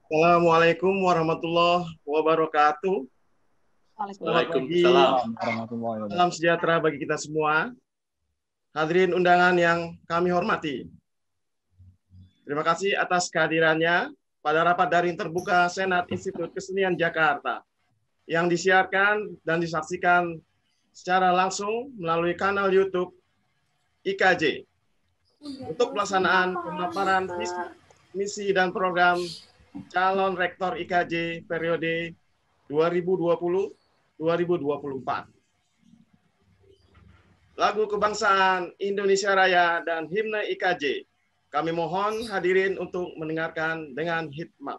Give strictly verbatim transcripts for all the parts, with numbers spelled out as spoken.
Assalamualaikum warahmatullahi wabarakatuh. Selamat pagi, Waalaikumsalam. warahmatullahi wabarakatuh. salam sejahtera bagi kita semua. Hadirin undangan yang kami hormati. Terima kasih atas kehadirannya pada rapat daring terbuka Senat Institut Kesenian Jakarta yang disiarkan dan disaksikan secara langsung melalui kanal YouTube I K J untuk pelaksanaan pemaparan visi, misi dan program calon rektor I K J periode dua ribu dua puluh sampai dua ribu dua puluh empat. Lagu kebangsaan Indonesia Raya dan himne I K J. Kami mohon hadirin untuk mendengarkan dengan hikmat.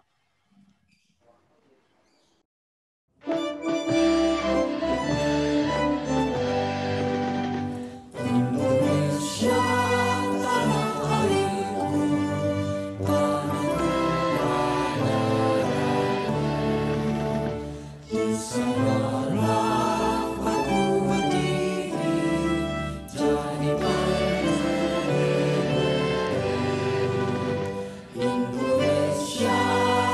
Indonesia, 'Indonesia, tanah airku, tanahku, raya. Di sana aku berdiri, jadi pemimpin. Indonesia, tanah airku, tanahku, raya. Di sana aku berdiri, jadi pemimpin. Indonesia, tanah airku, tanahku, raya. Di sana aku berdiri, jadi pemimpin. Indonesia,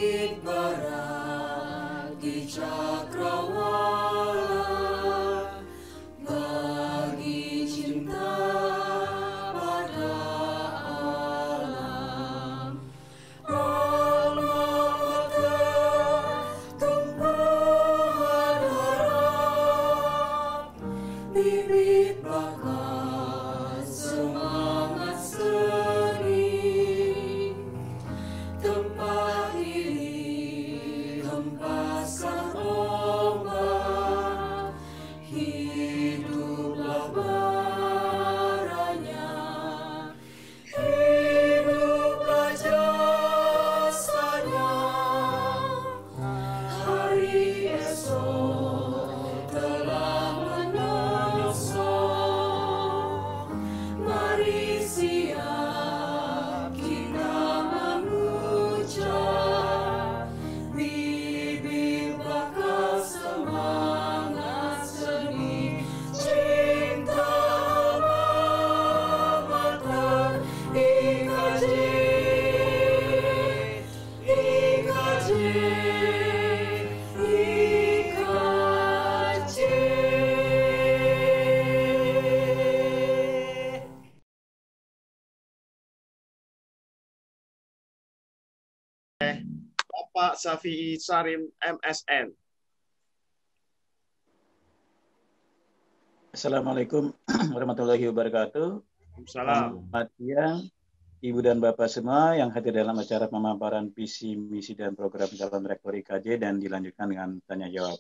bibit bara di cakrawala, bagi cinta pada alam. Allah tertumbuhan harap, bibit bakat semangat seni, tempat ini hempasan ombak, hiduplah baranya, hiduplah jasanya. Hari esok telah menyosong, mari siap kita mengucap, bibit bakat semangat seni, cinta Muhammadkan I K J, I K J, I K J. Bapak Syafi'i Sarim, M S N. Assalamualaikum warahmatullahi wabarakatuh. Salam. Selamat siang, Ibu dan Bapak semua yang hadir dalam acara pemaparan visi, misi, dan program calon rektor I K J dan dilanjutkan dengan tanya jawab.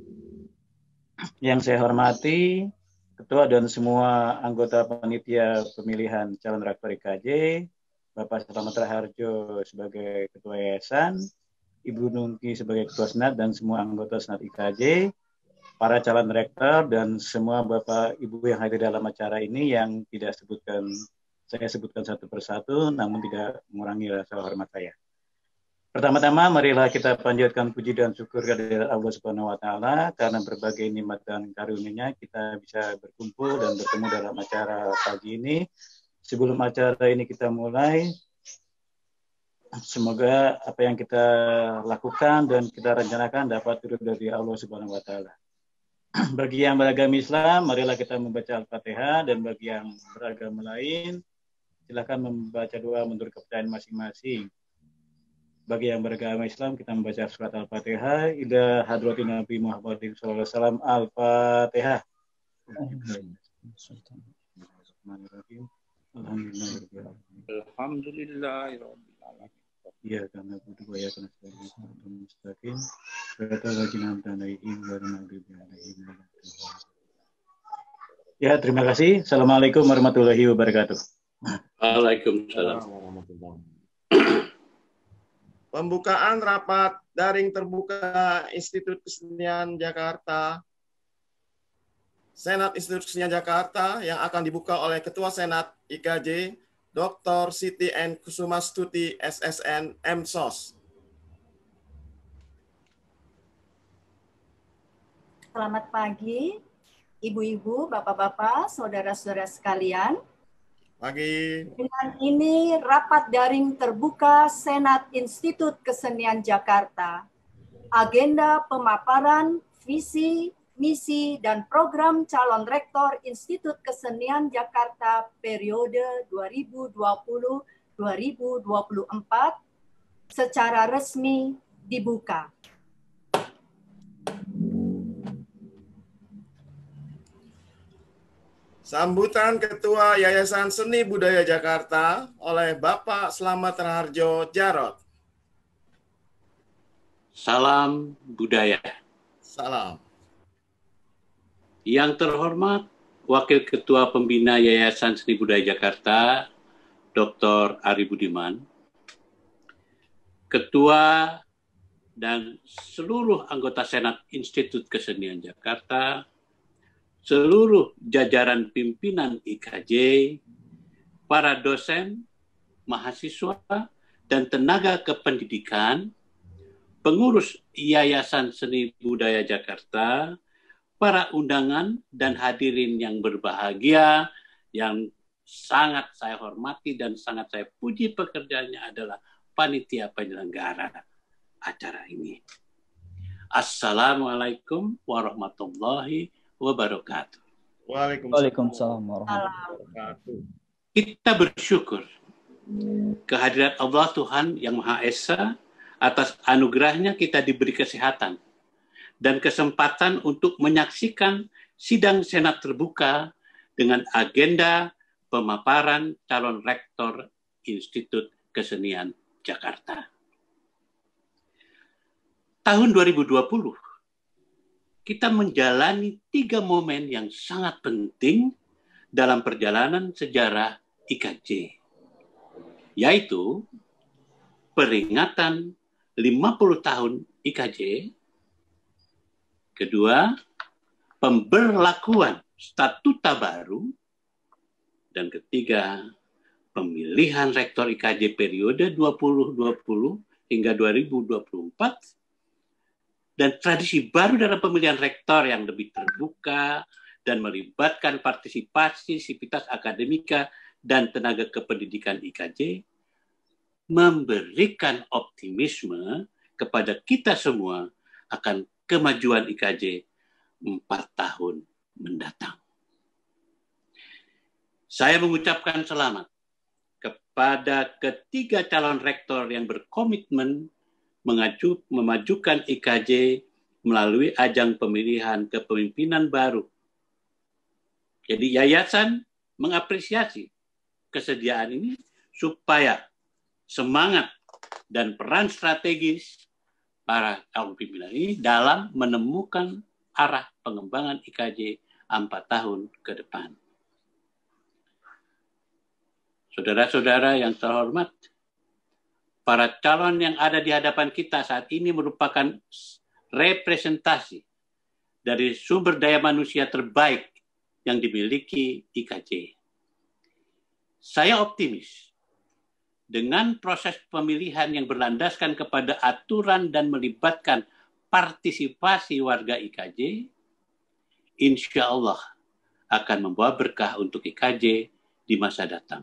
Yang saya hormati Ketua dan semua anggota panitia pemilihan calon rektor I K J, Bapak Slamet Raharjo sebagai Ketua Yayasan, Ibu Nungki sebagai Ketua Senat dan semua anggota Senat I K J, para calon rektor dan semua Bapak Ibu yang hadir dalam acara ini yang tidak sebutkan, saya sebutkan satu persatu namun tidak mengurangi rasa hormat saya. Pertama-tama marilah kita panjatkan puji dan syukur kehadirat Allah Subhanahu wa taala karena berbagai nikmat dan karunia-Nya kita bisa berkumpul dan bertemu dalam acara pagi ini. Sebelum acara ini kita mulai, semoga apa yang kita lakukan dan kita rencanakan dapat turut dari Allah Subhanahu wa taala. Bagi yang beragama Islam, marilah kita membaca Al-Fatihah, dan bagi yang beragama lain, silakan membaca doa menurut kepercayaan masing-masing. Bagi yang beragama Islam, kita membaca surat Al-Fatihah. Ila hadratin Nabi Muhammad shallallahu alaihi wasallam. Al-Fatihah. Alhamdulillahirabbil alamin. Iya, karena butuh ya karena sebagai mustaqim. Kata lagi namtanaihim warahmatullahi wabarakatuh. Ya, terima kasih. Assalamualaikum warahmatullahi wabarakatuh. Waalaikumsalam. Pembukaan rapat daring terbuka Institut Kesenian Jakarta, Senat Institut Kesenian Jakarta yang akan dibuka oleh Ketua Senat I K J, Doktor Siti N. Kusumastuti, S S N, M Sos. Selamat pagi, ibu-ibu, bapak-bapak, saudara-saudara sekalian. Pagi. Dengan ini rapat daring terbuka Senat Institut Kesenian Jakarta. Agenda pemaparan visi, misi, dan program calon rektor Institut Kesenian Jakarta periode dua ribu dua puluh sampai dua ribu dua puluh empat secara resmi dibuka. Sambutan Ketua Yayasan Seni Budaya Jakarta oleh Bapak Slamet Raharjo Jarot. Salam budaya. Salam. Yang terhormat Wakil Ketua Pembina Yayasan Seni Budaya Jakarta, Doktor Ari Budiman, Ketua dan seluruh anggota Senat Institut Kesenian Jakarta, seluruh jajaran pimpinan I K J, para dosen, mahasiswa, dan tenaga kependidikan, pengurus Yayasan Seni Budaya Jakarta, para undangan dan hadirin yang berbahagia, yang sangat saya hormati dan sangat saya puji pekerjaannya adalah panitia penyelenggara. acara ini. Assalamualaikum warahmatullahi wabarakatuh. Waalaikumsalam warahmatullahi wabarakatuh. Kita bersyukur kehadirat Allah Tuhan Yang Maha Esa atas anugerahnya kita diberi kesehatan dan kesempatan untuk menyaksikan sidang Senat terbuka dengan agenda pemaparan calon rektor Institut Kesenian Jakarta. Tahun dua ribu dua puluh, kita menjalani tiga momen yang sangat penting dalam perjalanan sejarah I K J, yaitu peringatan lima puluh tahun I K J, kedua, pemberlakuan statuta baru, dan ketiga, pemilihan rektor I K J periode dua ribu dua puluh hingga dua ribu dua puluh empat, dan tradisi baru dalam pemilihan rektor yang lebih terbuka dan melibatkan partisipasi sivitas akademika dan tenaga kependidikan I K J, memberikan optimisme kepada kita semua akan kemajuan I K J empat tahun mendatang. Saya mengucapkan selamat kepada ketiga calon rektor yang berkomitmen mengaju, memajukan I K J melalui ajang pemilihan kepemimpinan baru. Jadi yayasan mengapresiasi kesediaan ini supaya semangat dan peran strategis para calon pimpinan ini dalam menemukan arah pengembangan I K J empat tahun ke depan. Saudara-saudara yang terhormat, para calon yang ada di hadapan kita saat ini merupakan representasi dari sumber daya manusia terbaik yang dimiliki I K J. Saya optimis dengan proses pemilihan yang berlandaskan kepada aturan dan melibatkan partisipasi warga I K J, insya Allah akan membawa berkah untuk I K J di masa datang.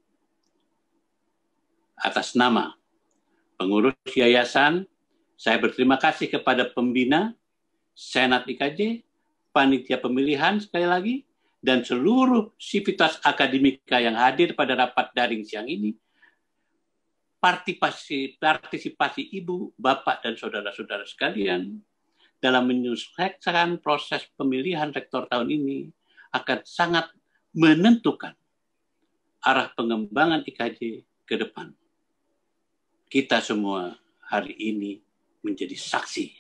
Atas nama pengurus yayasan, saya berterima kasih kepada pembina, Senat I K J, panitia pemilihan sekali lagi, dan seluruh sivitas akademika yang hadir pada rapat daring siang ini, partisipasi, partisipasi ibu, bapak, dan saudara-saudara sekalian dalam menyukseskan proses pemilihan rektor tahun ini akan sangat menentukan arah pengembangan I K J ke depan. Kita semua hari ini menjadi saksi.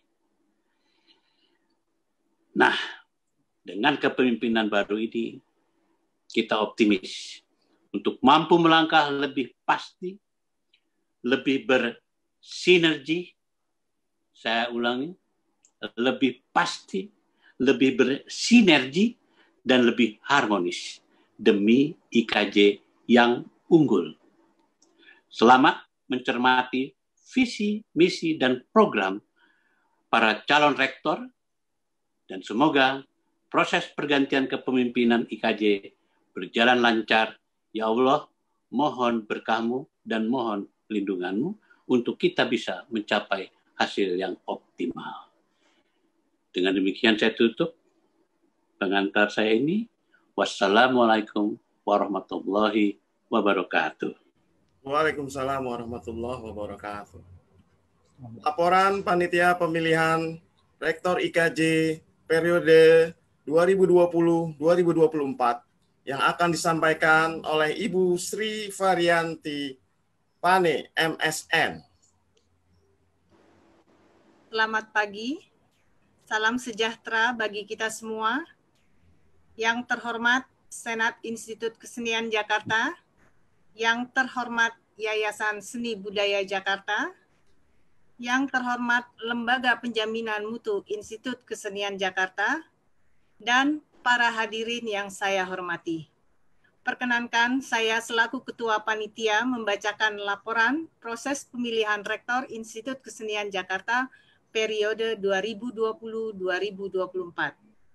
Nah, dengan kepemimpinan baru ini, kita optimis untuk mampu melangkah lebih pasti, lebih bersinergi, saya ulangi, lebih pasti, lebih bersinergi, dan lebih harmonis demi I K J yang unggul. Selamat mencermati visi, misi, dan program para calon rektor, dan semoga proses pergantian kepemimpinan I K J berjalan lancar. Ya Allah, mohon berkah-Mu dan mohon lindungan-Mu untuk kita bisa mencapai hasil yang optimal. Dengan demikian saya tutup pengantar saya ini. Wassalamualaikum warahmatullahi wabarakatuh. Waalaikumsalam warahmatullahi wabarakatuh. Laporan Panitia Pemilihan Rektor I K J periode dua ribu dua puluh sampai dua ribu dua puluh empat yang akan disampaikan oleh Ibu Sri Varianti Pane, M S N. Selamat pagi, salam sejahtera bagi kita semua. Yang terhormat Senat Institut Kesenian Jakarta, yang terhormat Yayasan Seni Budaya Jakarta, yang terhormat Lembaga Penjaminan Mutu Institut Kesenian Jakarta, dan para hadirin yang saya hormati. Perkenankan saya selaku Ketua Panitia membacakan laporan proses pemilihan Rektor Institut Kesenian Jakarta periode dua ribu dua puluh sampai dua ribu dua puluh empat.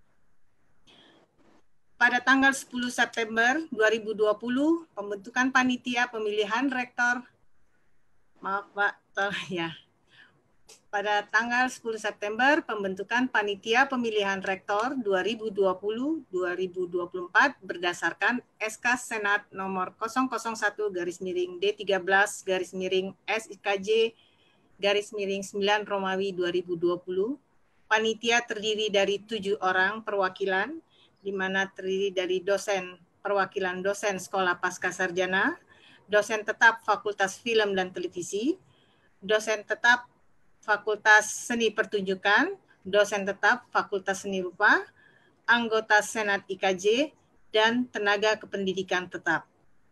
Pada tanggal sepuluh September dua ribu dua puluh, pembentukan panitia pemilihan rektor, maaf Pak, ya, pada tanggal sepuluh September pembentukan Panitia Pemilihan Rektor dua ribu dua puluh sampai dua ribu dua puluh empat berdasarkan S K Senat nomor nol nol satu garis miring D tiga belas garis miring S I K J garis miring sembilan Romawi dua ribu dua puluh. Panitia terdiri dari tujuh orang perwakilan, di mana terdiri dari dosen perwakilan dosen Sekolah Pascasarjana, dosen tetap Fakultas Film dan Televisi, dosen tetap Fakultas Seni Pertunjukan, dosen tetap Fakultas Seni Rupa, anggota Senat I K J, dan tenaga kependidikan tetap.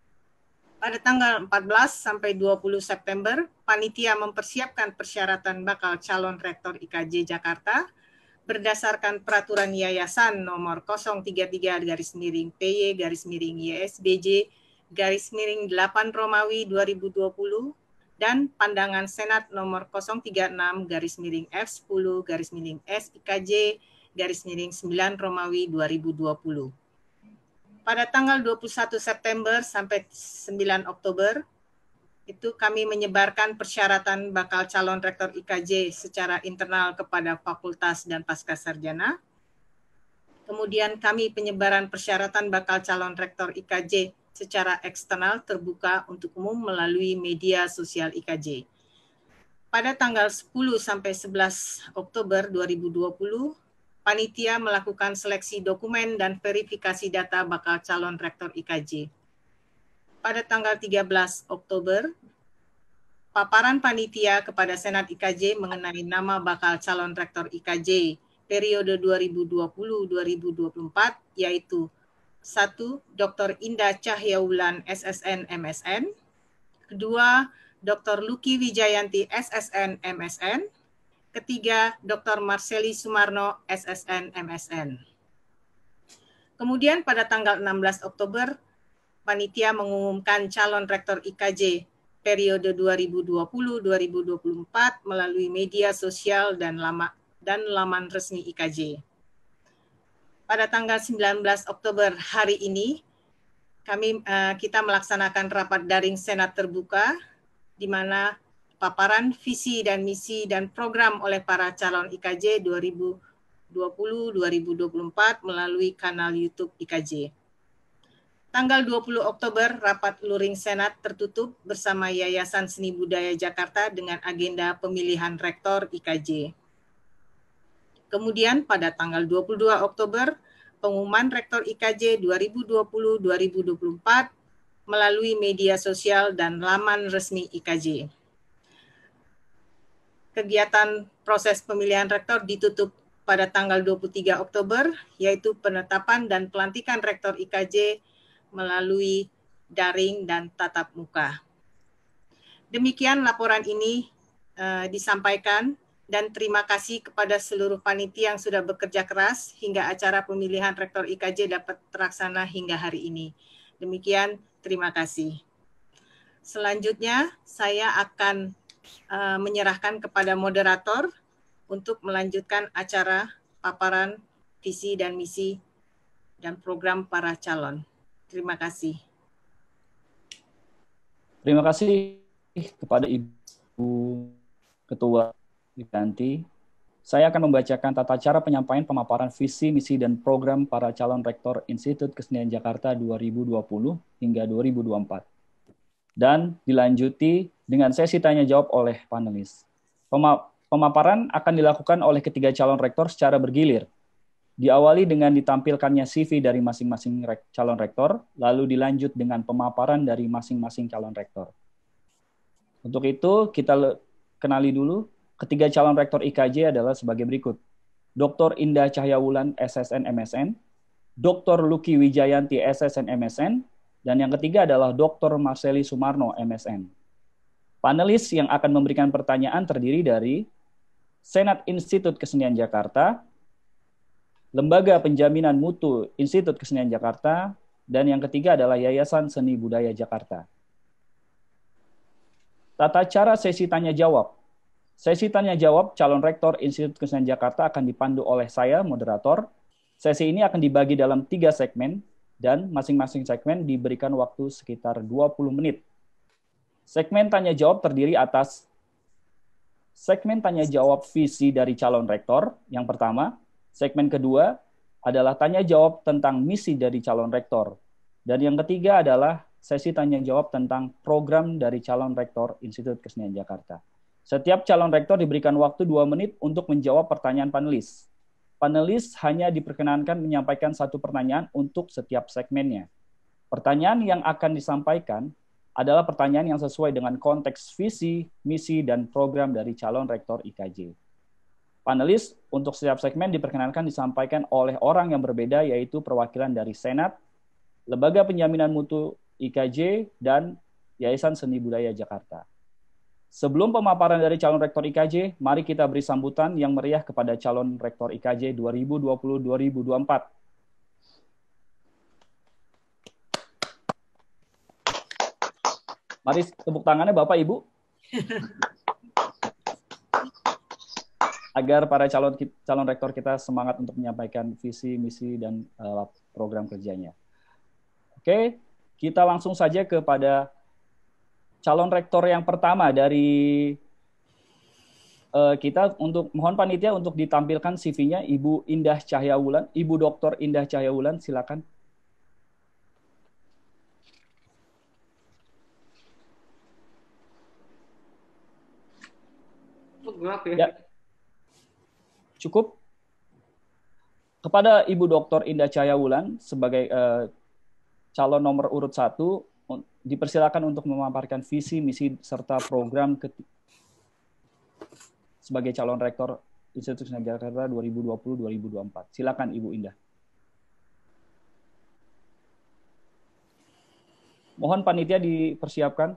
Pada tanggal empat belas sampai dua puluh September, panitia mempersiapkan persyaratan bakal calon rektor I K J Jakarta berdasarkan peraturan yayasan nomor nol tiga tiga garis miring P Y garis miring Y S B J garis miring delapan Romawi dua ribu dua puluh dan pandangan Senat nomor nol tiga enam garis miring F sepuluh garis miring S I K J garis miring sembilan Romawi dua ribu dua puluh. Pada tanggal dua puluh satu September sampai sembilan Oktober, itu kami menyebarkan persyaratan bakal calon rektor I K J secara internal kepada fakultas dan pascasarjana. Kemudian kami penyebaran persyaratan bakal calon rektor I K J secara eksternal terbuka untuk umum melalui media sosial I K J. Pada tanggal sepuluh sampai sebelas Oktober dua ribu dua puluh, panitia melakukan seleksi dokumen dan verifikasi data bakal calon rektor I K J. Pada tanggal tiga belas Oktober, paparan panitia kepada Senat I K J mengenai nama bakal calon rektor I K J periode dua ribu dua puluh sampai dua ribu dua puluh empat, yaitu satu. Doktor Indah Cahyawulan S S N M S N, kedua. Doktor Lucky Wijayanti S S N M S N, ketiga. Doktor Marceli Sumarno S S N M S N. Kemudian pada tanggal enam belas Oktober, panitia mengumumkan calon rektor I K J periode dua ribu dua puluh sampai dua ribu dua puluh empat melalui media sosial dan lama dan laman resmi I K J. Pada tanggal sembilan belas Oktober hari ini, kami uh, kita melaksanakan rapat daring Senat terbuka, di mana paparan visi dan misi dan program oleh para calon I K J dua ribu dua puluh sampai dua ribu dua puluh empat melalui kanal YouTube I K J. Tanggal dua puluh Oktober, rapat luring Senat tertutup bersama Yayasan Seni Budaya Jakarta dengan agenda pemilihan rektor I K J. Kemudian pada tanggal dua puluh dua Oktober, pengumuman rektor I K J dua ribu dua puluh sampai dua ribu dua puluh empat melalui media sosial dan laman resmi I K J. Kegiatan proses pemilihan rektor ditutup pada tanggal dua puluh tiga Oktober, yaitu penetapan dan pelantikan rektor I K J melalui daring dan tatap muka. Demikian laporan ini uh, disampaikan, dan terima kasih kepada seluruh panitia yang sudah bekerja keras hingga acara pemilihan rektor I K J dapat terlaksana hingga hari ini. Demikian, terima kasih. Selanjutnya, saya akan uh, menyerahkan kepada moderator untuk melanjutkan acara paparan visi dan misi dan program para calon. Terima kasih. Terima kasih kepada Ibu Ketua Wijayanti. Saya akan membacakan tata cara penyampaian pemaparan visi, misi, dan program para calon rektor Institut Kesenian Jakarta dua ribu dua puluh hingga dua ribu dua puluh empat. Dan dilanjuti dengan sesi tanya jawab oleh panelis. Pemaparan akan dilakukan oleh ketiga calon rektor secara bergilir. Diawali dengan ditampilkannya C V dari masing-masing rek- calon rektor, lalu dilanjut dengan pemaparan dari masing-masing calon rektor. Untuk itu, kita le- kenali dulu. Ketiga calon rektor I K J adalah sebagai berikut. Doktor Indah Cahyawulan S S N M S N, Doktor Lucky Wijayanti S S N M S N, dan yang ketiga adalah Doktor Marceli Sumarno M S N. Panelis yang akan memberikan pertanyaan terdiri dari Senat Institut Kesenian Jakarta, Lembaga Penjaminan Mutu Institut Kesenian Jakarta, dan yang ketiga adalah Yayasan Seni Budaya Jakarta. Tata cara sesi tanya-jawab. Sesi tanya-jawab calon rektor Institut Kesenian Jakarta akan dipandu oleh saya, moderator. Sesi ini akan dibagi dalam tiga segmen, dan masing-masing segmen diberikan waktu sekitar dua puluh menit. Segmen tanya-jawab terdiri atas segmen tanya jawab visi dari calon rektor yang pertama. Segmen kedua adalah tanya jawab tentang misi dari calon rektor. Dan yang ketiga adalah sesi tanya jawab tentang program dari calon rektor Institut Kesenian Jakarta. Setiap calon rektor diberikan waktu dua menit untuk menjawab pertanyaan panelis. Panelis hanya diperkenankan menyampaikan satu pertanyaan untuk setiap segmennya. Pertanyaan yang akan disampaikan adalah pertanyaan yang sesuai dengan konteks visi, misi, dan program dari calon rektor I K J. Panelis untuk setiap segmen diperkenankan disampaikan oleh orang yang berbeda, yaitu perwakilan dari Senat, Lembaga Penjaminan Mutu I K J, dan Yayasan Seni Budaya Jakarta. Sebelum pemaparan dari calon rektor I K J, mari kita beri sambutan yang meriah kepada calon rektor I K J dua ribu dua puluh sampai dua ribu dua puluh empat. Mari tepuk tangannya Bapak Ibu. Agar para calon calon rektor kita semangat untuk menyampaikan visi, misi, dan uh, program kerjanya. Oke, kita langsung saja kepada calon rektor yang pertama dari uh, kita, untuk mohon panitia untuk ditampilkan C V-nya Ibu Indah Cahyawulan, Ibu Doktor Indah Cahyawulan, silakan. Ya. Cukup. Kepada Ibu Doktor Indah Cahyawulan sebagai uh, calon nomor urut satu, dipersilakan untuk memaparkan visi, misi, serta program sebagai calon rektor Institut Kesenian Jakarta dua ribu dua puluh sampai dua ribu dua puluh empat. Silakan Ibu Indah. Mohon panitia dipersiapkan.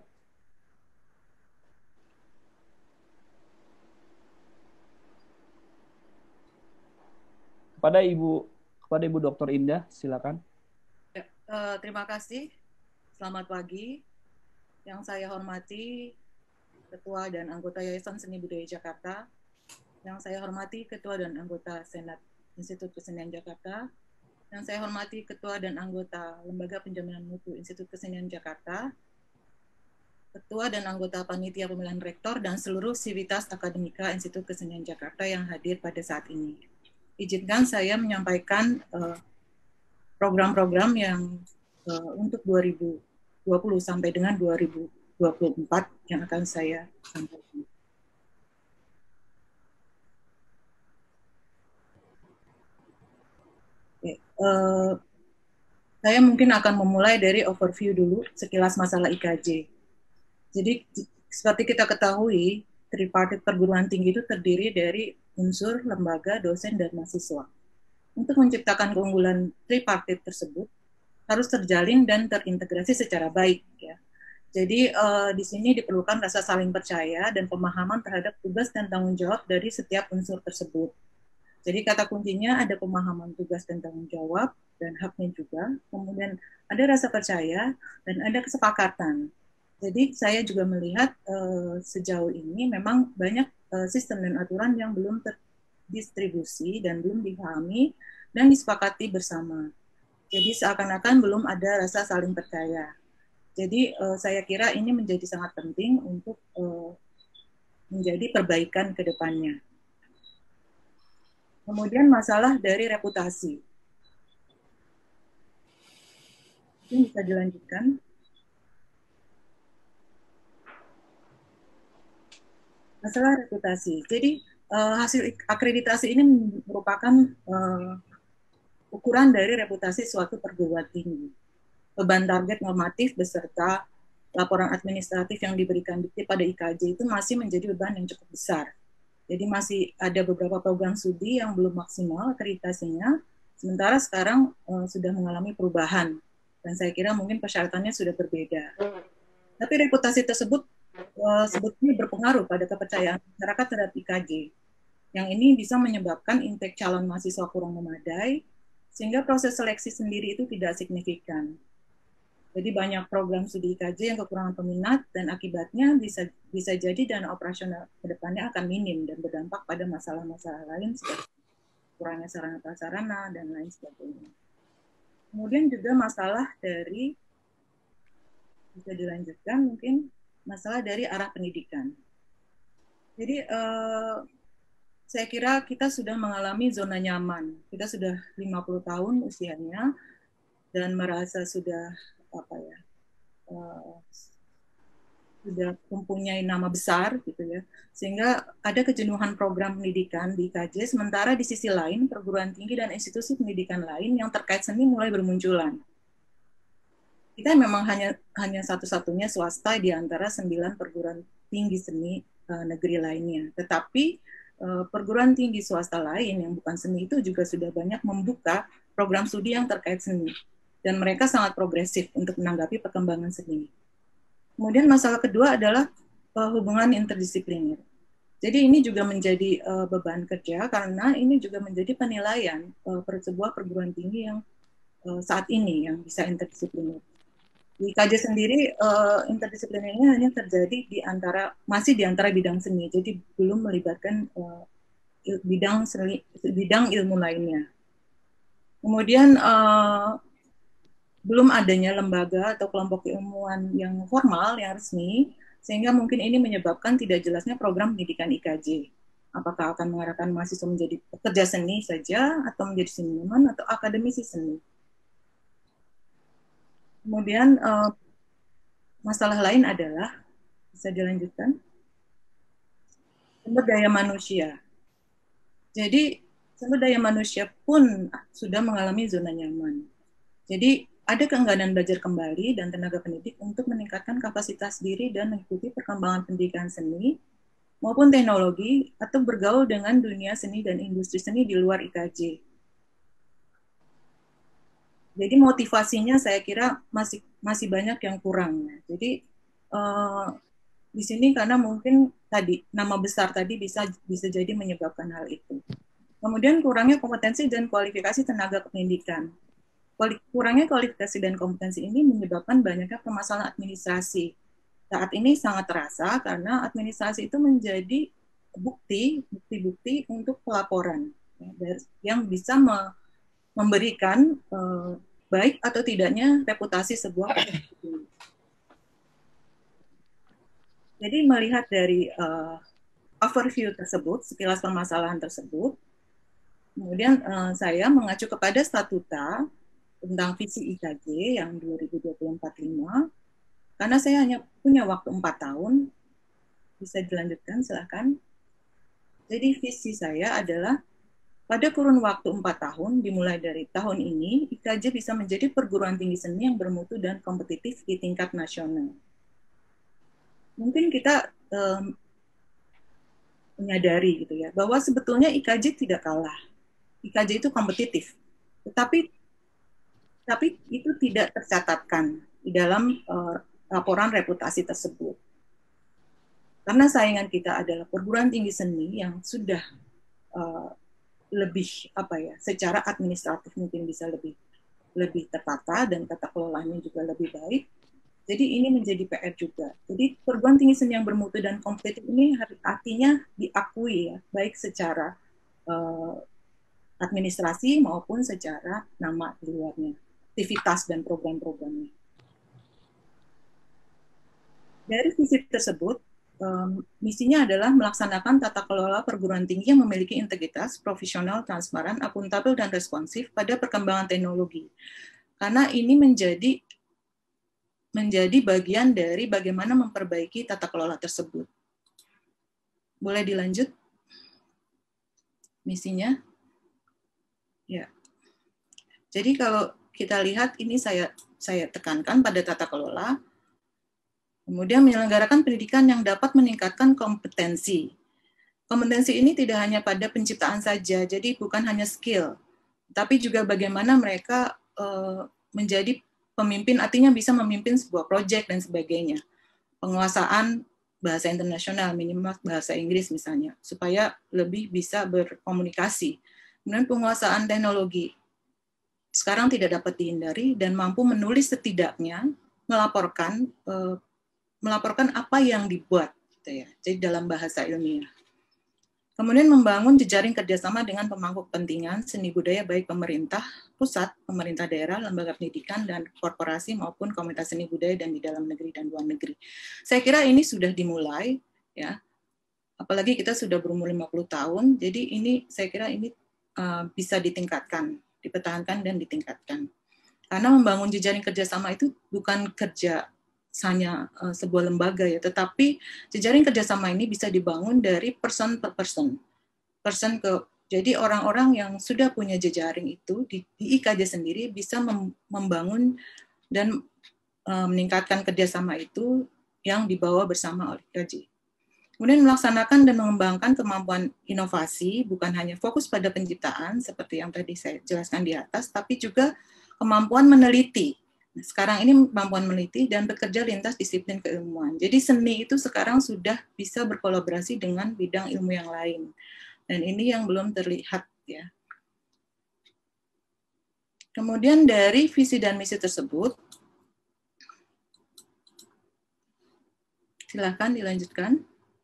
Kepada Ibu, kepada Ibu Doktor Indah, silakan. Ya, uh, terima kasih. Selamat pagi. Yang saya hormati Ketua dan anggota Yayasan Seni Budaya Jakarta, yang saya hormati Ketua dan anggota Senat Institut Kesenian Jakarta, yang saya hormati Ketua dan anggota Lembaga Penjaminan Mutu Institut Kesenian Jakarta, Ketua dan anggota Panitia Pemilihan Rektor, dan seluruh sivitas akademika Institut Kesenian Jakarta yang hadir pada saat ini. Izinkan saya menyampaikan program-program uh, yang uh, untuk dua ribu dua puluh sampai dengan dua ribu dua puluh empat yang akan saya sampaikan. Oke, uh, saya mungkin akan memulai dari overview dulu, sekilas masalah I K J. Jadi, seperti kita ketahui, tripartit perguruan tinggi itu terdiri dari unsur, lembaga, dosen, dan mahasiswa. Untuk menciptakan keunggulan tripartit tersebut, harus terjalin dan terintegrasi secara baik. Ya. Jadi uh, di sini diperlukan rasa saling percaya dan pemahaman terhadap tugas dan tanggung jawab dari setiap unsur tersebut. Jadi kata kuncinya ada pemahaman tugas dan tanggung jawab, dan haknya juga. Kemudian ada rasa percaya, dan ada kesepakatan. Jadi saya juga melihat uh, sejauh ini memang banyak sistem dan aturan yang belum terdistribusi dan belum dipahami dan disepakati bersama. Jadi seakan-akan belum ada rasa saling percaya. Jadi uh, saya kira ini menjadi sangat penting untuk uh, menjadi perbaikan ke depannya. Kemudian masalah dari reputasi. Ini bisa dilanjutkan. Masalah reputasi. Jadi uh, hasil akreditasi ini merupakan uh, ukuran dari reputasi suatu perguruan tinggi. Beban target normatif beserta laporan administratif yang diberikan dikti pada I K J itu masih menjadi beban yang cukup besar. Jadi masih ada beberapa program studi yang belum maksimal akreditasinya, sementara sekarang uh, sudah mengalami perubahan. Dan saya kira mungkin persyaratannya sudah berbeda. Tapi reputasi tersebut Uh, sebetulnya berpengaruh pada kepercayaan masyarakat terhadap I K J. Yang ini bisa menyebabkan intake calon mahasiswa kurang memadai, sehingga proses seleksi sendiri itu tidak signifikan. Jadi banyak program studi I K J yang kekurangan peminat, dan akibatnya bisa bisa jadi dana operasional ke depannya akan minim dan berdampak pada masalah-masalah lain seperti kurangnya sarana prasarana dan lain sebagainya. Kemudian juga masalah dari, bisa dilanjutkan mungkin, masalah dari arah pendidikan. Jadi uh, saya kira kita sudah mengalami zona nyaman. Kita sudah lima puluh tahun usianya dan merasa sudah apa ya, uh, sudah mempunyai nama besar gitu ya. Sehingga ada kejenuhan program pendidikan di I K J, sementara di sisi lain perguruan tinggi dan institusi pendidikan lain yang terkait seni mulai bermunculan. Kita memang hanya hanya satu-satunya swasta di antara sembilan perguruan tinggi seni uh, negeri lainnya. Tetapi uh, perguruan tinggi swasta lain yang bukan seni itu juga sudah banyak membuka program studi yang terkait seni. Dan mereka sangat progresif untuk menanggapi perkembangan seni. Kemudian masalah kedua adalah uh, hubungan interdisipliner. Jadi ini juga menjadi uh, beban kerja karena ini juga menjadi penilaian uh, per sebuah perguruan tinggi yang uh, saat ini yang bisa interdisipliner. Di K J sendiri uh, interdisiplinernya hanya terjadi di antara masih di antara bidang seni, jadi belum melibatkan uh, bidang seni, bidang ilmu lainnya. Kemudian uh, belum adanya lembaga atau kelompok ilmuwan yang formal, yang resmi, sehingga mungkin ini menyebabkan tidak jelasnya program pendidikan I K J. Apakah akan mengarahkan mahasiswa menjadi pekerja seni saja, atau menjadi seniman, atau akademisi seni. Kemudian uh, masalah lain adalah, bisa dilanjutkan, sumber daya manusia. Jadi sumber daya manusia pun sudah mengalami zona nyaman. Jadi ada keengganan belajar kembali dan tenaga pendidik untuk meningkatkan kapasitas diri dan mengikuti perkembangan pendidikan seni maupun teknologi atau bergaul dengan dunia seni dan industri seni di luar I K J. Jadi motivasinya saya kira masih masih banyak yang kurang. Jadi uh, di sini karena mungkin tadi nama besar tadi bisa bisa jadi menyebabkan hal itu. Kemudian kurangnya kompetensi dan kualifikasi tenaga pendidikan. Kurangnya kualifikasi dan kompetensi ini menyebabkan banyaknya permasalahan administrasi. Saat ini sangat terasa karena administrasi itu menjadi bukti, bukti-bukti untuk pelaporan ya, yang bisa me, memberikan eh, baik atau tidaknya reputasi sebuah organisasi. Jadi melihat dari uh, overview tersebut, sekilas permasalahan tersebut, kemudian uh, saya mengacu kepada statuta tentang visi I K J yang dua ribu dua puluh empat lima, karena saya hanya punya waktu empat tahun, bisa dilanjutkan silakan. Jadi visi saya adalah pada kurun waktu empat tahun, dimulai dari tahun ini, I K J bisa menjadi perguruan tinggi seni yang bermutu dan kompetitif di tingkat nasional. Mungkin kita um, menyadari gitu ya, bahwa sebetulnya I K J tidak kalah. I K J itu kompetitif, tetapi tapi itu tidak tercatatkan di dalam uh, laporan reputasi tersebut. Karena saingan kita adalah perguruan tinggi seni yang sudah uh, lebih apa ya, secara administratif mungkin bisa lebih lebih tertata dan tata kelolanya juga lebih baik. Jadi ini menjadi P R juga. Jadi perguruan tinggi seni yang bermutu dan kompetitif ini artinya diakui ya, baik secara uh, administrasi maupun secara nama di luarnya, aktivitas dan program-programnya. Dari visi tersebut, Um, misinya adalah melaksanakan tata kelola perguruan tinggi yang memiliki integritas, profesional, transparan, akuntabel, dan responsif pada perkembangan teknologi. Karena ini menjadi menjadi bagian dari bagaimana memperbaiki tata kelola tersebut. Boleh dilanjut? Misinya? Ya. Jadi kalau kita lihat ini saya saya tekankan pada tata kelola. Kemudian menyelenggarakan pendidikan yang dapat meningkatkan kompetensi. Kompetensi ini tidak hanya pada penciptaan saja, jadi bukan hanya skill, tapi juga bagaimana mereka uh, menjadi pemimpin, artinya bisa memimpin sebuah proyek dan sebagainya. Penguasaan bahasa internasional, minimal bahasa Inggris misalnya, supaya lebih bisa berkomunikasi. Kemudian penguasaan teknologi, sekarang tidak dapat dihindari dan mampu menulis setidaknya, melaporkan uh, melaporkan apa yang dibuat, gitu ya. Jadi dalam bahasa ilmiah. Kemudian membangun jejaring kerjasama dengan pemangku kepentingan seni budaya baik pemerintah pusat, pemerintah daerah, lembaga pendidikan dan korporasi maupun komunitas seni budaya dan di dalam negeri dan luar negeri. Saya kira ini sudah dimulai, ya. apalagi kita sudah berumur lima puluh tahun, jadi ini saya kira ini uh, bisa ditingkatkan, dipertahankan dan ditingkatkan. Karena membangun jejaring kerjasama itu bukan kerja hanya uh, sebuah lembaga ya, tetapi jejaring kerjasama ini bisa dibangun dari person per person, person ke jadi orang-orang yang sudah punya jejaring itu di, di I K J sendiri bisa mem, membangun dan uh, meningkatkan kerjasama itu yang dibawa bersama oleh I K J. Kemudian melaksanakan dan mengembangkan kemampuan inovasi bukan hanya fokus pada penciptaan seperti yang tadi saya jelaskan di atas, tapi juga kemampuan meneliti. Nah, sekarang ini kemampuan meneliti dan bekerja lintas disiplin keilmuan. Jadi seni itu sekarang sudah bisa berkolaborasi dengan bidang ilmu yang lain. Dan ini yang belum terlihat ya. Kemudian dari visi dan misi tersebut, silakan dilanjutkan.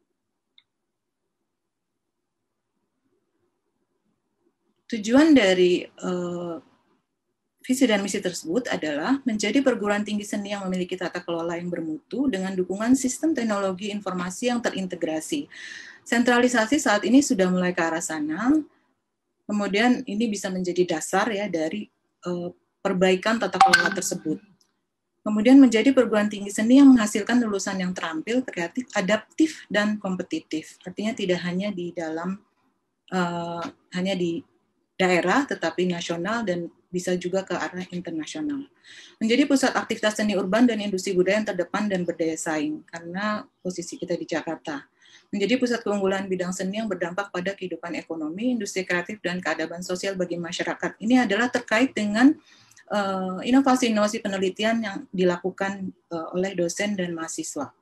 Tujuan dari uh, visi dan misi tersebut adalah menjadi perguruan tinggi seni yang memiliki tata kelola yang bermutu dengan dukungan sistem teknologi informasi yang terintegrasi. Sentralisasi saat ini sudah mulai ke arah sana, kemudian ini bisa menjadi dasar ya dari uh, perbaikan tata kelola tersebut. Kemudian menjadi perguruan tinggi seni yang menghasilkan lulusan yang terampil, kreatif, adaptif, dan kompetitif. Artinya tidak hanya di dalam, uh, hanya di daerah, tetapi nasional dan bisa juga ke arah internasional. Menjadi pusat aktivitas seni urban dan industri budaya yang terdepan dan berdaya saing, karena posisi kita di Jakarta. Menjadi pusat keunggulan bidang seni yang berdampak pada kehidupan ekonomi, industri kreatif, dan keadaban sosial bagi masyarakat. Ini adalah terkait dengan uh, inovasi-inovasi penelitian yang dilakukan uh, oleh dosen dan mahasiswa.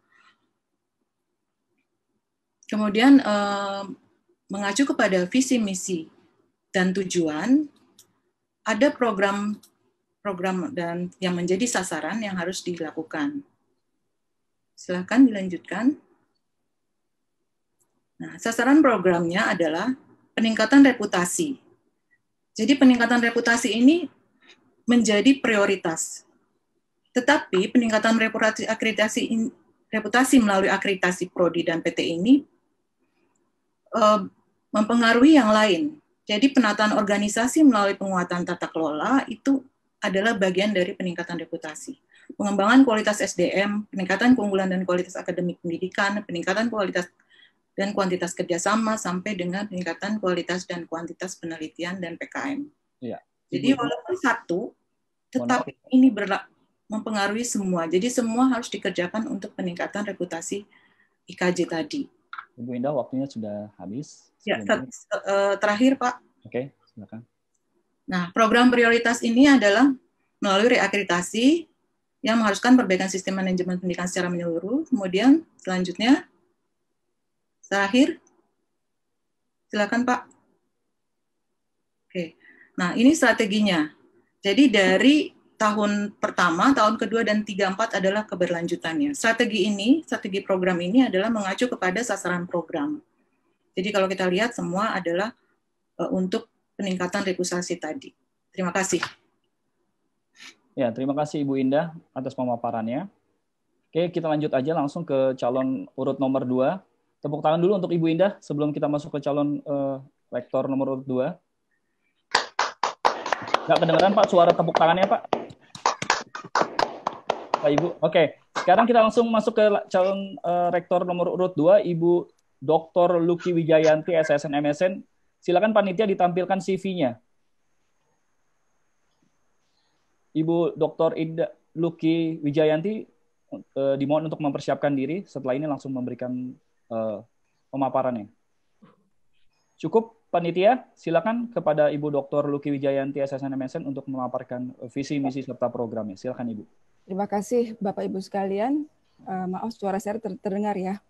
Kemudian uh, mengacu kepada visi, misi, dan tujuan, ada program program dan yang menjadi sasaran yang harus dilakukan. Silakan dilanjutkan. Nah, sasaran programnya adalah peningkatan reputasi. Jadi peningkatan reputasi ini menjadi prioritas. Tetapi peningkatan reputasi akreditasi reputasi melalui akreditasi prodi dan P T ini uh, mempengaruhi yang lain. Jadi penataan organisasi melalui penguatan tata kelola itu adalah bagian dari peningkatan reputasi. Pengembangan kualitas S D M, peningkatan keunggulan dan kualitas akademik pendidikan, peningkatan kualitas dan kuantitas kerjasama, sampai dengan peningkatan kualitas dan kuantitas penelitian dan P K M. Ya. Jadi walaupun satu, tetapi ini berla- mempengaruhi semua. Jadi semua harus dikerjakan untuk peningkatan reputasi I K J tadi. Ibu Indah, waktunya sudah habis. Ya, ter- uh, terakhir Pak. Oke, silakan. Nah, program prioritas ini adalah melalui reakreditasi yang mengharuskan perbaikan sistem manajemen pendidikan secara menyeluruh. Kemudian selanjutnya, terakhir, silakan Pak. Oke, nah ini strateginya. Jadi dari tahun pertama, tahun kedua, dan tiga, empat adalah keberlanjutannya. Strategi ini, strategi program ini adalah mengacu kepada sasaran program. Jadi kalau kita lihat semua adalah uh, untuk peningkatan reputasi tadi. Terima kasih. Ya, terima kasih Ibu Indah atas pemaparannya. Oke, kita lanjut aja langsung ke calon urut nomor dua. Tepuk tangan dulu untuk Ibu Indah sebelum kita masuk ke calon uh, rektor nomor urut dua. Nggak kedengeran Pak suara tepuk tangannya Pak? Pak Ibu. Oke, sekarang kita langsung masuk ke calon uh, rektor nomor urut dua, Ibu Doktor Luki Wijayanti, S S N M S N. Silakan panitia ditampilkan C V-nya. Ibu Doktor Ida Luki Wijayanti uh, dimohon untuk mempersiapkan diri. Setelah ini langsung memberikan uh, pemaparannya. Cukup panitia, silakan kepada Ibu Doktor Luki Wijayanti, S S N M S N untuk memaparkan visi, misi, serta programnya. Silakan Ibu. Terima kasih Bapak Ibu sekalian. Uh, maaf suara saya ter terdengar ya.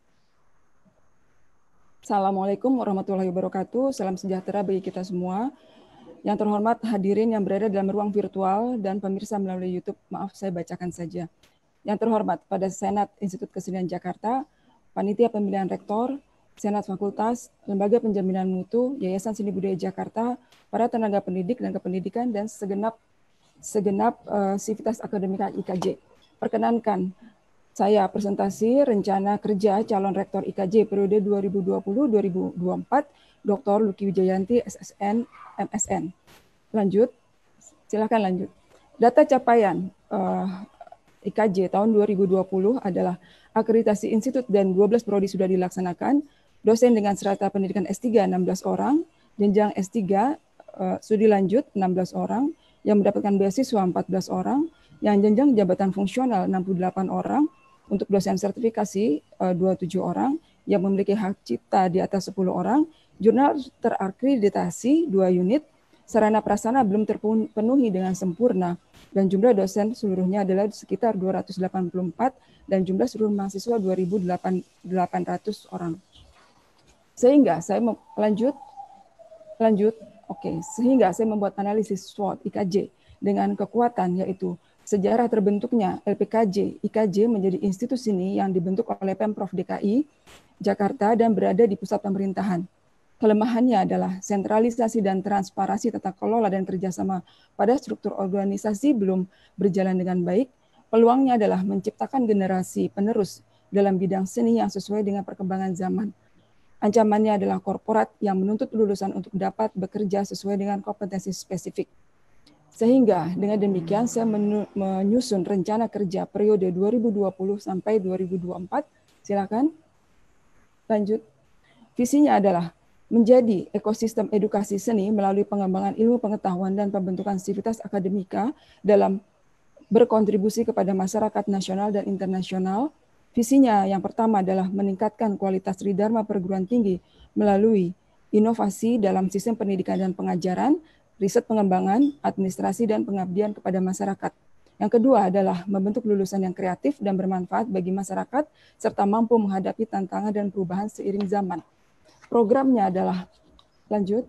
Assalamualaikum warahmatullahi wabarakatuh. Salam sejahtera bagi kita semua. Yang terhormat hadirin yang berada dalam ruang virtual dan pemirsa melalui YouTube. Maaf saya bacakan saja. Yang terhormat pada Senat Institut Kesenian Jakarta, Panitia Pemilihan Rektor, Senat Fakultas, Lembaga Penjaminan Mutu, Yayasan Seni Budaya Jakarta, para tenaga pendidik dan kependidikan, dan segenap segenap uh, sivitas akademika I K J. Perkenankan, saya presentasi rencana kerja calon rektor I K J periode dua ribu dua puluh sampai dua ribu dua puluh empat, Doktor Luki Wijayanti, S S N, M S N. Lanjut, silakan lanjut. Data capaian uh, I K J tahun dua ribu dua puluh adalah akreditasi institut dan dua belas prodi sudah dilaksanakan, dosen dengan serata pendidikan S tiga enam belas orang, jenjang S tiga uh, studi lanjut enam belas orang, yang mendapatkan beasiswa empat belas orang, yang jenjang jabatan fungsional enam puluh delapan orang, untuk dosen sertifikasi uh, dua puluh tujuh orang, yang memiliki hak cipta di atas sepuluh orang, jurnal terakreditasi dua unit, sarana prasarana belum terpenuhi dengan sempurna, dan jumlah dosen seluruhnya adalah sekitar dua ratus delapan puluh empat, dan jumlah seluruh mahasiswa dua ribu delapan ratus orang. Sehingga saya lanjut, lanjut, oke, okay. Sehingga saya membuat analisis SWOT I K J dengan kekuatan yaitu sejarah terbentuknya L P K J, I K J menjadi institusi ini yang dibentuk oleh Pemprov D K I Jakarta dan berada di pusat pemerintahan. Kelemahannya adalah sentralisasi dan transparansi tata kelola dan kerjasama pada struktur organisasi belum berjalan dengan baik. Peluangnya adalah menciptakan generasi penerus dalam bidang seni yang sesuai dengan perkembangan zaman. Ancamannya adalah korporat yang menuntut lulusan untuk dapat bekerja sesuai dengan kompetensi spesifik. Sehingga dengan demikian saya menyusun rencana kerja periode dua ribu dua puluh sampai dua ribu dua puluh empat. Silakan. Lanjut. Visinya adalah menjadi ekosistem edukasi seni melalui pengembangan ilmu pengetahuan dan pembentukan sivitas akademika dalam berkontribusi kepada masyarakat nasional dan internasional. Visinya yang pertama adalah meningkatkan kualitas tridharma perguruan tinggi melalui inovasi dalam sistem pendidikan dan pengajaran, riset pengembangan, administrasi, dan pengabdian kepada masyarakat. Yang kedua adalah membentuk lulusan yang kreatif dan bermanfaat bagi masyarakat, serta mampu menghadapi tantangan dan perubahan seiring zaman. Programnya adalah, lanjut,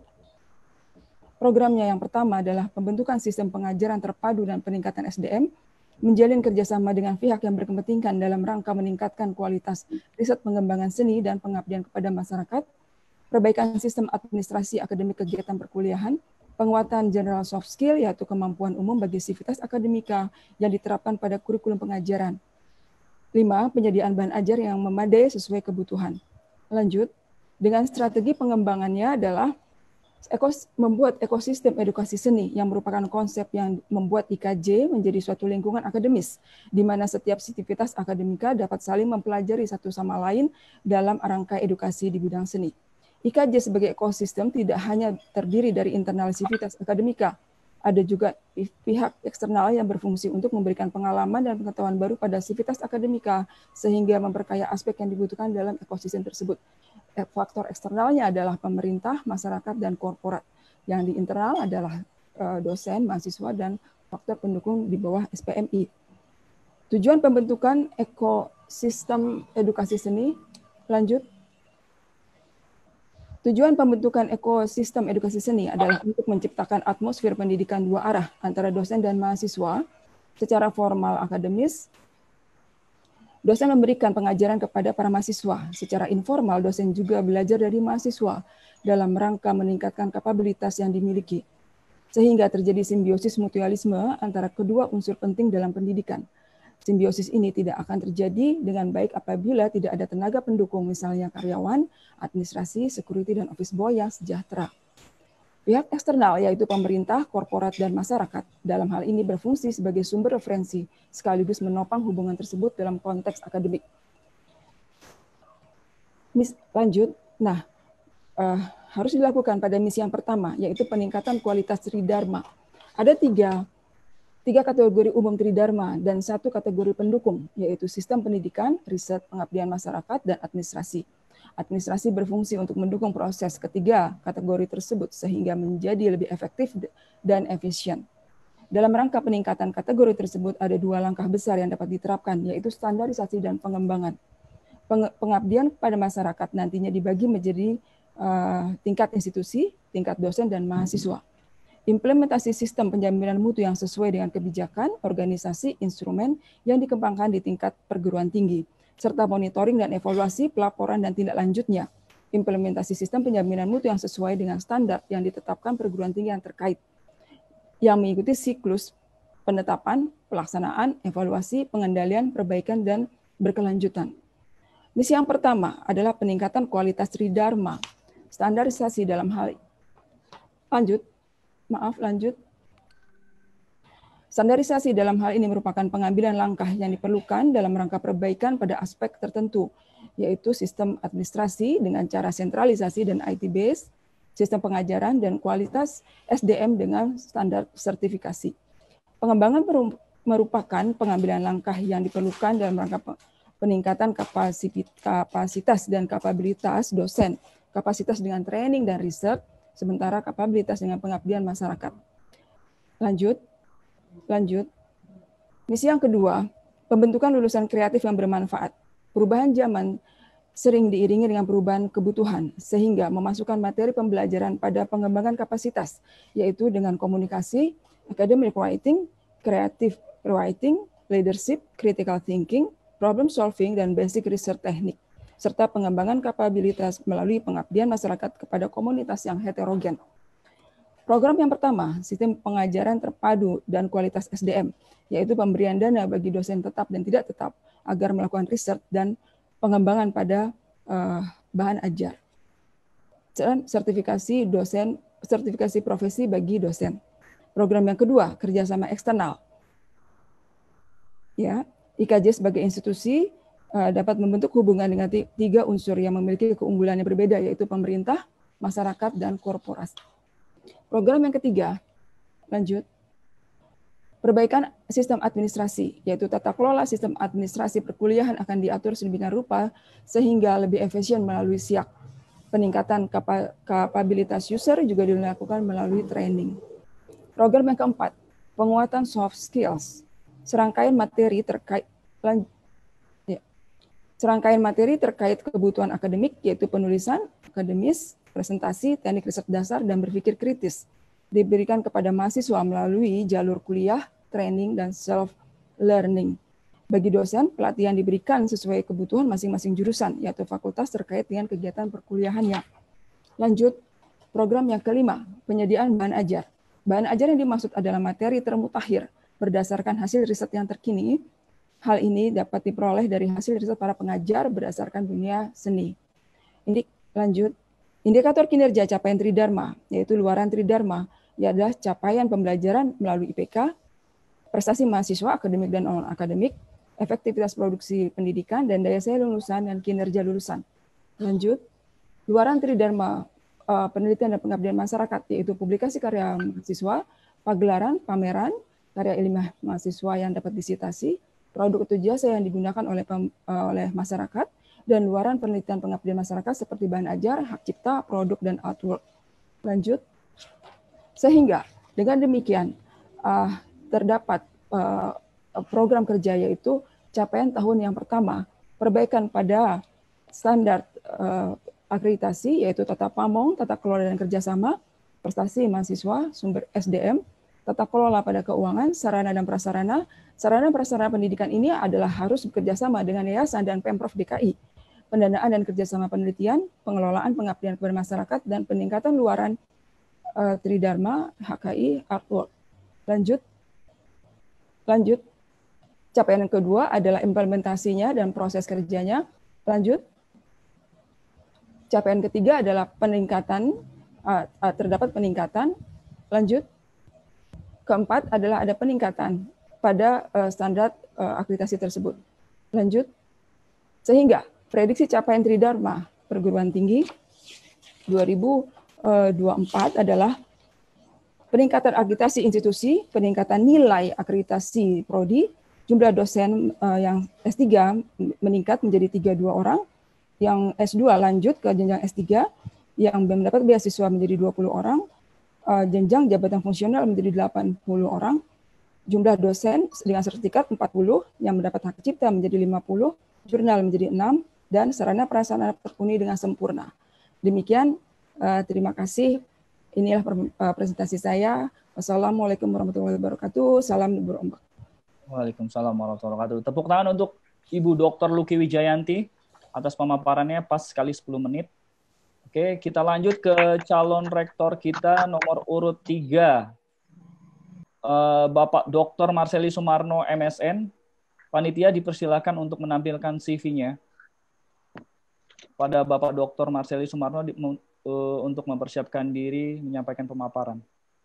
programnya yang pertama adalah pembentukan sistem pengajaran terpadu dan peningkatan S D M, menjalin kerjasama dengan pihak yang berkepentingan dalam rangka meningkatkan kualitas riset pengembangan seni dan pengabdian kepada masyarakat, perbaikan sistem administrasi akademik kegiatan perkuliahan, penguatan general soft skill, yaitu kemampuan umum bagi sivitas akademika yang diterapkan pada kurikulum pengajaran. Lima, penyediaan bahan ajar yang memadai sesuai kebutuhan. Lanjut, dengan strategi pengembangannya adalah ekos, membuat ekosistem edukasi seni yang merupakan konsep yang membuat I K J menjadi suatu lingkungan akademis, di mana setiap sivitas akademika dapat saling mempelajari satu sama lain dalam rangka edukasi di bidang seni. I K J sebagai ekosistem tidak hanya terdiri dari internal sivitas akademika, ada juga pihak eksternal yang berfungsi untuk memberikan pengalaman dan pengetahuan baru pada sivitas akademika, sehingga memperkaya aspek yang dibutuhkan dalam ekosistem tersebut. Faktor eksternalnya adalah pemerintah, masyarakat, dan korporat. Yang di internal adalah dosen, mahasiswa, dan faktor pendukung di bawah S P M I. Tujuan pembentukan ekosistem edukasi seni, lanjut. Tujuan pembentukan ekosistem edukasi seni adalah untuk menciptakan atmosfer pendidikan dua arah antara dosen dan mahasiswa. Secara formal akademis, dosen memberikan pengajaran kepada para mahasiswa. Secara informal, dosen juga belajar dari mahasiswa dalam rangka meningkatkan kapabilitas yang dimiliki. Sehingga terjadi simbiosis mutualisme antara kedua unsur penting dalam pendidikan. Simbiosis ini tidak akan terjadi dengan baik apabila tidak ada tenaga pendukung, misalnya karyawan, administrasi, security, dan office boy yang sejahtera. Pihak eksternal, yaitu pemerintah, korporat, dan masyarakat, dalam hal ini berfungsi sebagai sumber referensi, sekaligus menopang hubungan tersebut dalam konteks akademik. Mis, lanjut, nah, uh, harus dilakukan pada misi yang pertama, yaitu peningkatan kualitas tridharma. Ada tiga Tiga kategori umum tridharma dan satu kategori pendukung, yaitu sistem pendidikan, riset, pengabdian masyarakat, dan administrasi. Administrasi berfungsi untuk mendukung proses ketiga kategori tersebut sehingga menjadi lebih efektif dan efisien. Dalam rangka peningkatan kategori tersebut ada dua langkah besar yang dapat diterapkan, yaitu standarisasi dan pengembangan. Pengabdian kepada masyarakat nantinya dibagi menjadi uh, tingkat institusi, tingkat dosen, dan mahasiswa. Implementasi sistem penjaminan mutu yang sesuai dengan kebijakan, organisasi, instrumen yang dikembangkan di tingkat perguruan tinggi, serta monitoring dan evaluasi pelaporan dan tindak lanjutnya. Implementasi sistem penjaminan mutu yang sesuai dengan standar yang ditetapkan perguruan tinggi yang terkait, yang mengikuti siklus penetapan, pelaksanaan, evaluasi, pengendalian, perbaikan, dan berkelanjutan. Misi yang pertama adalah peningkatan kualitas tridharma, standarisasi dalam hal lanjut, maaf lanjut. Standarisasi dalam hal ini merupakan pengambilan langkah yang diperlukan dalam rangka perbaikan pada aspek tertentu, yaitu sistem administrasi dengan cara sentralisasi dan I T-based, sistem pengajaran dan kualitas S D M dengan standar sertifikasi. Pengembangan merupakan pengambilan langkah yang diperlukan dalam rangka peningkatan kapasitas dan kapabilitas dosen, kapasitas dengan training dan riset, sementara kapabilitas dengan pengabdian masyarakat. Lanjut. Lanjut. Misi yang kedua, pembentukan lulusan kreatif yang bermanfaat. Perubahan zaman sering diiringi dengan perubahan kebutuhan, sehingga memasukkan materi pembelajaran pada pengembangan kapasitas, yaitu dengan komunikasi, academic writing, creative writing, leadership, critical thinking, problem solving, dan basic research teknik, serta pengembangan kapabilitas melalui pengabdian masyarakat kepada komunitas yang heterogen. Program yang pertama, sistem pengajaran terpadu dan kualitas S D M, yaitu pemberian dana bagi dosen tetap dan tidak tetap agar melakukan riset dan pengembangan pada uh, bahan ajar. Dan sertifikasi dosen, sertifikasi profesi bagi dosen. Program yang kedua, kerjasama eksternal. Ya, I K J sebagai institusi uh, dapat membentuk hubungan dengan tiga unsur yang memiliki keunggulan yang berbeda, yaitu pemerintah, masyarakat, dan korporasi. Program yang ketiga, lanjut, perbaikan sistem administrasi, yaitu tata kelola sistem administrasi perkuliahan akan diatur sedemikian rupa sehingga lebih efisien melalui S I A K. Peningkatan kapabilitas user juga dilakukan melalui training. Program yang keempat, penguatan soft skills. Serangkaian materi terkait ya, serangkaian materi terkait kebutuhan akademik, yaitu penulisan, akademis, presentasi, teknik riset dasar, dan berpikir kritis diberikan kepada mahasiswa melalui jalur kuliah, training, dan self-learning. Bagi dosen, pelatihan diberikan sesuai kebutuhan masing-masing jurusan, yaitu fakultas terkait dengan kegiatan perkuliahannya. Lanjut, program yang kelima, penyediaan bahan ajar. Bahan ajar yang dimaksud adalah materi termutakhir berdasarkan hasil riset yang terkini. Hal ini dapat diperoleh dari hasil riset para pengajar berdasarkan dunia seni. Ini lanjut, indikator kinerja capaian tridharma, yaitu luaran tridharma, adalah capaian pembelajaran melalui I P K, prestasi mahasiswa akademik dan non-akademik, efektivitas produksi pendidikan, dan daya saing lulusan dan kinerja lulusan. Lanjut, luaran tridharma uh, penelitian dan pengabdian masyarakat, yaitu publikasi karya mahasiswa, pagelaran, pameran, karya ilmiah mahasiswa yang dapat disitasi, produk atau jasa yang digunakan oleh, uh, oleh masyarakat, dan luaran penelitian pengabdian masyarakat seperti bahan ajar, hak cipta, produk, dan artwork. Lanjut. Sehingga dengan demikian uh, terdapat uh, program kerja, yaitu capaian tahun yang pertama, perbaikan pada standar uh, akreditasi, yaitu tata pamong, tata kelola dan kerjasama, prestasi mahasiswa, sumber S D M, tata kelola pada keuangan, sarana dan prasarana. Sarana dan prasarana pendidikan ini adalah harus bekerjasama dengan yayasan dan Pemprov D K I. Pendanaan dan kerjasama penelitian, pengelolaan pengabdian kepada masyarakat, dan peningkatan luaran uh, tridharma, H K I, artwork. Lanjut. Lanjut. Capaian yang kedua adalah implementasinya dan proses kerjanya. Lanjut. Capaian ketiga adalah peningkatan, uh, uh, terdapat peningkatan. Lanjut. Keempat adalah ada peningkatan pada uh, standar uh, akreditasi tersebut. Lanjut. Sehingga prediksi capaian tridharma perguruan tinggi dua ribu dua puluh empat adalah peningkatan akreditasi institusi, peningkatan nilai akreditasi prodi, jumlah dosen uh, yang S tiga meningkat menjadi tiga puluh dua orang, yang S dua lanjut ke jenjang S tiga, yang mendapat beasiswa menjadi dua puluh orang, uh, jenjang jabatan fungsional menjadi delapan puluh orang, jumlah dosen dengan sertifikat empat puluh, yang mendapat hak cipta menjadi lima puluh, jurnal menjadi enam, dan sarana prasarana terpenuhi dengan sempurna. Demikian, uh, terima kasih. Inilah uh, presentasi saya. Wassalamualaikum warahmatullahi wabarakatuh. Salam libur ombak. Waalaikumsalam warahmatullahi wabarakatuh. Tepuk tangan untuk Ibu Doktor Luki Wijayanti atas pemaparannya, pas sekali sepuluh menit. Oke, kita lanjut ke calon rektor kita nomor urut tiga. Uh, Bapak Doktor Marseli Sumarno, M S N. Panitia dipersilakan untuk menampilkan C V-nya pada Bapak Doktor Marceli Sumarno di, uh, untuk mempersiapkan diri menyampaikan pemaparan.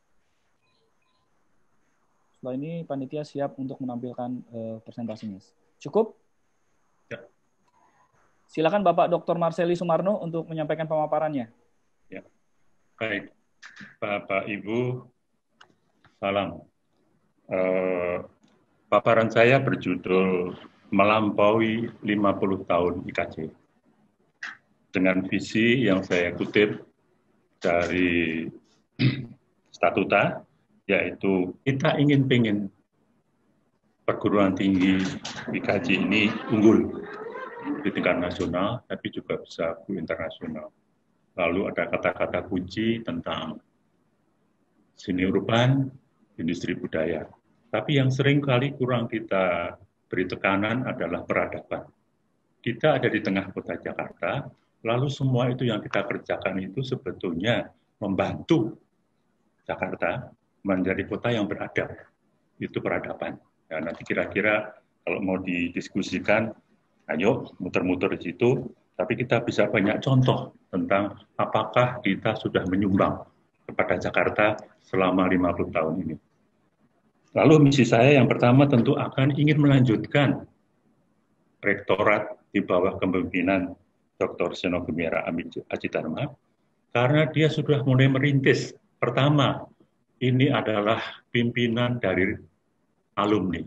Setelah ini panitia siap untuk menampilkan uh, presentasinya. Cukup? Ya. Silakan Bapak Doktor Marceli Sumarno untuk menyampaikan pemaparannya. Ya. Baik, Bapak Ibu, salam. Uh, paparan saya berjudul Melampaui lima puluh tahun I K J. Dengan visi yang saya kutip dari statuta, yaitu kita ingin-ingin perguruan tinggi I K J ini unggul di tingkat nasional, tapi juga bisa go internasional. Lalu ada kata-kata kunci tentang seni urban, industri budaya. Tapi yang sering kali kurang kita beri tekanan adalah peradaban. Kita ada di tengah kota Jakarta, lalu semua itu yang kita kerjakan itu sebetulnya membantu Jakarta menjadi kota yang beradab. Itu peradaban. Ya, nanti kira-kira kalau mau didiskusikan, ayo muter-muter di situ, tapi kita bisa banyak contoh tentang apakah kita sudah menyumbang kepada Jakarta selama lima puluh tahun ini. Lalu misi saya yang pertama tentu akan ingin melanjutkan rektorat di bawah kepemimpinan Doktor Seno Gemiara Ajitarma, karena dia sudah mulai merintis. Pertama, ini adalah pimpinan dari alumni.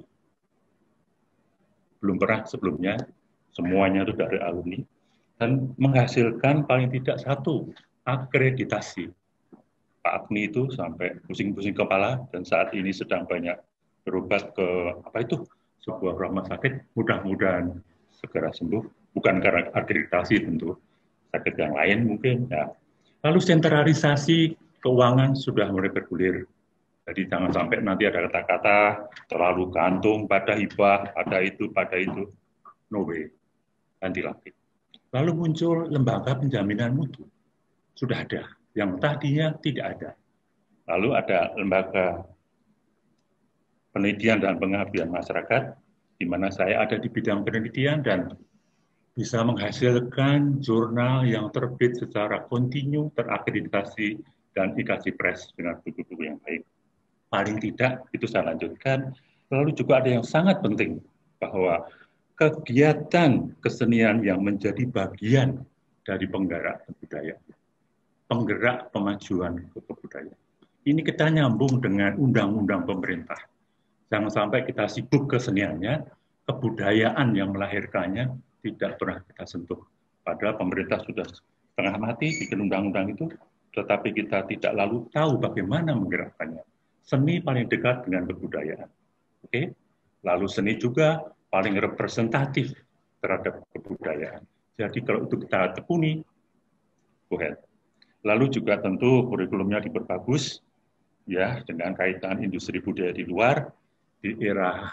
Belum pernah sebelumnya, semuanya itu dari alumni. Dan menghasilkan paling tidak satu akreditasi. Pak Agni itu sampai pusing-pusing kepala dan saat ini sedang banyak berobat ke apa itu sebuah rumah sakit. Mudah-mudahan segera sembuh. Bukan karena akreditasi tentu, sakit yang lain mungkin. Ya. Lalu sentralisasi keuangan sudah mulai bergulir. Jadi jangan sampai nanti ada kata-kata terlalu gantung pada hibah, pada itu, pada itu. No way. Ganti lagi. Lalu muncul lembaga penjaminan mutu. Sudah ada. Yang tadinya tidak ada. Lalu ada lembaga penelitian dan pengabdian masyarakat, di mana saya ada di bidang penelitian dan bisa menghasilkan jurnal yang terbit secara kontinu, terakreditasi, dan I K J Press dengan buku-buku yang baik. Paling tidak, itu saya lanjutkan. Lalu juga ada yang sangat penting, bahwa kegiatan kesenian yang menjadi bagian dari penggerak kebudayaan, penggerak pemajuan kebudayaan. Ini kita nyambung dengan undang-undang pemerintah. Jangan sampai kita sibuk keseniannya, kebudayaan yang melahirkannya tidak pernah kita sentuh. Padahal pemerintah sudah setengah mati bikin undang-undang itu, tetapi kita tidak lalu tahu bagaimana menggerakkannya. Seni paling dekat dengan kebudayaan. Oke? Lalu seni juga paling representatif terhadap kebudayaan. Jadi kalau itu kita tekuni, go ahead. Lalu juga tentu kurikulumnya diperbagus, ya, dengan kaitan industri budaya di luar, di era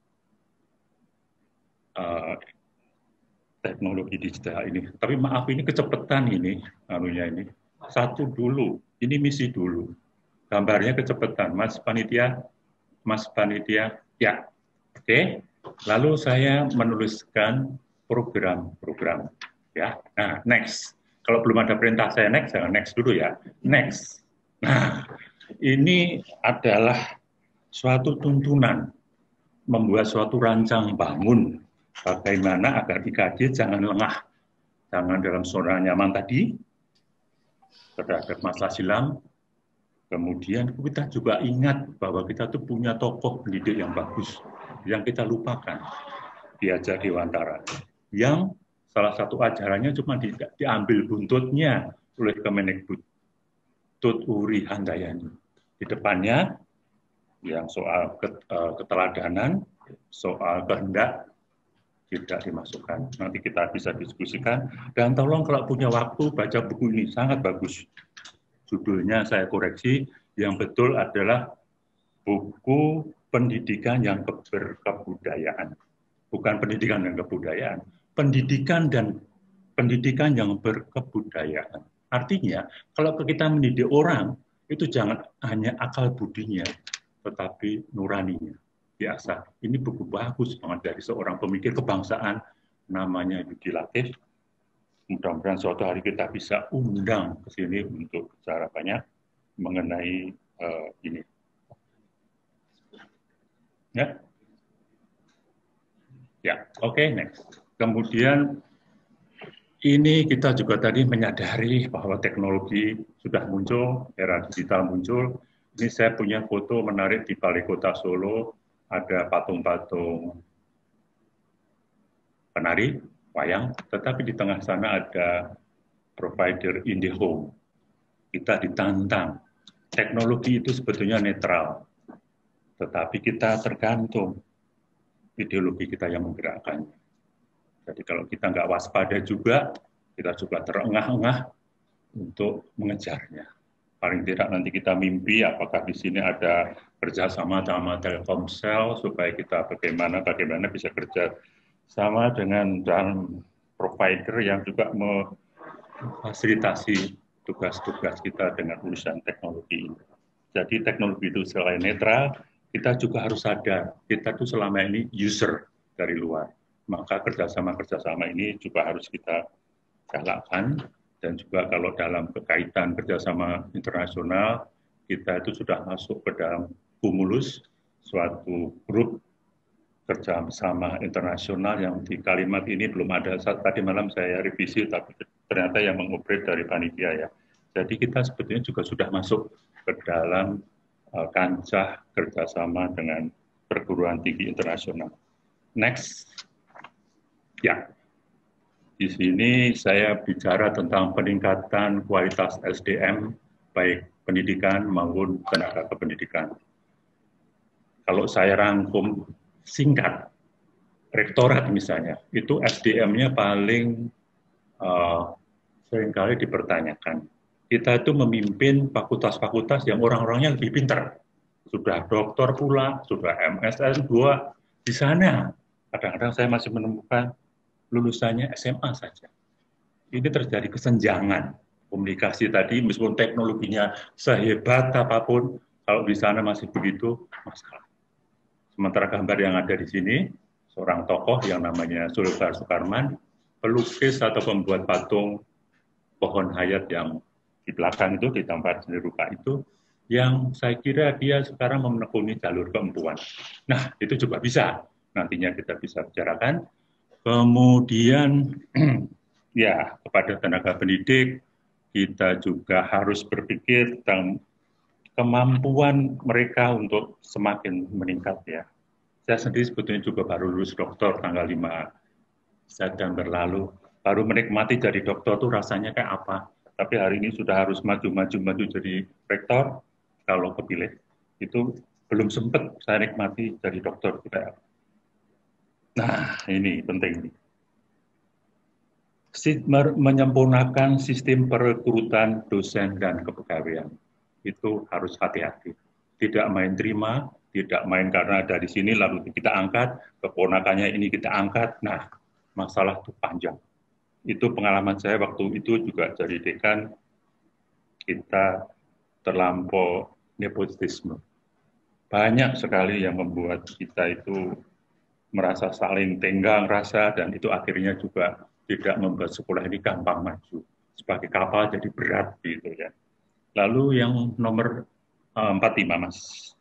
uh, teknologi digital ini. Tapi maaf, ini kecepatan ini, anunya ini. Satu dulu, ini misi dulu. Gambarnya kecepatan, Mas Panitia, Mas Panitia, ya. Oke, lalu saya menuliskan program-program, ya. Nah, next. Kalau belum ada perintah saya next, jangan next dulu ya. Next. Nah, ini adalah suatu tuntunan, membuat suatu rancang bangun, bagaimana agar I K J jangan lengah, jangan dalam zona nyaman tadi, terhadap masa silam. Kemudian kita juga ingat bahwa kita tuh punya tokoh pendidik yang bagus, yang kita lupakan, Ki Hajar Dewantara, yang salah satu ajarannya cuma di, diambil buntutnya oleh Kemendikbud, Tut Uri Handayani. Di depannya, yang soal keteladanan, soal kehendak, tidak dimasukkan. Nanti kita bisa diskusikan. Dan tolong kalau punya waktu, baca buku ini, sangat bagus. Judulnya saya koreksi, yang betul adalah buku pendidikan yang berkebudayaan. Bukan pendidikan yang kebudayaan, pendidikan dan pendidikan yang berkebudayaan. Artinya, kalau kita mendidik orang, itu jangan hanya akal budinya, tetapi nuraninya. biasa. Ini buku bagus banget dari seorang pemikir kebangsaan namanya Yudi Latif. Mudah-mudahan suatu hari kita bisa undang ke sini untuk bicara banyak mengenai uh, ini. Ya, ya, oke, okay, next. Kemudian ini kita juga tadi menyadari bahwa teknologi sudah muncul, era digital muncul. Ini saya punya foto menarik di Balai Kota Solo, ada patung-patung penari, wayang, tetapi di tengah sana ada provider IndiHome. Kita ditantang. Teknologi itu sebetulnya netral, tetapi kita tergantung ideologi kita yang menggerakkannya. Jadi kalau kita nggak waspada juga, kita juga terengah-engah untuk mengejarnya. Paling tidak nanti kita mimpi apakah di sini ada kerjasama sama Telkomsel supaya kita bagaimana bagaimana bisa kerja sama dengan dan provider yang juga memfasilitasi tugas-tugas kita dengan urusan teknologi ini. Jadi teknologi itu selain netral, kita juga harus sadar kita itu selama ini user dari luar. Maka kerjasama-kerjasama ini juga harus kita galakkan. Dan juga kalau dalam kekaitan kerjasama internasional, kita itu sudah masuk ke dalam Cumulus, suatu grup kerjasama internasional yang di kalimat ini belum ada. Tadi malam saya revisi, tapi ternyata yang mengoperate dari panitia ya. Jadi kita sebetulnya juga sudah masuk ke dalam uh, kancah kerjasama dengan perguruan tinggi internasional. Next, ya. Di sini saya bicara tentang peningkatan kualitas S D M, baik pendidikan maupun tenaga kependidikan. Kalau saya rangkum singkat, rektorat misalnya, itu S D M-nya paling uh, seringkali dipertanyakan. Kita itu memimpin fakultas-fakultas yang orang-orangnya lebih pintar. Sudah doktor pula, sudah M S S dua. Di sana, kadang-kadang saya masih menemukan lulusannya S M A saja. Ini terjadi kesenjangan komunikasi tadi, meskipun teknologinya sehebat apapun, kalau di sana masih begitu, masalah. Sementara gambar yang ada di sini, seorang tokoh yang namanya Sulgar Sukarman, pelukis atau pembuat patung pohon hayat yang di belakang itu, di tempat seni rupa itu, yang saya kira dia sekarang menekuni jalur keempuan. Nah, itu juga bisa. Nantinya kita bisa bicarakan. Kemudian, ya, kepada tenaga pendidik, kita juga harus berpikir tentang kemampuan mereka untuk semakin meningkat ya. Saya sendiri sebetulnya juga baru lulus doktor tanggal lima September lalu, baru menikmati jadi doktor tuh rasanya kayak apa. Tapi hari ini sudah harus maju-maju-maju jadi rektor, kalau kepilih, itu belum sempat saya nikmati jadi doktor kayak apa. Nah, ini penting. Menyempurnakan sistem perekrutan dosen dan kepegawaian. Itu harus hati-hati. Tidak main terima, tidak main karena ada di sini lalu kita angkat, keponakannya ini kita angkat. Nah, masalah itu panjang. Itu pengalaman saya waktu itu juga jadi dekan, kita terlampau nepotisme. Banyak sekali yang membuat kita itu merasa saling tenggang rasa, dan itu akhirnya juga tidak membuat sekolah ini gampang maju. Sebagai kapal jadi berat gitu ya. Lalu yang nomor uh, empat puluh lima, Mas.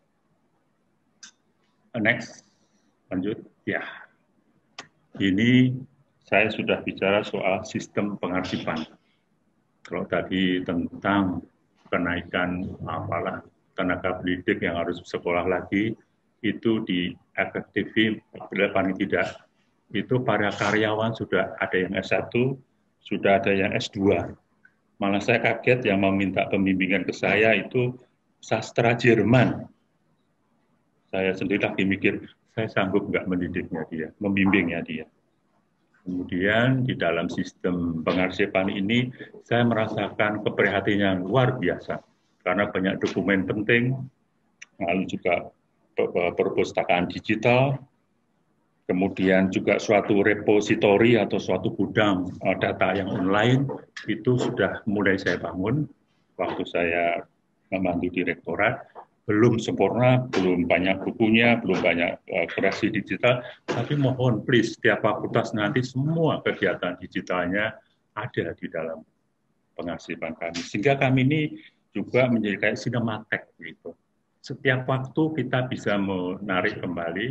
Next, lanjut. Ya, ini saya sudah bicara soal sistem pengarsipan. Kalau tadi tentang kenaikan apalah tenaga pendidik yang harus sekolah lagi, itu di efektif bila paling tidak itu para karyawan sudah ada yang S satu, sudah ada yang S dua. Malah saya kaget yang meminta pembimbingan ke saya itu sastra Jerman. Saya sendiri lagi mikir, saya sanggup nggak mendidiknya dia, membimbingnya dia. Kemudian di dalam sistem pengarsipan ini saya merasakan keprihatinan yang luar biasa karena banyak dokumen penting, lalu juga perpustakaan digital, kemudian juga suatu repositori atau suatu gudang data yang online, itu sudah mulai saya bangun waktu saya membantu direktorat. belum sempurna, belum banyak bukunya, belum banyak uh, kreasi digital, tapi mohon please setiap fakultas nanti semua kegiatan digitalnya ada di dalam pengarsipan kami. Sehingga kami ini juga menjadi kayak sinematek gitu. Setiap waktu kita bisa menarik kembali.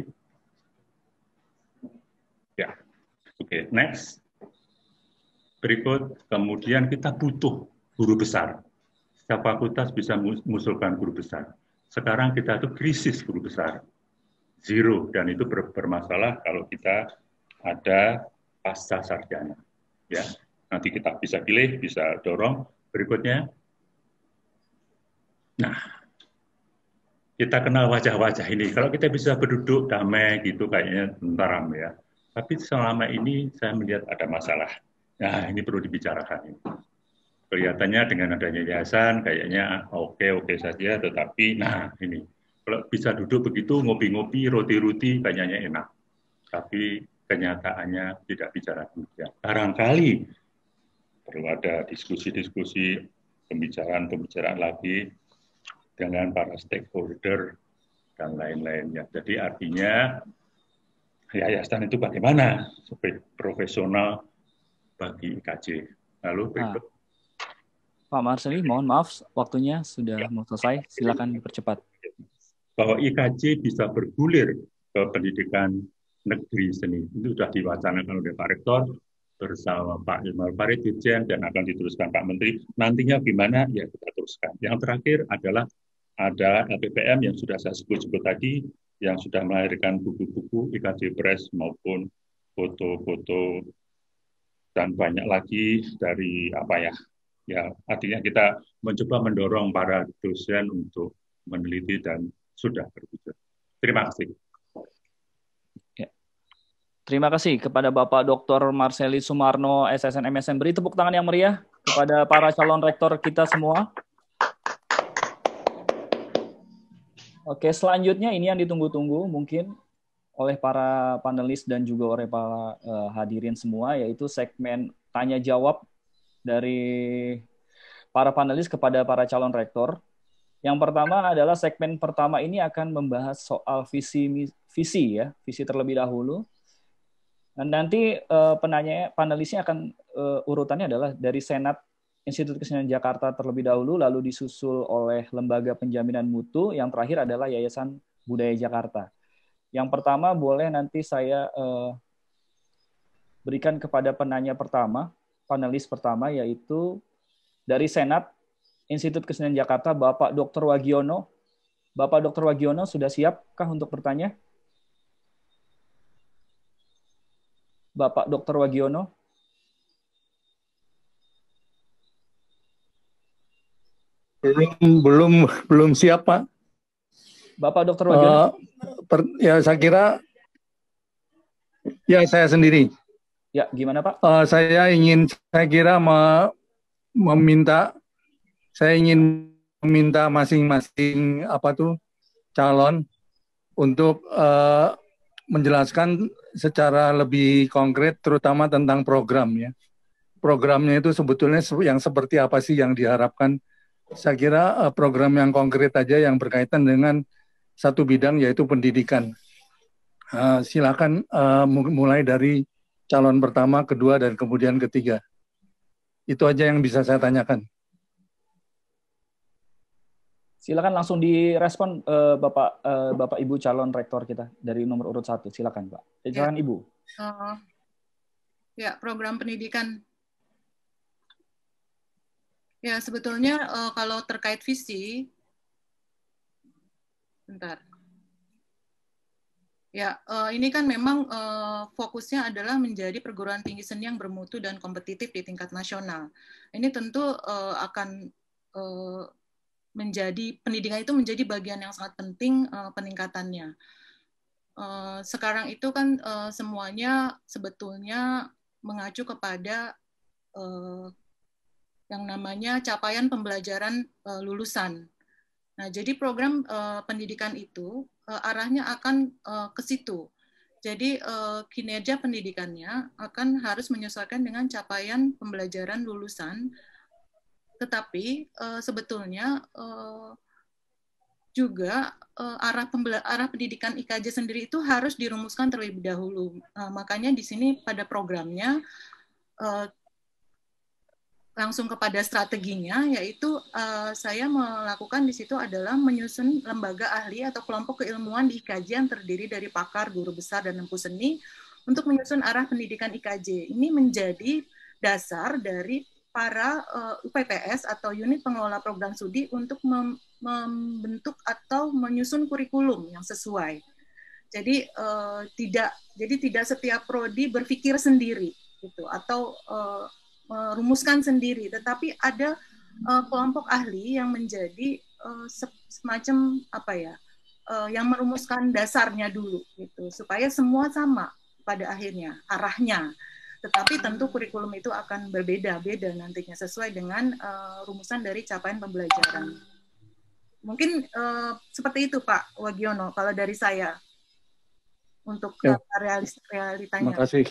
Ya, oke, okay, next. Berikut, kemudian kita butuh guru besar. Setiap fakultas bisa mengusulkan guru besar. Sekarang kita itu krisis guru besar, zero, dan itu ber bermasalah kalau kita ada pasca sarjana. Ya, nanti kita bisa pilih, bisa dorong. Berikutnya, nah, kita kenal wajah-wajah ini. Kalau kita bisa berduduk damai gitu, kayaknya tentram ya. Tapi selama ini saya melihat ada masalah. Nah, ini perlu dibicarakan. Kelihatannya dengan adanya yayasan kayaknya oke-oke saja, tetapi nah ini kalau bisa duduk begitu ngopi-ngopi, roti-roti kayaknya enak, tapi kenyataannya tidak bicara demikian. Barangkali perlu ada diskusi-diskusi, pembicaraan-pembicaraan lagi dengan para stakeholder dan lain-lainnya. Jadi artinya yayasan itu bagaimana sebagai profesional bagi I K J. Lalu berikut. Pak Marseli, mohon maaf, waktunya sudah mau selesai. Silakan dipercepat. Bahwa I K J bisa bergulir ke pendidikan negeri seni. Itu sudah diwacanakan oleh Pak Rektor bersama Pak Ilmar Farid, Dirjen, dan akan diteruskan Pak Menteri. Nantinya gimana? Ya kita teruskan. Yang terakhir adalah ada L P P M yang sudah saya sebut-sebut tadi, yang sudah melahirkan buku-buku I K J Press maupun foto-foto dan banyak lagi dari apa ya, ya artinya kita mencoba mendorong para dosen untuk meneliti dan sudah berwujud. Terima kasih. Ya. Terima kasih kepada Bapak Doktor Marseli Sumarno, S S N M S N. Beri tepuk tangan yang meriah kepada para calon rektor kita semua. Oke, selanjutnya ini yang ditunggu-tunggu mungkin oleh para panelis dan juga oleh para uh, hadirin semua, yaitu segmen tanya jawab dari para panelis kepada para calon rektor. Yang pertama adalah segmen pertama ini akan membahas soal visi visi ya, visi terlebih dahulu. Dan nanti uh, penanya panelisnya akan uh, urutannya adalah dari Senat Institut Kesenian Jakarta terlebih dahulu, lalu disusul oleh Lembaga Penjaminan Mutu, yang terakhir adalah Yayasan Budaya Jakarta. Yang pertama boleh nanti saya uh, berikan kepada penanya pertama, panelis pertama, yaitu dari Senat Institut Kesenian Jakarta, Bapak Doktor Wagiono. Bapak Doktor Wagiono sudah siapkah untuk bertanya? Bapak Doktor Wagiono. Belum belum belum siap, Pak. Bapak Doktor Wagiono. Uh, per, ya saya kira ya saya sendiri. Ya, gimana Pak? Uh, saya ingin saya kira me, meminta saya ingin meminta masing-masing apa tuh calon untuk uh, menjelaskan secara lebih konkret terutama tentang program ya. Programnya itu sebetulnya yang seperti apa sih yang diharapkan? Saya kira uh, program yang konkret aja yang berkaitan dengan satu bidang yaitu pendidikan. Uh, silakan uh, mulai dari calon pertama, kedua, dan kemudian ketiga. Itu aja yang bisa saya tanyakan. Silakan langsung direspon uh, Bapak uh, Bapak Ibu calon rektor kita dari nomor urut satu. Silakan Pak. Silakan ya. Ibu. Uh, ya, program pendidikan. Ya, sebetulnya uh, kalau terkait visi, bentar. Ya, uh, ini kan memang uh, fokusnya adalah menjadi perguruan tinggi seni yang bermutu dan kompetitif di tingkat nasional. Ini tentu uh, akan uh, menjadi pendidikan itu menjadi bagian yang sangat penting uh, peningkatannya. Uh, sekarang itu kan uh, semuanya sebetulnya mengacu kepada uh, yang namanya capaian pembelajaran uh, lulusan. Nah, jadi program uh, pendidikan itu uh, arahnya akan uh, ke situ. Jadi uh, kinerja pendidikannya akan harus menyesuaikan dengan capaian pembelajaran lulusan. Tetapi uh, sebetulnya uh, juga uh, arah pembela- arah pendidikan I K J sendiri itu harus dirumuskan terlebih dahulu. Uh, makanya di sini pada programnya uh, langsung kepada strateginya, yaitu uh, saya melakukan di situ adalah menyusun lembaga ahli atau kelompok keilmuan di I K J yang terdiri dari pakar, guru besar, dan empu seni untuk menyusun arah pendidikan I K J. Ini menjadi dasar dari para uh, U P P S atau unit pengelola program studi untuk mem membentuk atau menyusun kurikulum yang sesuai. Jadi uh, tidak jadi tidak setiap prodi berpikir sendiri gitu atau uh, merumuskan sendiri, tetapi ada uh, kelompok ahli yang menjadi uh, semacam apa ya, uh, yang merumuskan dasarnya dulu gitu supaya semua sama pada akhirnya arahnya. Tetapi tentu kurikulum itu akan berbeda-beda nantinya sesuai dengan uh, rumusan dari capaian pembelajaran. Mungkin uh, seperti itu Pak Wagiono kalau dari saya untuk ya. realis, realitanya. Terima kasih.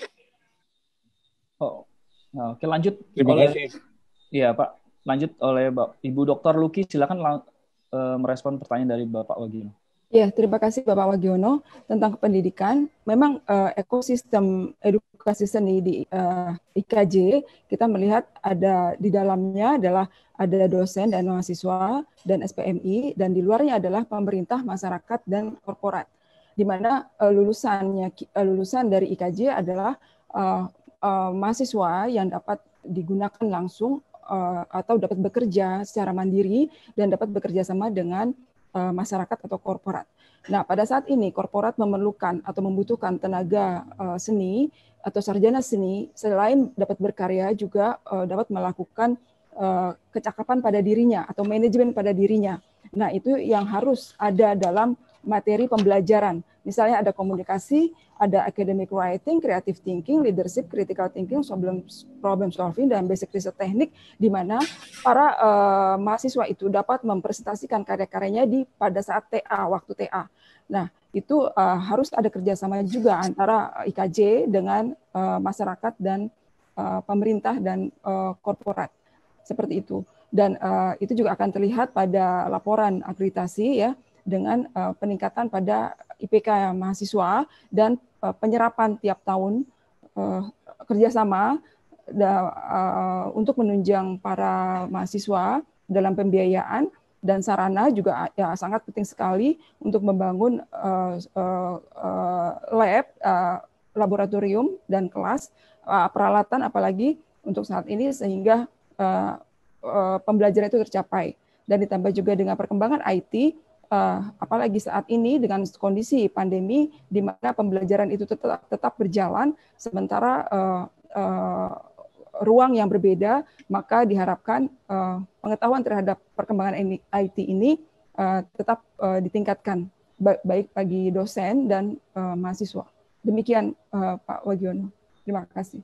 Oh, nah, oke lanjut. Terima oleh, kasih. Iya Pak, lanjut oleh Ibu Doktor Luki, silakan lang, uh, merespon pertanyaan dari Bapak Wagiono. Ya, terima kasih Bapak Wagiono tentang pendidikan. Memang uh, ekosistem edukasi seni di uh, I K J kita melihat ada di dalamnya adalah ada dosen dan mahasiswa dan S P M I, dan di luarnya adalah pemerintah, masyarakat, dan korporat. Di mana uh, lulusannya uh, lulusan dari I K J adalah uh, uh, mahasiswa yang dapat digunakan langsung uh, atau dapat bekerja secara mandiri dan dapat bekerja sama dengan masyarakat atau korporat. Nah, pada saat ini korporat memerlukan atau membutuhkan tenaga uh, seni atau sarjana seni, selain dapat berkarya juga uh, dapat melakukan uh, kecakapan pada dirinya atau manajemen pada dirinya. Nah, itu yang harus ada dalam materi pembelajaran. Misalnya ada komunikasi, ada academic writing, creative thinking, leadership, critical thinking, problem, problem solving, dan basic research teknik, di mana para uh, mahasiswa itu dapat mempresentasikan karya-karyanya di pada saat T A, waktu T A. Nah, itu uh, harus ada kerjasama juga antara I K J dengan uh, masyarakat dan uh, pemerintah dan uh, korporat. Seperti itu. Dan uh, itu juga akan terlihat pada laporan akreditasi ya, dengan uh, peningkatan pada I P K mahasiswa dan uh, penyerapan tiap tahun uh, kerjasama da, uh, untuk menunjang para mahasiswa dalam pembiayaan dan sarana juga ya sangat penting sekali untuk membangun uh, uh, uh, lab, uh, laboratorium dan kelas, uh, peralatan apalagi untuk saat ini sehingga uh, uh, pembelajaran itu tercapai. Dan ditambah juga dengan perkembangan I T, Uh, apalagi saat ini dengan kondisi pandemi di mana pembelajaran itu tetap tetap berjalan sementara uh, uh, ruang yang berbeda, maka diharapkan uh, pengetahuan terhadap perkembangan I T ini uh, tetap uh, ditingkatkan baik bagi dosen dan uh, mahasiswa. Demikian uh, Pak Wagiono. Terima kasih.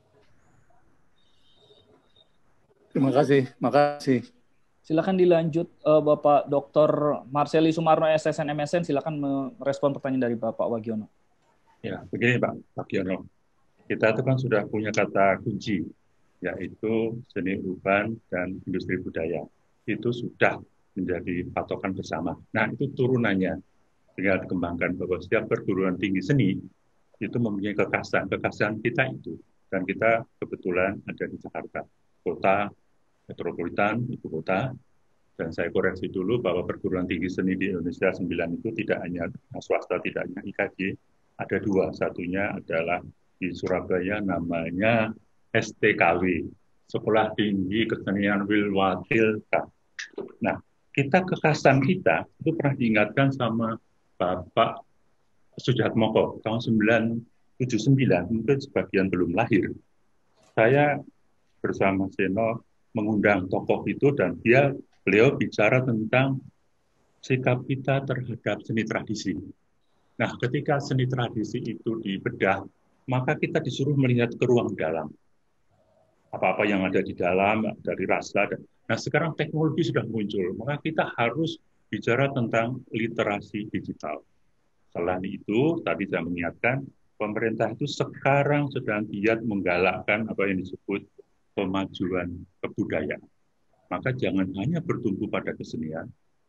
Terima kasih. Terima kasih. Silakan dilanjut uh, Bapak Doktor Marseli Sumarno S S N M S N, silakan merespon pertanyaan dari Bapak Wagiono. Ya, begini Pak Wagiono. Kita itu kan sudah punya kata kunci, yaitu seni urban dan industri budaya. Itu sudah menjadi patokan bersama. Nah, itu turunannya tinggal dikembangkan bahwa setiap perguruan tinggi seni itu mempunyai kekhasan. Kekhasan kita itu. Dan kita kebetulan ada di Jakarta, kota metropolitan, ibu kota, dan saya koreksi dulu bahwa perguruan tinggi seni di Indonesia sembilan itu tidak hanya swasta, tidak hanya I K J, ada dua. Satunya adalah di Surabaya namanya S T K W, Sekolah Tinggi Kesenian Wilwatilka. Nah, kita kekhasan kita itu pernah diingatkan sama Bapak Sujatmoko tahun sembilan tujuh sembilan, mungkin sebagian belum lahir. Saya bersama Seno mengundang tokoh itu dan dia beliau bicara tentang sikap kita terhadap seni tradisi. Nah, ketika seni tradisi itu dibedah, maka kita disuruh melihat ke ruang dalam. Apa-apa yang ada di dalam dari rasa. Nah, sekarang teknologi sudah muncul, maka kita harus bicara tentang literasi digital. Selain itu, tadi saya mengingatkan, pemerintah itu sekarang sedang giat menggalakkan apa yang disebut pemajuan kebudayaan. Maka jangan hanya bertumpu pada kesenian,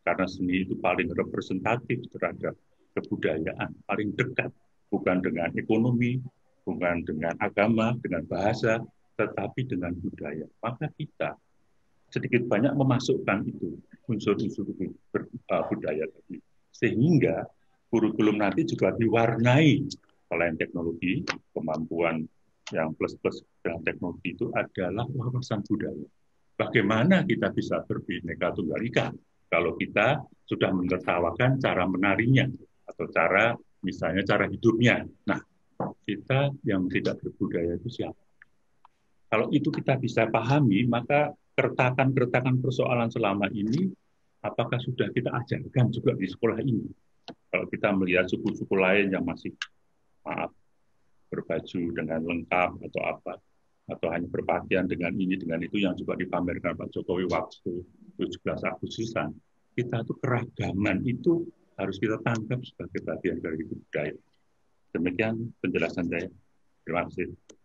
karena seni itu paling representatif terhadap kebudayaan, paling dekat, bukan dengan ekonomi, bukan dengan agama, dengan bahasa, tetapi dengan budaya. Maka kita sedikit banyak memasukkan itu unsur-unsur budaya tadi, sehingga kurikulum nanti juga diwarnai oleh teknologi, kemampuan yang plus-plus dengan teknologi itu adalah wawasan budaya. Bagaimana kita bisa berbineka tunggal ika kalau kita sudah menertawakan cara menarinya atau cara misalnya cara hidupnya. Nah, kita yang tidak berbudaya itu siapa? Kalau itu kita bisa pahami, maka keretakan-keretakan persoalan selama ini apakah sudah kita ajarkan juga di sekolah ini? Kalau kita melihat suku-suku lain yang masih maaf berbaju dengan lengkap atau apa, atau hanya berpakaian dengan ini, dengan itu yang juga dipamerkan Pak Jokowi waktu tujuh belas Agustusan, kita tuh keragaman itu harus kita tangkap sebagai bagian dari budaya. Demikian penjelasan saya. Terima kasih.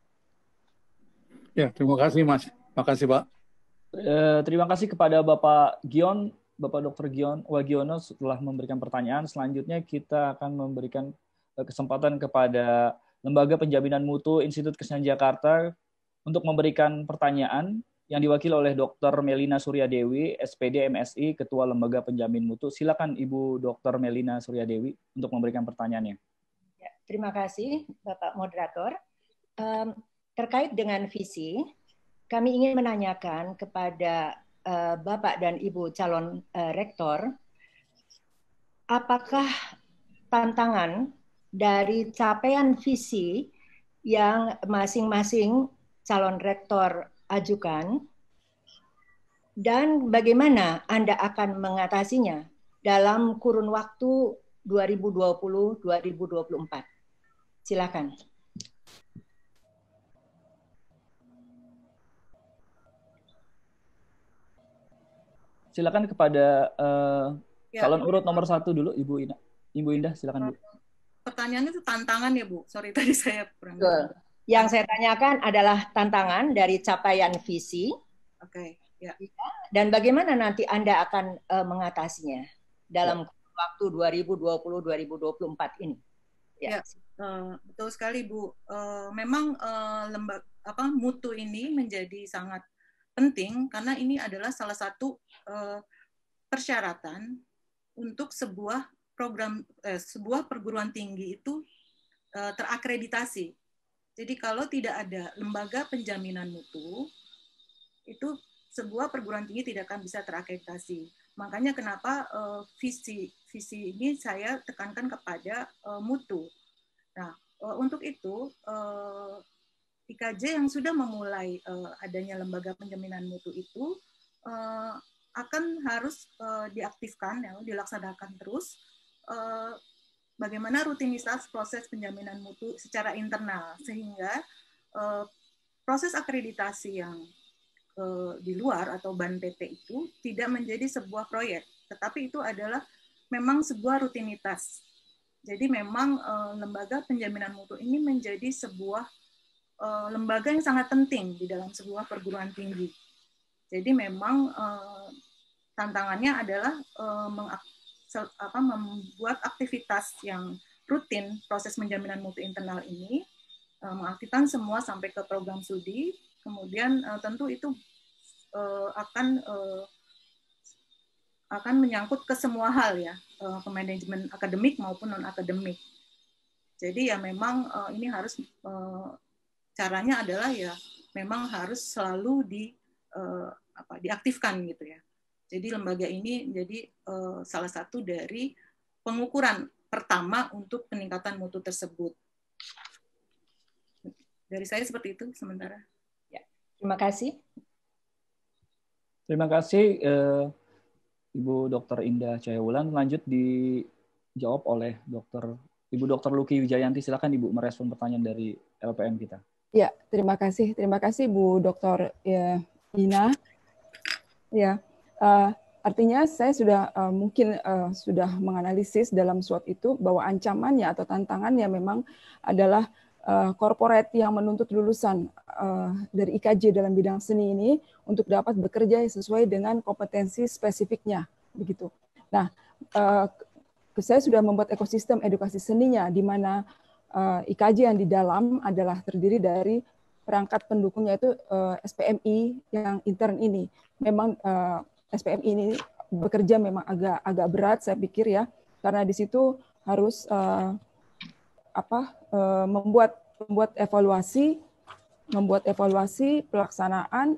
Ya, terima kasih Mas. Terima kasih Pak. Eh, terima kasih kepada Bapak Gion, Bapak Doktor Gion Wagiono setelah memberikan pertanyaan. Selanjutnya kita akan memberikan kesempatan kepada Lembaga Penjaminan Mutu Institut Kesenian Jakarta untuk memberikan pertanyaan yang diwakili oleh Doktor Melina Suryadewi, S P D M Si, Ketua Lembaga Penjamin Mutu. Silakan Ibu Doktor Melina Suryadewi untuk memberikan pertanyaannya. Ya, terima kasih Bapak Moderator. Um, terkait dengan visi, kami ingin menanyakan kepada uh, Bapak dan Ibu calon uh, rektor, apakah tantangan dari capaian visi yang masing-masing calon rektor ajukan, dan bagaimana Anda akan mengatasinya dalam kurun waktu dua ribu dua puluh sampai dua ribu dua puluh empat. Silakan. Silakan kepada uh, Ya. calon urut nomor satu dulu, Ibu Indah. Ibu Indah, silakan Bu. Pertanyaannya itu tantangan ya Bu. Sorry tadi saya kurang. Betul. Yang saya tanyakan adalah tantangan dari capaian visi. Oke. Ya. Dan bagaimana nanti Anda akan uh, mengatasinya dalam ya. waktu dua ribu dua puluh sampai dua ribu dua puluh empat ini. Ya, ya uh, betul sekali Bu. Uh, memang uh, lembaga apa mutu ini menjadi sangat penting karena ini adalah salah satu uh, persyaratan untuk sebuah program eh, sebuah perguruan tinggi itu eh, terakreditasi. Jadi kalau tidak ada lembaga penjaminan mutu, itu sebuah perguruan tinggi tidak akan bisa terakreditasi. Makanya kenapa eh, visi visi ini saya tekankan kepada eh, mutu. Nah, eh, untuk itu eh, I K J yang sudah memulai eh, adanya lembaga penjaminan mutu itu eh, akan harus uh, diaktifkan, ya, dilaksanakan terus. Uh, bagaimana rutinitas proses penjaminan mutu secara internal, sehingga uh, proses akreditasi yang uh, di luar atau ban P T itu tidak menjadi sebuah proyek, tetapi itu adalah memang sebuah rutinitas. Jadi memang uh, lembaga penjaminan mutu ini menjadi sebuah uh, lembaga yang sangat penting di dalam sebuah perguruan tinggi. Jadi memang uh, tantangannya adalah uh, mengak, apa, membuat aktivitas yang rutin proses penjaminan mutu internal ini, uh, mengaktifkan semua sampai ke program studi, kemudian uh, tentu itu uh, akan uh, akan menyangkut ke semua hal ya, uh, ke manajemen akademik maupun non akademik. Jadi ya memang uh, ini harus uh, caranya adalah ya memang harus selalu di uh, apa diaktifkan gitu ya. Jadi lembaga ini menjadi uh, salah satu dari pengukuran pertama untuk peningkatan mutu tersebut. Dari saya seperti itu sementara. Ya, terima kasih. Terima kasih eh, Ibu Dokter Indah Cahayawulan. Lanjut dijawab oleh Dokter Ibu Dokter Luki Wijayanti. Silakan Ibu merespon pertanyaan dari L P M kita. Ya, terima kasih. Terima kasih Bu Dokter ya, Ina. Ya, uh, artinya saya sudah uh, mungkin uh, sudah menganalisis dalam SWOT itu bahwa ancamannya atau tantangannya memang adalah uh, corporate yang menuntut lulusan uh, dari I K J dalam bidang seni ini untuk dapat bekerja sesuai dengan kompetensi spesifiknya, begitu. Nah, uh, saya sudah membuat ekosistem edukasi seninya, di mana uh, I K J yang di dalam adalah terdiri dari perangkat pendukungnya itu uh, S P M I yang intern ini. Memang uh, S P M I ini bekerja memang agak agak berat, saya pikir ya, karena di situ harus uh, apa uh, membuat membuat evaluasi, membuat evaluasi pelaksanaan,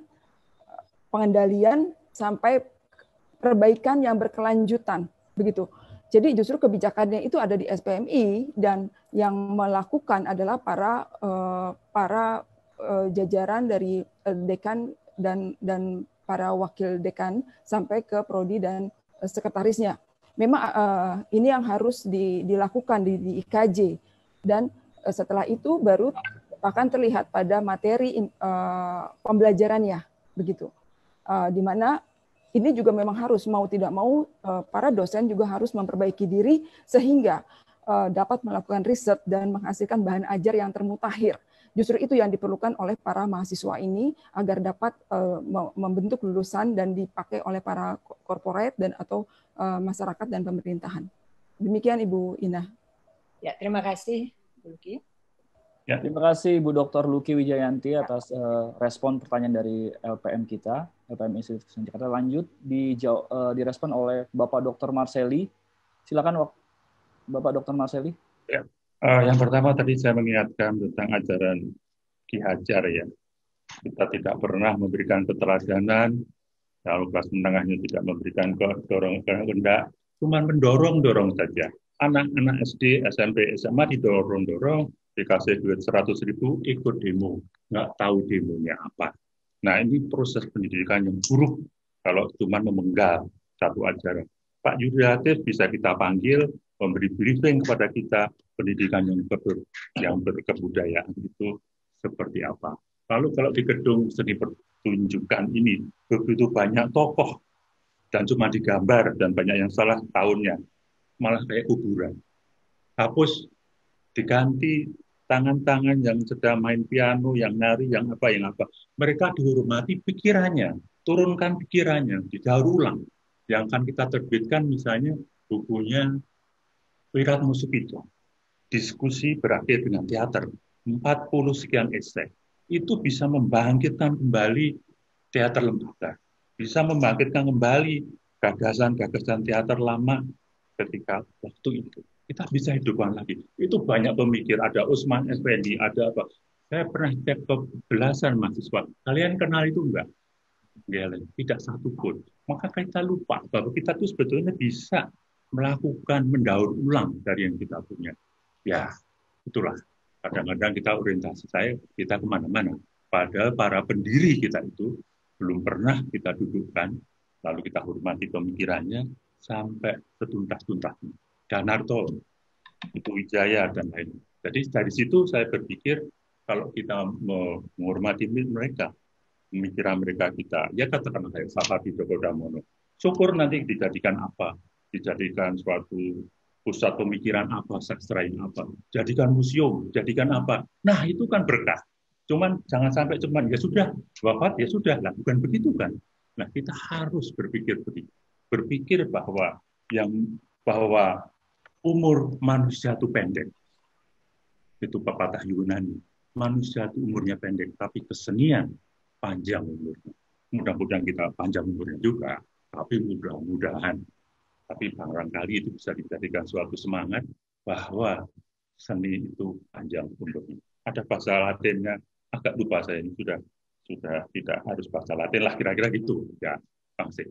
pengendalian sampai perbaikan yang berkelanjutan, begitu. Jadi justru kebijakannya itu ada di S P M I dan yang melakukan adalah para uh, para uh, jajaran dari uh, dekan dan dan para wakil dekan sampai ke prodi dan uh, sekretarisnya. Memang uh, ini yang harus di, dilakukan di, di I K J dan uh, setelah itu baru akan terlihat pada materi uh, pembelajarannya, begitu. Uh, di mana ini juga memang harus mau tidak mau para dosen juga harus memperbaiki diri sehingga dapat melakukan riset dan menghasilkan bahan ajar yang termutakhir. Justru itu yang diperlukan oleh para mahasiswa ini agar dapat membentuk lulusan dan dipakai oleh para corporate dan atau masyarakat dan pemerintahan. Demikian Ibu Ina. Ya, terima kasih Bu Luki. Ya, terima kasih Ibu Doktor Luki Wijayanti atas uh, respon pertanyaan dari L P M kita, L P M Institut Kesenian Jakarta. Lanjut dijawab, uh, direspon oleh Bapak Doktor Marseli. Silakan Bapak Doktor Marseli. Ya. Uh, yang pertama tadi saya mengingatkan tentang ajaran Ki Hajar ya. Kita tidak pernah memberikan keteladanan, kalau kelas menengahnya tidak memberikan dorong kehendak, cuma mendorong-dorong saja. Anak-anak S D, S M P, S M A didorong-dorong, dikasih duit seratus ribu, ikut demo. Nggak tahu demonya apa. Nah, ini proses pendidikan yang buruk kalau cuma memenggal satu ajaran. Pak Yudhiatif bisa kita panggil, memberi briefing kepada kita, pendidikan yang, ber, yang berkebudayaan itu seperti apa. Lalu kalau di gedung seni pertunjukan ini, begitu banyak tokoh, dan cuma digambar, dan banyak yang salah tahunnya, malah kayak kuburan. Hapus, diganti tangan-tangan yang sedang main piano, yang nari, yang apa, yang apa. Mereka dihormati pikirannya, turunkan pikirannya, didaur ulang. Yang akan kita terbitkan misalnya bukunya Wiratno Supito. Diskusi berakhir dengan teater, empat puluh sekian esai. Itu bisa membangkitkan kembali teater lembaga. Bisa membangkitkan kembali gagasan-gagasan teater lama ketika waktu itu. Kita bisa hidupkan lagi. Itu banyak pemikir. Ada Usman Effendi, ada apa. Saya pernah cek ke belasan mahasiswa. Kalian kenal itu enggak? Enggak, tidak satu pun. Maka kita lupa bahwa kita itu sebetulnya bisa melakukan mendaur ulang dari yang kita punya. Ya, itulah. Kadang-kadang kita orientasi saya, kita kemana-mana. Padahal para pendiri kita itu belum pernah kita dudukkan, lalu kita hormati pemikirannya sampai setuntas-tuntasnya. Danarto, itu Wijaya, dan lain. Jadi dari situ saya berpikir, kalau kita menghormati mereka, pemikiran mereka kita, ya katakanlah kayak Sapardi Djoko Damono, syukur nanti dijadikan apa, dijadikan suatu pusat pemikiran apa, sastra yang apa, jadikan museum, jadikan apa. Nah itu kan berkah. Cuman jangan sampai cuman ya sudah wafat ya sudah lah, bukan begitu kan. Nah kita harus berpikir begitu, berpikir bahwa yang bahwa umur manusia itu pendek. Itu pepatah Yunani. Manusia itu umurnya pendek, tapi kesenian panjang umurnya. Mudah-mudahan kita panjang umurnya juga, tapi mudah-mudahan. Tapi barangkali itu bisa dijadikan suatu semangat bahwa seni itu panjang umurnya. Ada bahasa Latinnya, agak lupa saya ini sudah sudah tidak harus bahasa Latin lah kira-kira gitu. Ya, Bang.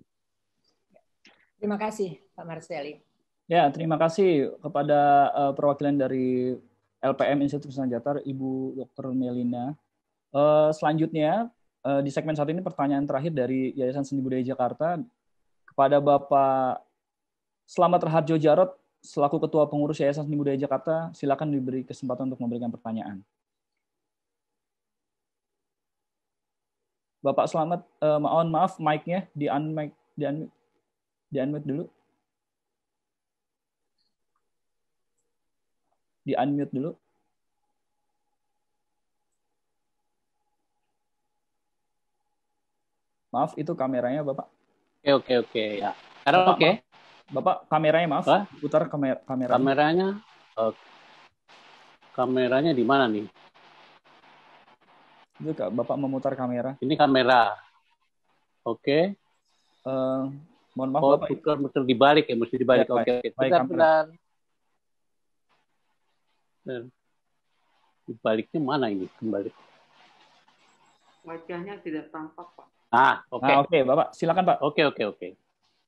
Terima kasih Pak Marseli. Ya, terima kasih kepada uh, perwakilan dari L P M Institut Kesenian Jakarta, Ibu Doktor Melina. Uh, selanjutnya, uh, di segmen satu ini pertanyaan terakhir dari Yayasan Seni Budaya Jakarta kepada Bapak Slamet Raharjo Jarot, selaku Ketua Pengurus Yayasan Seni Budaya Jakarta. Silakan diberi kesempatan untuk memberikan pertanyaan. Bapak Slamet, uh, mohon maaf, mic-nya di-unmute di -un di -unmute dulu. Di-unmute dulu. Maaf, itu kameranya, Bapak. Oke, oke, oke. Ya. Sekarang oke? Bapak kameranya maaf, Hah? putar kamer kameranya. Kameranya, uh, kameranya di mana nih? Itu Kak, Bapak memutar kamera. Ini kamera. Oke. Okay. Uh, mohon maaf oh, Bapak. Putar, putar dibalik ya, mesti dibalik. Ya, Oke, oke. baik, Bentar, bentar. Dibaliknya mana ini? Kembali. Wajahnya tidak tampak, Pak. Ah, oke. Okay. Ah, oke, okay, Bapak. Silakan, Pak. Oke, okay, oke, okay, oke. Okay.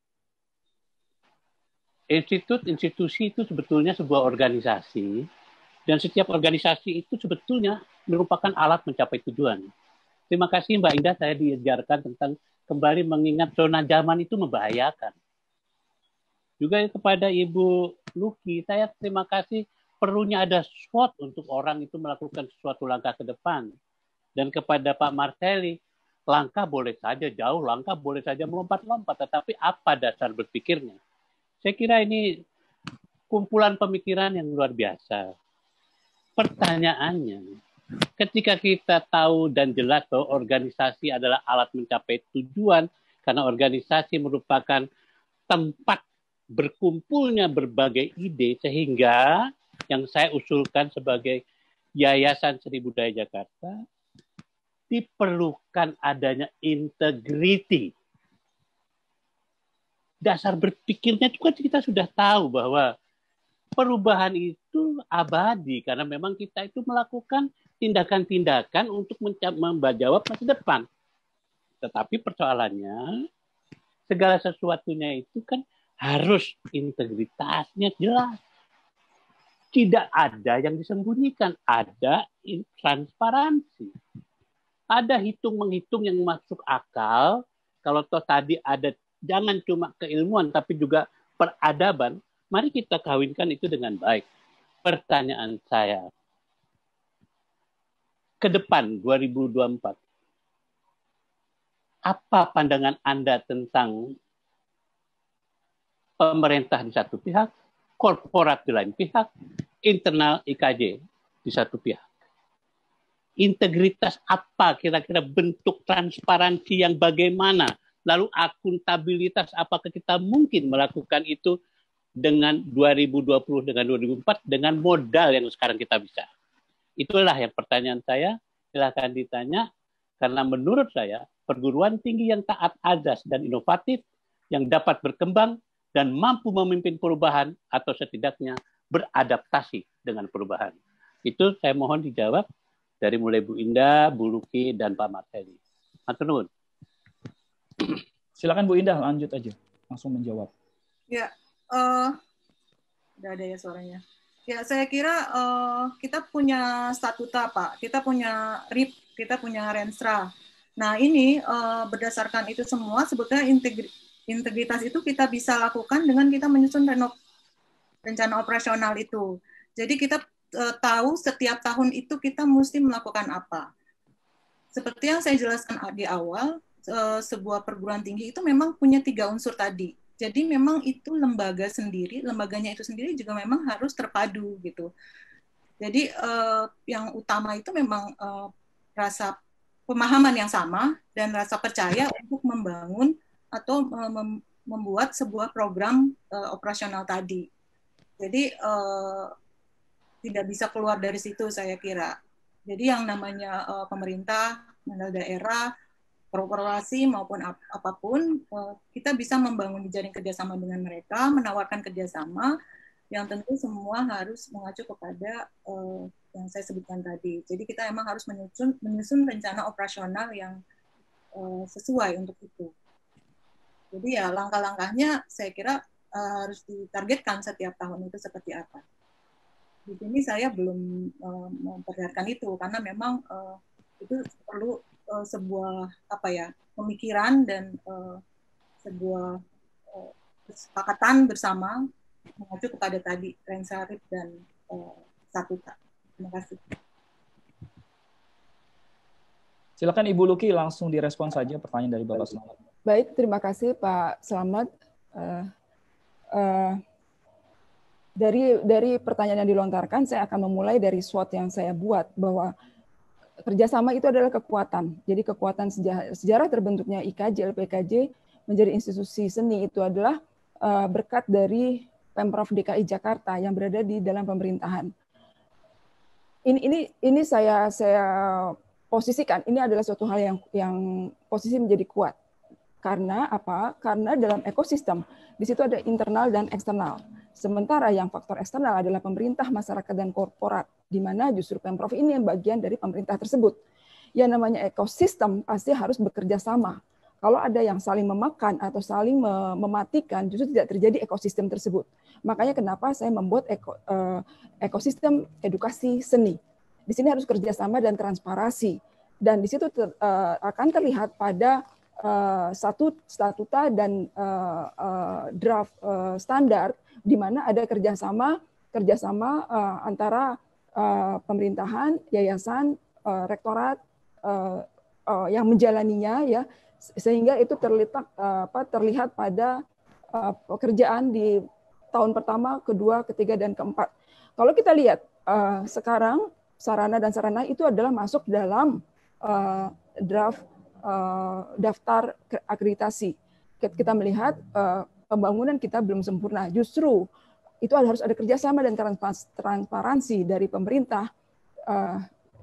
Institut, institusi itu sebetulnya sebuah organisasi, dan setiap organisasi itu sebetulnya merupakan alat mencapai tujuan. Terima kasih Mbak Indah, saya diajarkan tentang kembali mengingat zona zaman itu membahayakan. Juga kepada Ibu Luki, saya terima kasih perlunya ada SWOT untuk orang itu melakukan sesuatu langkah ke depan. Dan kepada Pak Marcelli, langkah boleh saja jauh, langkah boleh saja melompat-lompat, tetapi apa dasar berpikirnya? Saya kira ini kumpulan pemikiran yang luar biasa. Pertanyaannya, ketika kita tahu dan jelas bahwa organisasi adalah alat mencapai tujuan, karena organisasi merupakan tempat berkumpulnya berbagai ide, sehingga yang saya usulkan sebagai Yayasan Seni Budaya Jakarta, diperlukan adanya integriti. Dasar berpikirnya itu kan kita sudah tahu bahwa perubahan itu abadi karena memang kita itu melakukan tindakan-tindakan untuk menjawab masa depan. Tetapi persoalannya segala sesuatunya itu kan harus integritasnya jelas. Tidak ada yang disembunyikan, ada transparansi. Ada hitung-menghitung yang masuk akal. Kalau toh tadi ada jangan cuma keilmuan, tapi juga peradaban. Mari kita kawinkan itu dengan baik. Pertanyaan saya, ke depan dua ribu dua puluh empat, apa pandangan Anda tentang pemerintah di satu pihak, korporat di lain pihak, internal I K J di satu pihak? Integritas apa kira-kira bentuk transparansi yang bagaimana? Lalu akuntabilitas apakah kita mungkin melakukan itu dengan dua ribu dua puluh, dengan dua ribu empat, dengan modal yang sekarang kita bisa? Itulah yang pertanyaan saya. Silakan ditanya. Karena menurut saya, perguruan tinggi yang taat azas dan inovatif, yang dapat berkembang dan mampu memimpin perubahan atau setidaknya beradaptasi dengan perubahan. Itu saya mohon dijawab dari mulai Bu Indah, Bu Luki, dan Pak Marcelli. Matur nuwun. Silakan Bu Indah, lanjut aja, langsung menjawab. Ya, uh, udah ada ya suaranya. Ya, saya kira uh, kita punya statuta, Pak. Kita punya R I P, kita punya Renstra. Nah, ini uh, berdasarkan itu semua, sebetulnya integri integritas itu kita bisa lakukan dengan kita menyusun renov rencana operasional itu. Jadi kita uh, tahu setiap tahun itu kita mesti melakukan apa. Seperti yang saya jelaskan di awal, sebuah perguruan tinggi itu memang punya tiga unsur tadi. Jadi memang itu lembaga sendiri, lembaganya itu sendiri juga memang harus terpadu gitu. Jadi eh, yang utama itu memang eh, rasa pemahaman yang sama dan rasa percaya untuk membangun atau mem membuat sebuah program eh, operasional tadi. Jadi eh, tidak bisa keluar dari situ saya kira. Jadi yang namanya eh, pemerintah, daerah, korporasi maupun ap apapun, kita bisa membangun jaring kerjasama dengan mereka, menawarkan kerjasama yang tentu semua harus mengacu kepada uh, yang saya sebutkan tadi. Jadi kita emang harus menyusun, menyusun rencana operasional yang uh, sesuai untuk itu. Jadi ya langkah-langkahnya saya kira uh, harus ditargetkan setiap tahun itu seperti apa. Di sini saya belum uh, memperlihatkan itu karena memang uh, itu perlu Uh, sebuah apa ya pemikiran dan uh, sebuah uh, kesepakatan bersama mengacu kepada tadi Renstra dan uh, statuta. Terima kasih. Silakan Ibu Luki langsung direspon saja pertanyaan dari Bapak Slamet. Baik, terima kasih Pak Slamet. Uh, uh, dari dari pertanyaan yang dilontarkan, saya akan memulai dari SWOT yang saya buat bahwa kerjasama itu adalah kekuatan. Jadi kekuatan sejarah, sejarah terbentuknya I K J, L P K J menjadi institusi seni itu adalah uh, berkat dari Pemprov D K I Jakarta yang berada di dalam pemerintahan. Ini ini ini saya saya posisikan ini adalah suatu hal yang yang posisi menjadi kuat. Karena apa? Karena dalam ekosistem di situ ada internal dan eksternal. Sementara yang faktor eksternal adalah pemerintah, masyarakat, dan korporat, di mana justru Pemprov ini yang bagian dari pemerintah tersebut. Yang namanya ekosistem pasti harus bekerja sama. Kalau ada yang saling memakan atau saling mematikan, justru tidak terjadi ekosistem tersebut. Makanya kenapa saya membuat eko, eh, ekosistem edukasi seni. Di sini harus kerjasama dan transparansi. Dan di situ ter, eh, akan terlihat pada eh, satu statuta dan eh, eh, draft eh, standar, di mana ada kerjasama kerjasama uh, antara uh, pemerintahan, yayasan, uh, rektorat uh, uh, yang menjalaninya, ya, sehingga itu terlihat uh, apa, terlihat pada uh, pekerjaan di tahun pertama, kedua, ketiga, dan keempat. Kalau kita lihat uh, sekarang sarana dan sarana itu adalah masuk dalam uh, draft uh, daftar akreditasi. Kita melihat uh, pembangunan kita belum sempurna. Justru itu harus ada kerjasama dan transparansi dari pemerintah, uh,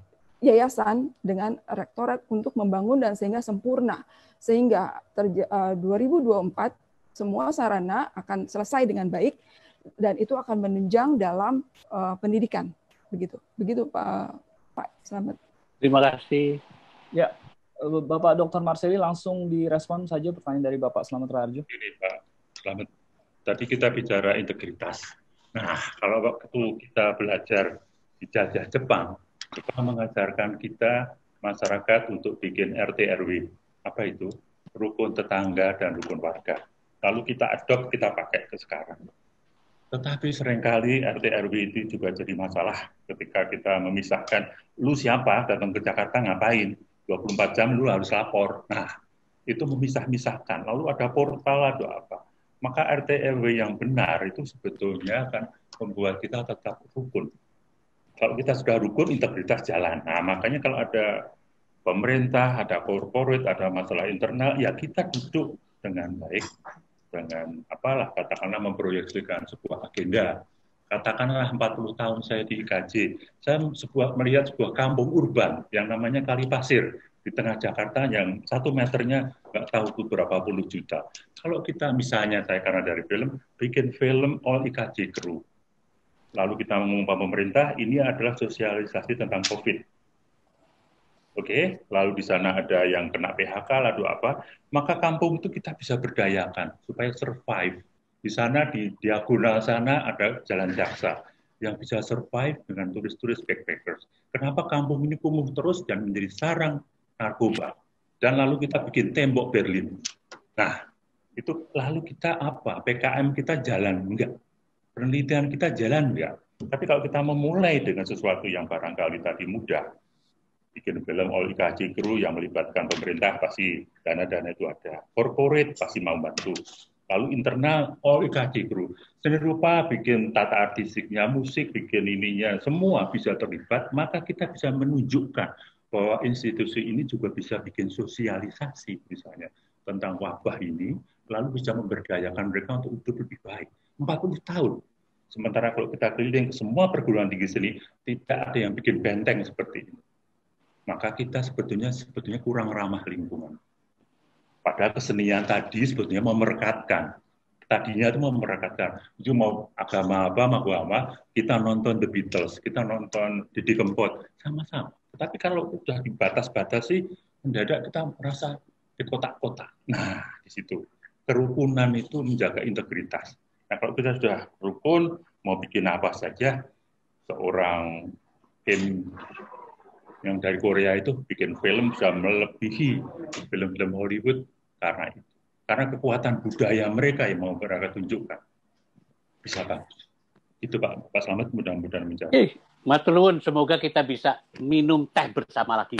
yayasan dengan rektorat untuk membangun dan sehingga sempurna. Sehingga uh, dua ribu dua puluh empat semua sarana akan selesai dengan baik dan itu akan menunjang dalam uh, pendidikan. Begitu, begitu Pak. Pak, selamat. Terima kasih. Ya, Bapak Doktor Marseli langsung direspon saja pertanyaan dari Bapak Slamet Raharjo. Ini Pak Slamet, tadi kita bicara integritas. Nah, kalau waktu kita belajar di jajah Jepang, Jepang mengajarkan kita masyarakat untuk bikin R T R W. Apa itu? Rukun tetangga dan rukun warga. Lalu kita adopt, kita pakai ke sekarang. Tetapi seringkali R T R W itu juga jadi masalah ketika kita memisahkan, lu siapa datang ke Jakarta ngapain? dua puluh empat jam lu harus lapor. Nah, itu memisah-misahkan. Lalu ada portal, ada apa. Maka R T R W yang benar itu sebetulnya akan membuat kita tetap rukun. Kalau kita sudah rukun, integritas jalan. Nah, makanya kalau ada pemerintah, ada corporate, ada masalah internal, ya kita duduk dengan baik, dengan apalah, katakanlah memproyeksikan sebuah agenda. Katakanlah empat puluh tahun saya di I K J, saya sebuah, melihat sebuah kampung urban yang namanya Kali Pasir di tengah Jakarta yang satu meternya nggak tahu itu berapa puluh juta. Kalau kita misalnya, saya karena dari film, bikin film All I K J Crew, lalu kita mengumumkan pemerintah, ini adalah sosialisasi tentang COVID. Oke, lalu di sana ada yang kena P H K, lalu apa, maka kampung itu kita bisa berdayakan supaya survive. Di sana, di diagonal sana ada Jalan Jaksa yang bisa survive dengan turis-turis backpackers. Kenapa kampung ini kumuh terus dan menjadi sarang narkoba? Dan lalu kita bikin tembok Berlin. Nah, itu lalu kita apa? P K M kita jalan enggak? Penelitian kita jalan enggak? Tapi kalau kita memulai dengan sesuatu yang barangkali tadi mudah, bikin film All I K J Crew yang melibatkan pemerintah, pasti dana-dana itu ada. Corporate pasti mau bantu. Lalu internal All I K J Crew. Seni rupa bikin tata artistiknya, musik bikin ininya, semua bisa terlibat, maka kita bisa menunjukkan bahwa institusi ini juga bisa bikin sosialisasi misalnya tentang wabah ini, lalu bisa memberdayakan mereka untuk hidup lebih baik. empat puluh tahun. Sementara kalau kita keliling ke semua perguruan tinggi seni, tidak ada yang bikin benteng seperti ini. Maka kita sebetulnya sebetulnya kurang ramah lingkungan. Padahal kesenian tadi sebetulnya memerekatkan. Tadinya itu memerekatkan. Itu mau agama apa, mau agama, kita nonton The Beatles, kita nonton Didi Kempot, sama-sama. Tetapi kalau sudah dibatas-batasi, mendadak kita merasa di kotak-kotak. Nah, di situ. Kerukunan itu menjaga integritas. Nah, kalau kita sudah rukun, mau bikin apa saja, seorang tim yang dari Korea itu bikin film bisa melebihi film-film Hollywood karena itu. Karena kekuatan budaya mereka yang mau mereka tunjukkan. Bisa bagus. Itu Pak, Pak Slamet mudah-mudahan menjawab. Eh, matur nuwun, semoga kita bisa minum teh bersama lagi.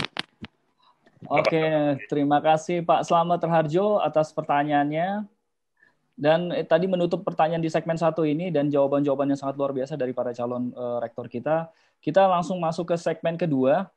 Oke, terima kasih Pak Slamet Raharjo atas pertanyaannya. Dan eh, tadi menutup pertanyaan di segmen satu ini dan jawaban-jawaban yang sangat luar biasa dari para calon eh, rektor kita. Kita langsung masuk ke segmen kedua,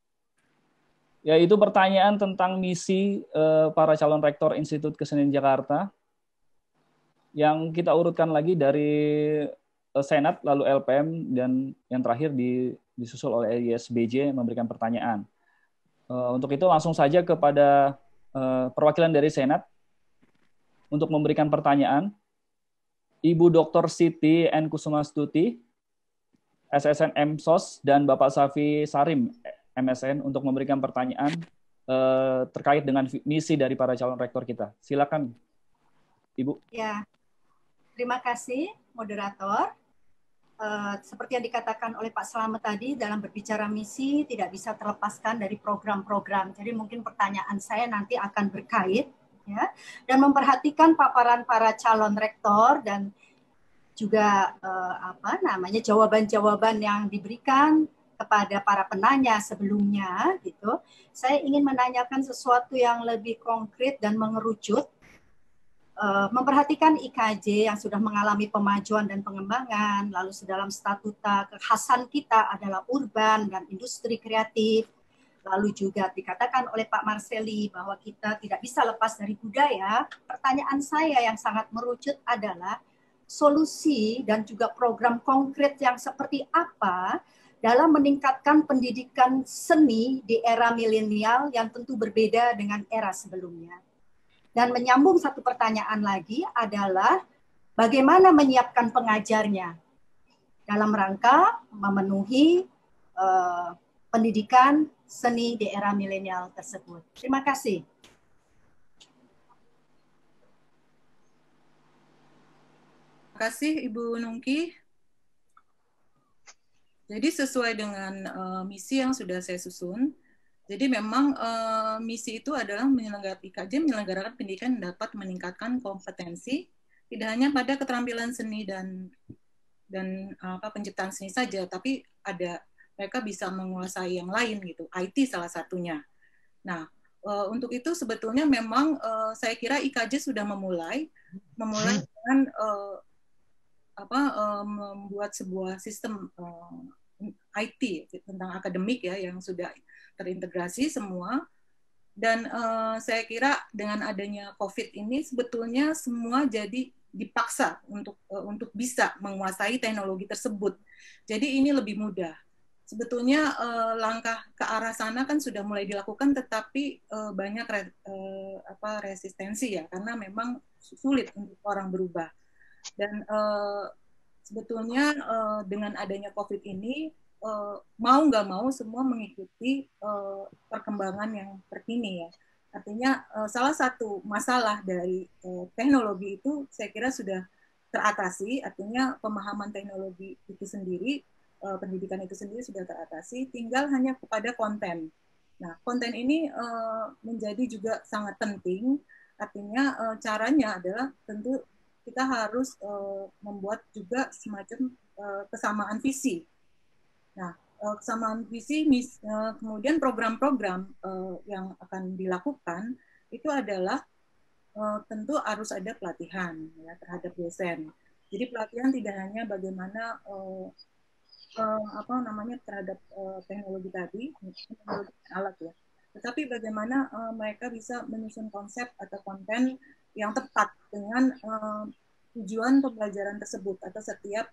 yaitu pertanyaan tentang misi eh, para calon rektor Institut Kesenian Jakarta. yang kita urutkan lagi dari Senat, lalu L P M, dan yang terakhir di, disusul oleh I S B J memberikan pertanyaan. Untuk itu langsung saja kepada perwakilan dari Senat untuk memberikan pertanyaan. Ibu Doktor Siti N. Kusumastuti, S S N M S O S, dan Bapak Safi Sarim, M S N, untuk memberikan pertanyaan eh, terkait dengan misi dari para calon rektor kita. Silakan, Ibu. Ya, terima kasih, moderator. Uh, seperti yang dikatakan oleh Pak Slamet tadi, dalam berbicara misi tidak bisa terlepaskan dari program-program. Jadi mungkin pertanyaan saya nanti akan berkait, ya, dan memperhatikan paparan para calon rektor dan juga uh, apa namanya jawaban-jawaban yang diberikan kepada para penanya sebelumnya, gitu. Saya ingin menanyakan sesuatu yang lebih konkret dan mengerucut. Uh, memperhatikan I K J yang sudah mengalami pemajuan dan pengembangan, lalu sedalam statuta kekhasan kita adalah urban dan industri kreatif, lalu juga dikatakan oleh Pak Marseli bahwa kita tidak bisa lepas dari budaya. Pertanyaan saya yang sangat merucut adalah solusi dan juga program konkret yang seperti apa dalam meningkatkan pendidikan seni di era milenial yang tentu berbeda dengan era sebelumnya. Dan menyambung satu pertanyaan lagi adalah bagaimana menyiapkan pengajarnya dalam rangka memenuhi uh, pendidikan seni di era milenial tersebut. Terima kasih. Terima kasih Ibu Nungki. Jadi sesuai dengan uh, misi yang sudah saya susun, jadi memang uh, misi itu adalah menyelenggarakan I K J menyelenggarakan pendidikan yang dapat meningkatkan kompetensi tidak hanya pada keterampilan seni dan dan apa penciptaan seni saja, tapi ada mereka bisa menguasai yang lain gitu, I T salah satunya. Nah, uh, untuk itu sebetulnya memang uh, saya kira I K J sudah memulai memulai dengan uh, apa uh, membuat sebuah sistem uh, I T tentang akademik ya yang sudah terintegrasi semua, dan uh, saya kira dengan adanya COVID ini sebetulnya semua jadi dipaksa untuk uh, untuk bisa menguasai teknologi tersebut. Jadi ini lebih mudah. Sebetulnya uh, langkah ke arah sana kan sudah mulai dilakukan, tetapi uh, banyak re, uh, apa resistensi ya, karena memang sulit untuk orang berubah. Dan uh, sebetulnya uh, dengan adanya COVID ini Uh, mau nggak mau semua mengikuti uh, perkembangan yang terkini ya. Artinya uh, salah satu masalah dari uh, teknologi itu saya kira sudah teratasi, artinya pemahaman teknologi itu sendiri, uh, pendidikan itu sendiri sudah teratasi, tinggal hanya kepada konten. Nah, konten ini uh, menjadi juga sangat penting, artinya uh, caranya adalah tentu kita harus uh, membuat juga semacam uh, kesamaan visi. Nah, kesamaan visi, kemudian program-program yang akan dilakukan itu adalah tentu harus ada pelatihan ya, terhadap dosen. Jadi pelatihan tidak hanya bagaimana apa namanya terhadap teknologi tadi, teknologi alat ya, tetapi bagaimana mereka bisa menyusun konsep atau konten yang tepat dengan tujuan pembelajaran tersebut atau setiap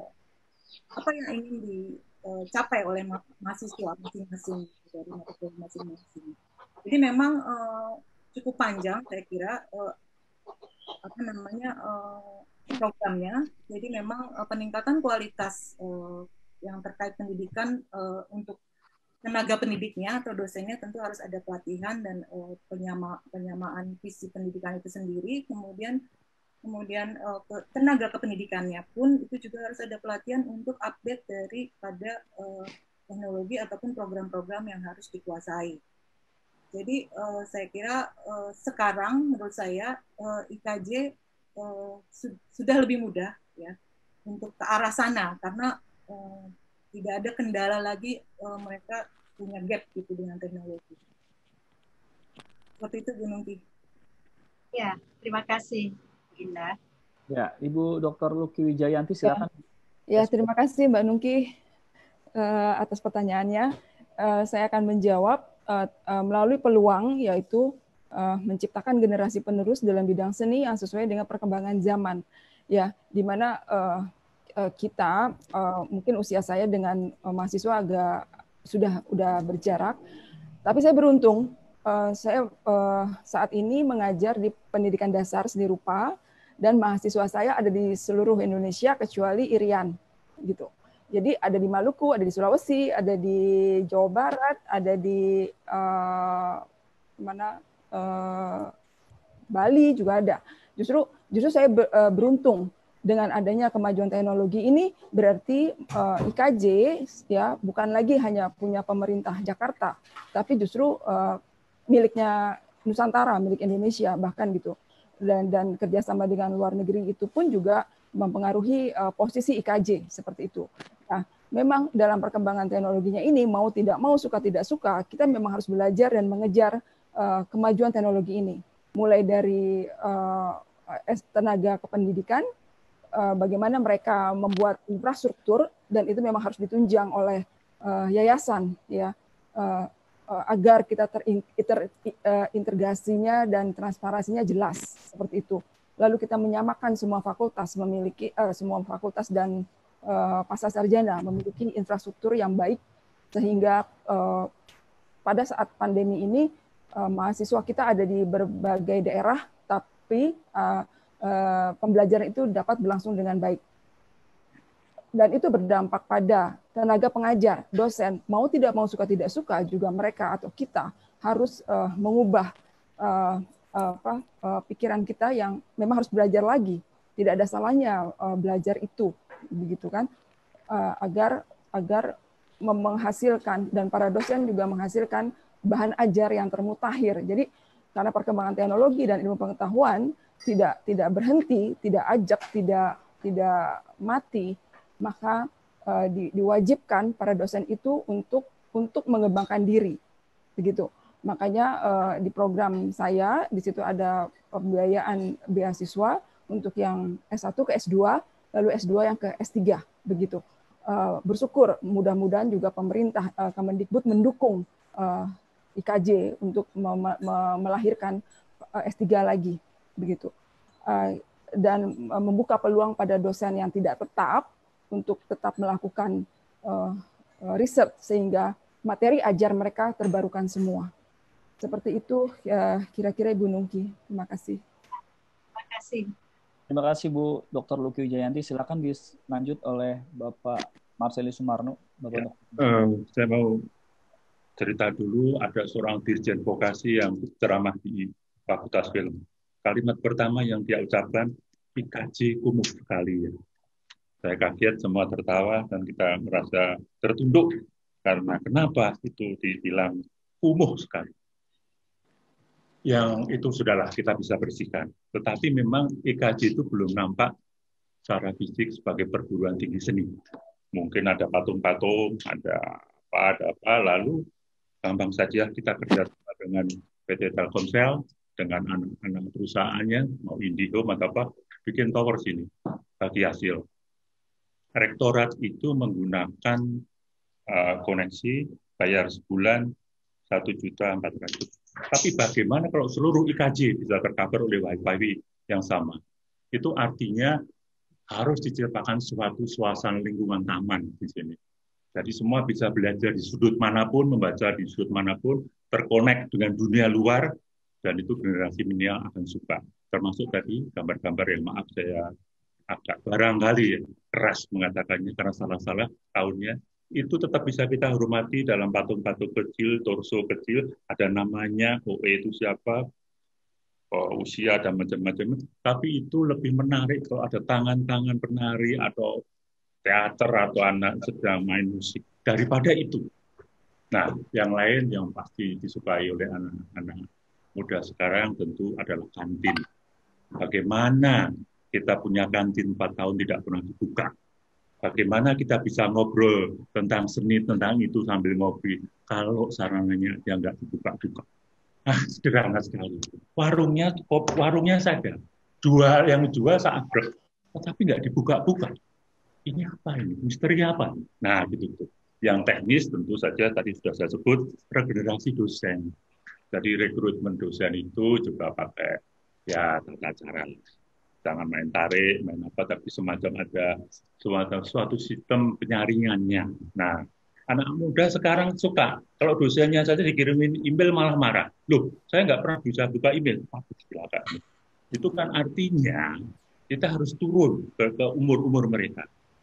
apa yang ingin di capai oleh mahasiswa masing-masing dari materi masing-masing. Jadi memang uh, cukup panjang saya kira uh, apa namanya uh, programnya. Jadi memang uh, peningkatan kualitas uh, yang terkait pendidikan uh, untuk tenaga pendidiknya atau dosennya tentu harus ada pelatihan dan uh, penyama, penyamaan visi pendidikan itu sendiri. Kemudian Kemudian uh, ke, tenaga kependidikannya pun itu juga harus ada pelatihan untuk update daripada uh, teknologi ataupun program-program yang harus dikuasai. Jadi uh, saya kira uh, sekarang menurut saya uh, I K J uh, su sudah lebih mudah ya untuk ke arah sana karena uh, tidak ada kendala lagi uh, mereka punya gap gitu dengan teknologi. Seperti itu Bu Nungki. Ya, terima kasih. Indah. Ya, Ibu Doktor Luki Wijayanti, silakan. Ya, ya terima kasih Mbak Nungki uh, atas pertanyaannya. Uh, saya akan menjawab uh, uh, melalui peluang, yaitu uh, menciptakan generasi penerus dalam bidang seni yang sesuai dengan perkembangan zaman. Ya, di mana uh, uh, kita uh, mungkin usia saya dengan uh, mahasiswa agak sudah udah berjarak, tapi saya beruntung. Uh, saya uh, saat ini mengajar di pendidikan dasar seni rupa dan mahasiswa saya ada di seluruh Indonesia kecuali Irian, gitu. Jadi ada di Maluku, ada di Sulawesi, ada di Jawa Barat, ada di uh, mana uh, Bali juga ada. Justru justru saya ber, uh, beruntung dengan adanya kemajuan teknologi ini, berarti uh, I K J ya bukan lagi hanya punya pemerintah Jakarta, tapi justru uh, miliknya Nusantara, milik Indonesia bahkan gitu. Dan dan kerjasama dengan luar negeri itu pun juga mempengaruhi uh, posisi I K J seperti itu. Nah, memang dalam perkembangan teknologinya ini mau tidak mau, suka tidak suka, kita memang harus belajar dan mengejar uh, kemajuan teknologi ini. Mulai dari uh, tenaga kependidikan, uh, bagaimana mereka membuat infrastruktur, dan itu memang harus ditunjang oleh uh, yayasan, ya, uh, uh, agar kita terintegrasinya dan transparansinya jelas seperti itu. Lalu kita menyamakan semua fakultas memiliki uh, semua fakultas dan uh, pasca sarjana memiliki infrastruktur yang baik, sehingga uh, pada saat pandemi ini uh, mahasiswa kita ada di berbagai daerah, tapi uh, uh, pembelajaran itu dapat berlangsung dengan baik. Dan itu berdampak pada tenaga pengajar, dosen, mau tidak mau, suka tidak suka, juga mereka atau kita harus uh, mengubah uh, apa uh, pikiran kita yang memang harus belajar lagi. Tidak ada salahnya uh, belajar itu, begitu kan, uh, agar agar menghasilkan, dan para dosen juga menghasilkan bahan ajar yang termutakhir. Jadi karena perkembangan teknologi dan ilmu pengetahuan tidak tidak berhenti, tidak ajak, tidak tidak mati, maka uh, di, diwajibkan para dosen itu untuk untuk mengembangkan diri, begitu. Makanya uh, di program saya di situ ada pembiayaan beasiswa untuk yang S satu ke S dua, lalu S dua yang ke S tiga, begitu. Uh, bersyukur mudah-mudahan juga pemerintah uh, Kemendikbud mendukung uh, I K J untuk mem- mem- melahirkan uh, S tiga lagi, begitu. Uh, dan uh, membuka peluang pada dosen yang tidak tetap untuk tetap melakukan uh, riset sehingga materi ajar mereka terbarukan semua. Seperti itu ya, kira-kira Ibu Nungki. Terima kasih. Terima kasih. Terima kasih Bu Doktor Luki Wijayanti. Silakan dilanjut oleh Bapak Marcelius Sumarno. Bapak ya, uh, saya mau cerita dulu. Ada seorang dirjen vokasi yang ceramah di Fakultas Film. Kalimat pertama yang dia ucapkan, I K J kumuh sekali. Ya. Saya kaget, semua tertawa, dan kita merasa tertunduk. Karena kenapa itu dibilang kumuh sekali. Yang itu sudahlah kita bisa bersihkan. Tetapi memang I K J itu belum nampak secara fisik sebagai perguruan tinggi seni. Mungkin ada patung-patung, ada apa, ada apa, lalu gampang saja kita kerja dengan P T Telkomsel, dengan anak-anak perusahaannya, mau Indigo, atau apa, bikin tower sini, bagi hasil. Rektorat itu menggunakan uh, koneksi, bayar sebulan, satu juta empat ratus. Tapi bagaimana kalau seluruh I K J bisa tercover oleh Wi-Fi yang sama? Itu artinya harus diciptakan suatu suasana lingkungan taman di sini. Jadi semua bisa belajar di sudut manapun, membaca di sudut manapun, terkonek dengan dunia luar, dan itu generasi milenial akan suka. Termasuk tadi gambar-gambar yang maaf saya agak barangkali ya, keras mengatakannya karena salah-salah tahunnya. Itu tetap bisa kita hormati dalam patung-patung kecil, torso kecil, ada namanya, O E itu siapa, oh, usia, dan macam-macam. Tapi itu lebih menarik kalau ada tangan-tangan penari, atau teater, atau anak sedang main musik. Daripada itu. Nah, yang lain yang pasti disukai oleh anak-anak muda sekarang tentu adalah kantin. Bagaimana kita punya kantin empat tahun tidak pernah dibuka? Bagaimana kita bisa ngobrol tentang seni, tentang itu sambil ngopi, kalau sarananya dia nggak dibuka-buka. Ah, sederhana sekali. Warungnya, warungnya saja. Jual, yang jual saat break, tetapi nggak dibuka-buka. Ini apa ini? Misteri apa? Nah, gitu-gitu. Yang teknis tentu saja tadi sudah saya sebut, regenerasi dosen. Jadi rekrutmen dosen itu juga pakai ya tata cara. Jangan main tarik, main apa, tapi semacam ada semacam suatu sistem penyaringannya. Nah, anak muda sekarang suka. Kalau dosennya saja dikirimin email malah marah. Loh, saya nggak pernah bisa buka email. Apa silakan. Itu kan artinya kita harus turun ke, ke umur-umur mereka.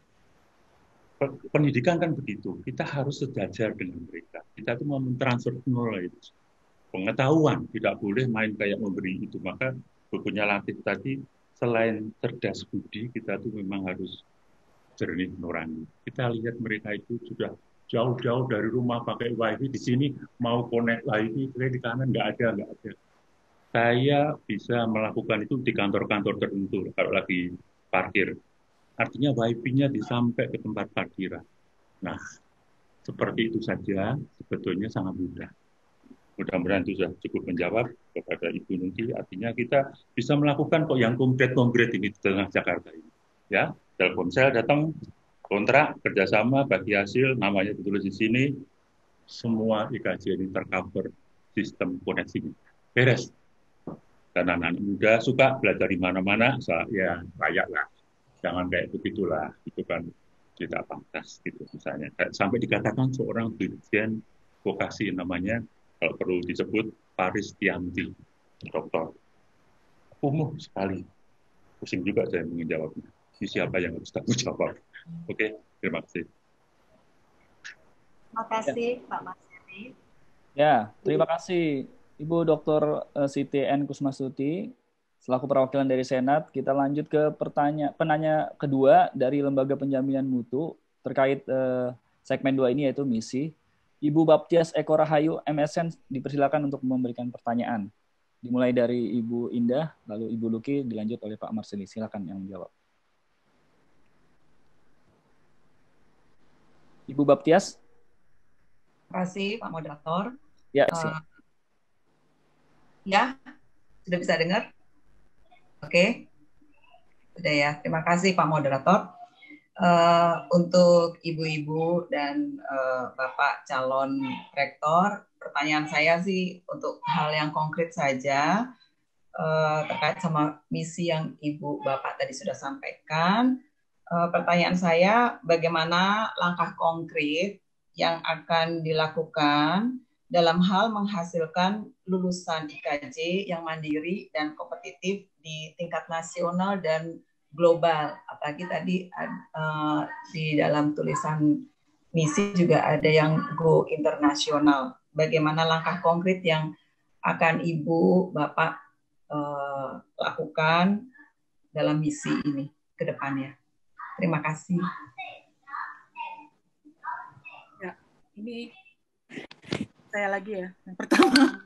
Pendidikan kan begitu. Kita harus sejajar dengan mereka. Kita itu mau mentransfer knowledge. Pengetahuan. Tidak boleh main kayak memberi itu. Maka bukunya Latif tadi, selain cerdas budi, kita tuh memang harus jernih nurani. Kita lihat mereka itu sudah jauh-jauh dari rumah pakai wifi, di sini mau connect wifi, di kanan nggak ada, nggak ada. Saya bisa melakukan itu di kantor-kantor tertentu kalau lagi parkir. Artinya wifi-nya disampai ke tempat parkiran. Nah, seperti itu saja sebetulnya sangat mudah. Mudah-mudahan itu sudah cukup menjawab kepada Ibu Nungki. Artinya kita bisa melakukan kok yang konkret-konkret ini di tengah Jakarta ini. Ya, Telkomsel datang, kontrak, kerjasama, bagi hasil, namanya ditulis di sini, semua I K J ini tercover sistem koneksinya. Beres. Dan anak-anak muda suka belajar di mana-mana, ya layaklah. Jangan kayak begitulah, itu kan tidak pantas gitu misalnya. Sampai dikatakan seorang dirjen vokasi namanya, kalau perlu disebut, Paris Tianti, doktor. Kumuh sekali. Pusing juga saya menjawabnya. Ini siapa yang harus tanggung jawab? Oke, terima kasih. Terima kasih, Pak Mas Heri. Ya, terima kasih Ibu Doktor Siti N. Kusmasuti. Selaku perwakilan dari Senat, kita lanjut ke pertanyaan penanya kedua dari Lembaga Penjaminan Mutu terkait eh, segmen dua ini, yaitu misi. Ibu Baptias Eko Rahayu, M S N, dipersilakan untuk memberikan pertanyaan. Dimulai dari Ibu Indah, lalu Ibu Luki, dilanjut oleh Pak Marsili. Silakan yang menjawab. Ibu Baptias. Terima kasih, Pak Moderator. Ya, uh, ya, sudah bisa dengar? Oke, sudah ya. Terima kasih Pak Moderator. Uh, untuk ibu-ibu dan uh, Bapak calon rektor, pertanyaan saya sih untuk hal yang konkret saja uh, terkait sama misi yang Ibu Bapak tadi sudah sampaikan. Uh, pertanyaan saya, bagaimana langkah konkret yang akan dilakukan dalam hal menghasilkan lulusan I K J yang mandiri dan kompetitif di tingkat nasional dan global. Apalagi tadi uh, di dalam tulisan misi juga ada yang go internasional. Bagaimana langkah konkret yang akan Ibu, Bapak uh, lakukan dalam misi ini ke depannya? Terima kasih. Ya, ini saya lagi ya, yang pertama.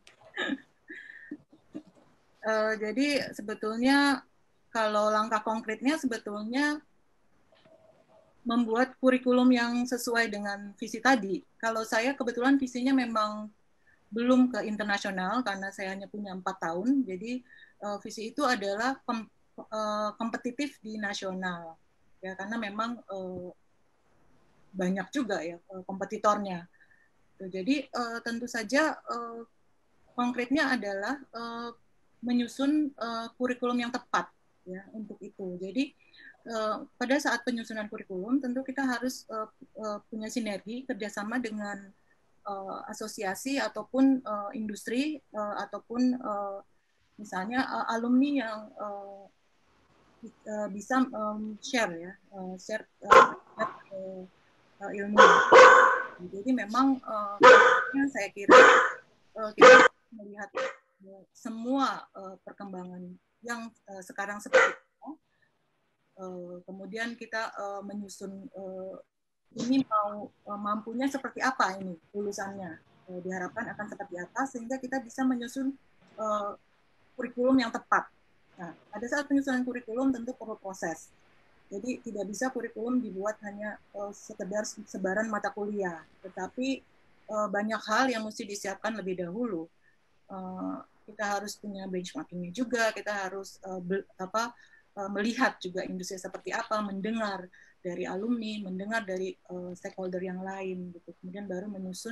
uh, jadi sebetulnya kalau langkah konkretnya sebetulnya membuat kurikulum yang sesuai dengan visi tadi. Kalau saya kebetulan visinya memang belum ke internasional karena saya hanya punya empat tahun. Jadi uh, visi itu adalah kom, uh, kompetitif di nasional, ya karena memang uh, banyak juga ya uh, kompetitornya. Jadi uh, tentu saja uh, konkretnya adalah uh, menyusun uh, kurikulum yang tepat ya untuk itu. Jadi uh, pada saat penyusunan kurikulum tentu kita harus uh, uh, punya sinergi kerjasama dengan uh, asosiasi ataupun uh, industri uh, ataupun uh, misalnya uh, alumni yang uh, uh, bisa um, share ya uh, share uh, uh, uh, ilmu. Jadi memang uh, saya kira uh, kita melihat uh, semua uh, perkembangan yang uh, sekarang seperti itu. Uh, kemudian kita uh, menyusun uh, ini mau uh, mampunya seperti apa ini lulusannya. Uh, diharapkan akan seperti apa sehingga kita bisa menyusun uh, kurikulum yang tepat. Nah, pada saat penyusunan kurikulum tentu perlu proses. Jadi tidak bisa kurikulum dibuat hanya uh, sekedar sebaran mata kuliah, tetapi uh, banyak hal yang mesti disiapkan lebih dahulu. Uh, kita harus punya benchmarkingnya juga, kita harus uh, be, apa, uh, melihat juga industri seperti apa, mendengar dari alumni, mendengar dari uh, stakeholder yang lain, gitu. Kemudian baru menyusun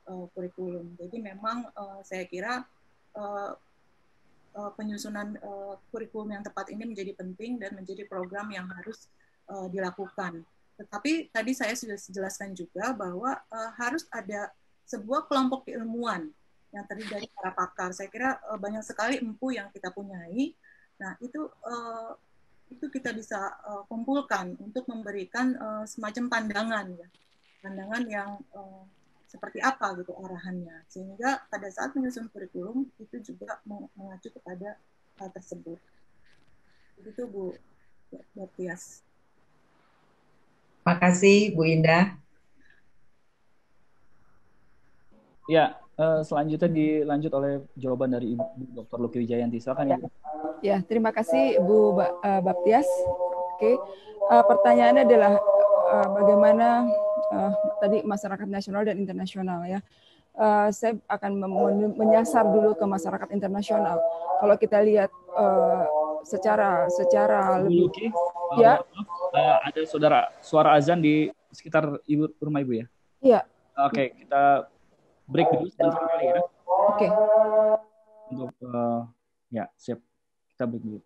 uh, kurikulum. Jadi memang uh, saya kira uh, uh, penyusunan uh, kurikulum yang tepat ini menjadi penting dan menjadi program yang harus uh, dilakukan. Tetapi tadi saya sudah jelaskan juga bahwa uh, harus ada sebuah kelompok keilmuan yang terdiri dari para pakar. Saya kira uh, banyak sekali empu yang kita punyai. Nah, itu uh, itu kita bisa uh, kumpulkan untuk memberikan uh, semacam pandangan, ya, pandangan yang uh, seperti apa gitu arahannya, sehingga pada saat menyusun kurikulum itu juga mengacu kepada hal tersebut. Begitu Bu Baptias. Makasih Bu Indah. Ya, uh, selanjutnya dilanjut oleh jawaban dari Ibu Doktor Luki Wijayanti. Silakan Ibu. Ya, terima kasih Bu Baptias. Oke, uh, pertanyaannya adalah uh, bagaimana uh, tadi masyarakat nasional dan internasional ya. Uh, saya akan menyasar dulu ke masyarakat internasional. Kalau kita lihat uh, secara secara lebih, Luki, ya, uh, ada saudara suara azan di sekitar ibu rumah ibu ya. Iya. Oke, kita break dulu sebentar kali ya. Oke. Untuk uh, ya siap. Kita break dulu.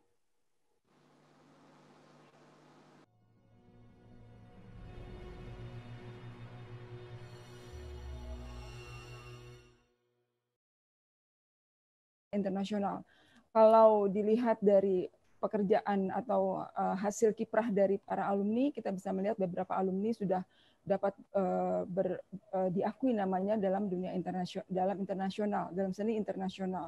Internasional. Kalau dilihat dari pekerjaan atau uh, hasil kiprah dari para alumni, kita bisa melihat beberapa alumni sudah dapat uh, ber, uh, diakui namanya dalam dunia internasional, dalam internasional, dalam seni internasional.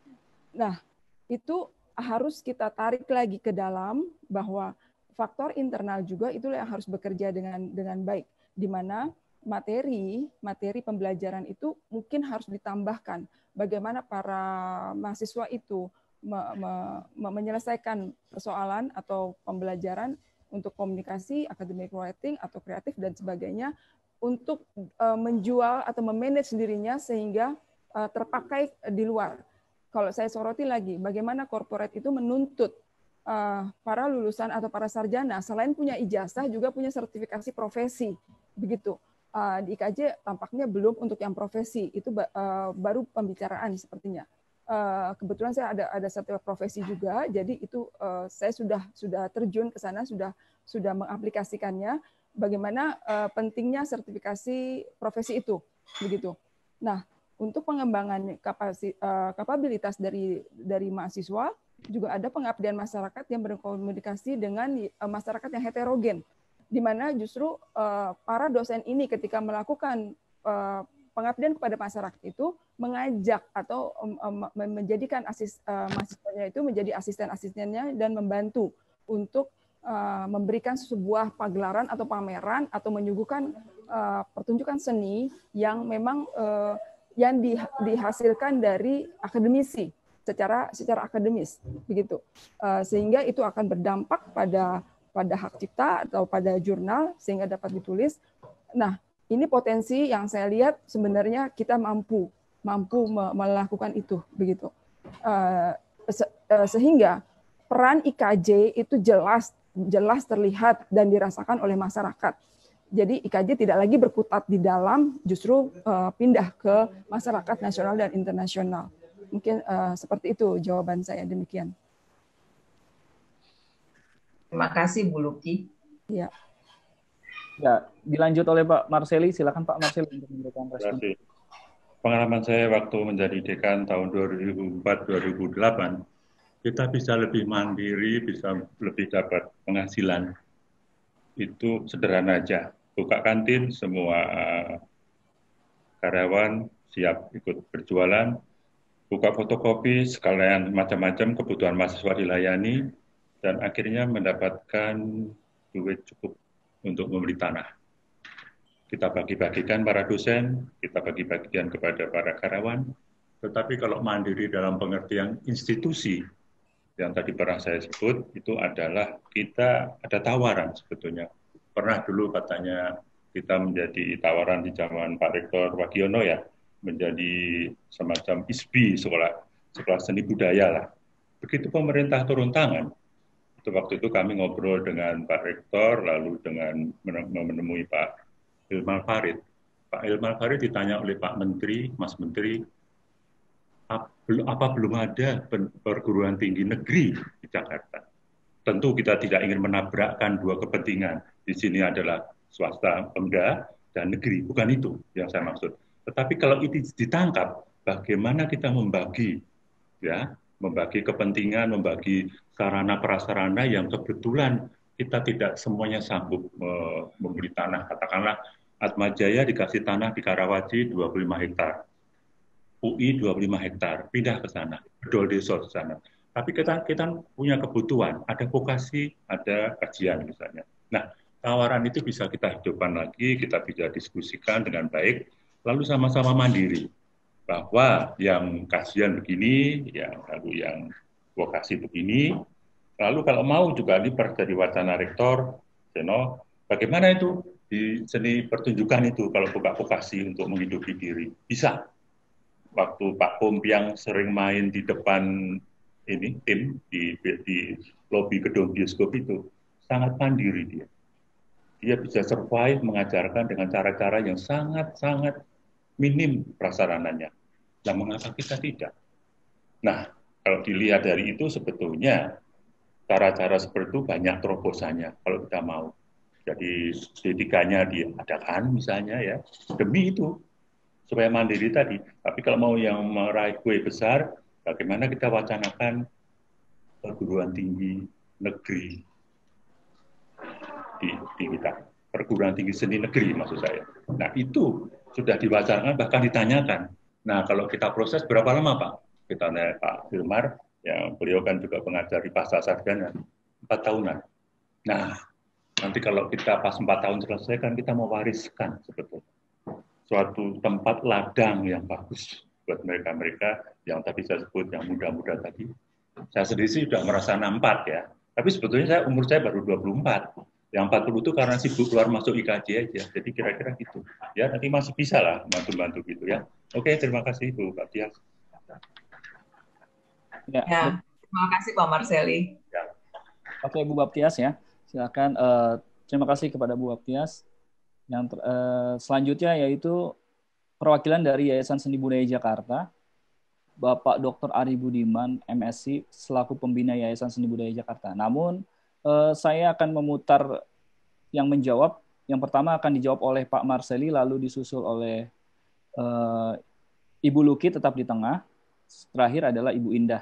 Nah, itu harus kita tarik lagi ke dalam bahwa faktor internal juga itulah yang harus bekerja dengan dengan baik, di mana materi materi pembelajaran itu mungkin harus ditambahkan bagaimana para mahasiswa itu me, me, me, menyelesaikan persoalan atau pembelajaran untuk komunikasi, academic writing atau kreatif dan sebagainya untuk uh, menjual atau memanage dirinya sehingga uh, terpakai di luar. Kalau saya soroti lagi, bagaimana corporate itu menuntut uh, para lulusan atau para sarjana, selain punya ijazah, juga punya sertifikasi profesi. Begitu. Uh, di I K J tampaknya belum untuk yang profesi. Itu uh, baru pembicaraan sepertinya. Uh, kebetulan saya ada ada sertifikat profesi juga, jadi itu uh, saya sudah sudah terjun ke sana, sudah sudah mengaplikasikannya. Bagaimana uh, pentingnya sertifikasi profesi itu. Begitu. Nah, untuk pengembangan kapasi, uh, kapabilitas dari dari mahasiswa juga ada pengabdian masyarakat yang berkomunikasi dengan uh, masyarakat yang heterogen, di mana justru uh, para dosen ini ketika melakukan uh, pengabdian kepada masyarakat itu mengajak atau um, um, menjadikan asis, uh, mahasiswanya itu menjadi asisten-asistennya dan membantu untuk uh, memberikan sebuah pagelaran atau pameran atau menyuguhkan uh, pertunjukan seni yang memang uh, yang dihasilkan dari akademisi secara secara akademis begitu, uh, sehingga itu akan berdampak pada pada hak cipta atau pada jurnal sehingga dapat ditulis. Nah, ini potensi yang saya lihat sebenarnya kita mampu mampu melakukan itu begitu, uh, se uh, sehingga peran I K J itu jelas jelas terlihat dan dirasakan oleh masyarakat. Jadi I K J tidak lagi berkutat di dalam, justru uh, pindah ke masyarakat nasional dan internasional. Mungkin uh, seperti itu jawaban saya, demikian. Terima kasih Bu Luki. Ya. Ya, dilanjut oleh Pak Marseli. Silakan Pak Marseli untuk memberikan respon. Terima kasih. Pengalaman saya waktu menjadi dekan tahun dua ribu empat dua ribu delapan, kita bisa lebih mandiri, bisa lebih dapat penghasilan. Itu sederhana aja. Buka kantin, semua karyawan siap ikut berjualan. Buka fotokopi, sekalian macam-macam kebutuhan mahasiswa dilayani, dan akhirnya mendapatkan duit cukup untuk membeli tanah. Kita bagi-bagikan para dosen, kita bagi-bagikan kepada para karyawan, tetapi kalau mandiri dalam pengertian institusi, yang tadi pernah saya sebut, itu adalah kita ada tawaran sebetulnya. Pernah dulu katanya kita menjadi tawaran di zaman Pak Rektor Wagiono ya, menjadi semacam I S B I, sekolah, sekolah seni budaya lah. Begitu pemerintah turun tangan, itu waktu itu kami ngobrol dengan Pak Rektor, lalu dengan menemui Pak Hilman Farid. Pak Hilmar Farid ditanya oleh Pak Menteri, Mas Menteri, apa belum ada perguruan tinggi negeri di Jakarta? Tentu kita tidak ingin menabrakkan dua kepentingan. Di sini adalah swasta, Pemda, dan negeri. Bukan itu yang saya maksud. Tetapi kalau itu ditangkap, bagaimana kita membagi, ya, membagi kepentingan, membagi sarana prasarana yang kebetulan kita tidak semuanya sanggup uh, membeli tanah. Katakanlah Atmajaya dikasih tanah di Karawaci dua puluh lima hektar. U I dua puluh lima hektar, pindah ke sana, Bedol Desa ke sana. Tapi kita, kita punya kebutuhan, ada vokasi, ada kajian misalnya. Nah, tawaran itu bisa kita hidupkan lagi, kita bisa diskusikan dengan baik, lalu sama-sama mandiri. Bahwa yang kajian begini, yang lalu yang vokasi begini, lalu kalau mau juga dipercaya wacana rektor, you know, bagaimana itu di seni pertunjukan itu kalau buka vokasi untuk menghidupi diri, bisa. Waktu Pak Pompiang sering main di depan ini tim di, di lobi gedung bioskop itu sangat mandiri dia. Dia bisa survive mengajarkan dengan cara-cara yang sangat-sangat minim prasarananya. Nah, mengapa kita tidak? Nah, kalau dilihat dari itu sebetulnya cara-cara seperti itu banyak terobosannya kalau kita mau. Jadi D tiga-nya diadakan misalnya ya demi itu. Supaya mandiri tadi. Tapi kalau mau yang meraih kue besar, bagaimana kita wacanakan perguruan tinggi negeri di, di kita. Perguruan tinggi seni negeri maksud saya. Nah itu sudah diwacanakan, bahkan ditanyakan. Nah kalau kita proses berapa lama Pak? Kita tanya Pak Hilmar, yang beliau kan juga pengajar di Pasca Sarjana, empat tahunan. Nah nanti kalau kita pas empat tahun selesai kan kita mewariskan sebetulnya suatu tempat ladang yang bagus buat mereka-mereka yang tadi saya sebut, yang muda-muda tadi. Saya sendiri sih sudah merasa nampak ya, tapi sebetulnya saya umur saya baru dua puluh empat. Yang empat puluh itu karena sibuk keluar masuk I K J aja, jadi kira-kira gitu. Ya, nanti masih bisa lah bantu-bantu gitu ya. Oke, terima kasih Bu Baptias. Ya, ya terima kasih Pak Marseli. Ya. Oke, Bu Baptias ya, silakan. Uh, terima kasih kepada Bu Baptias. Yang uh, selanjutnya yaitu perwakilan dari Yayasan Seni Budaya Jakarta, Bapak Doktor Ari Budiman, M Si, selaku pembina Yayasan Seni Budaya Jakarta. Namun, uh, saya akan memutar yang menjawab. Yang pertama akan dijawab oleh Pak Marseli, lalu disusul oleh uh, Ibu Luki tetap di tengah. Terakhir adalah Ibu Indah.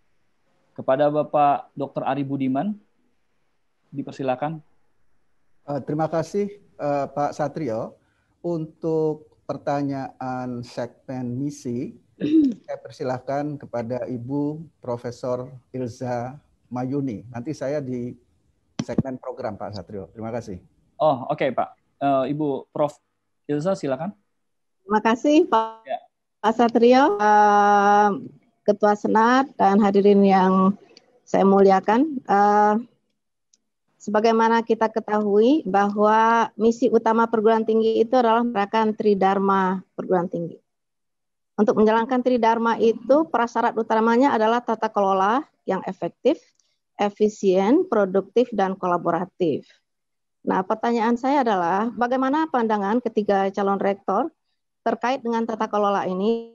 Kepada Bapak Doktor Ari Budiman, dipersilakan. Uh, terima kasih. Uh, Pak Satrio, untuk pertanyaan segmen misi, saya persilahkan kepada Ibu Profesor Ilza Mayuni. Nanti saya di segmen program, Pak Satrio. Terima kasih. Oh, oke, okay, Pak. Uh, Ibu Prof Ilza, silakan. Terima kasih, Pak, ya. Pak Satrio, uh, Ketua Senat, dan hadirin yang saya muliakan. Uh, Sebagaimana kita ketahui bahwa misi utama perguruan tinggi itu adalah menerapkan Tridharma perguruan tinggi. Untuk menjalankan Tridharma itu prasyarat utamanya adalah tata kelola yang efektif, efisien, produktif, dan kolaboratif. Nah, pertanyaan saya adalah bagaimana pandangan ketiga calon rektor terkait dengan tata kelola ini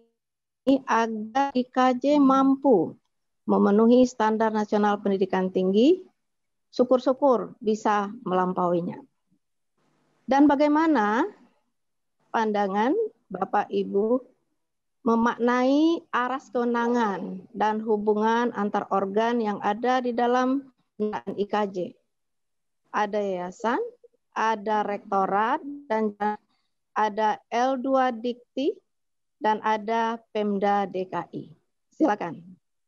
agar I K J mampu memenuhi standar nasional pendidikan tinggi, syukur-syukur bisa melampauinya. Dan bagaimana pandangan Bapak Ibu memaknai aras kewenangan dan hubungan antar organ yang ada di dalam I K J. Ada yayasan, ada rektorat, dan ada L dua Dikti, dan ada Pemda D K I. Silakan.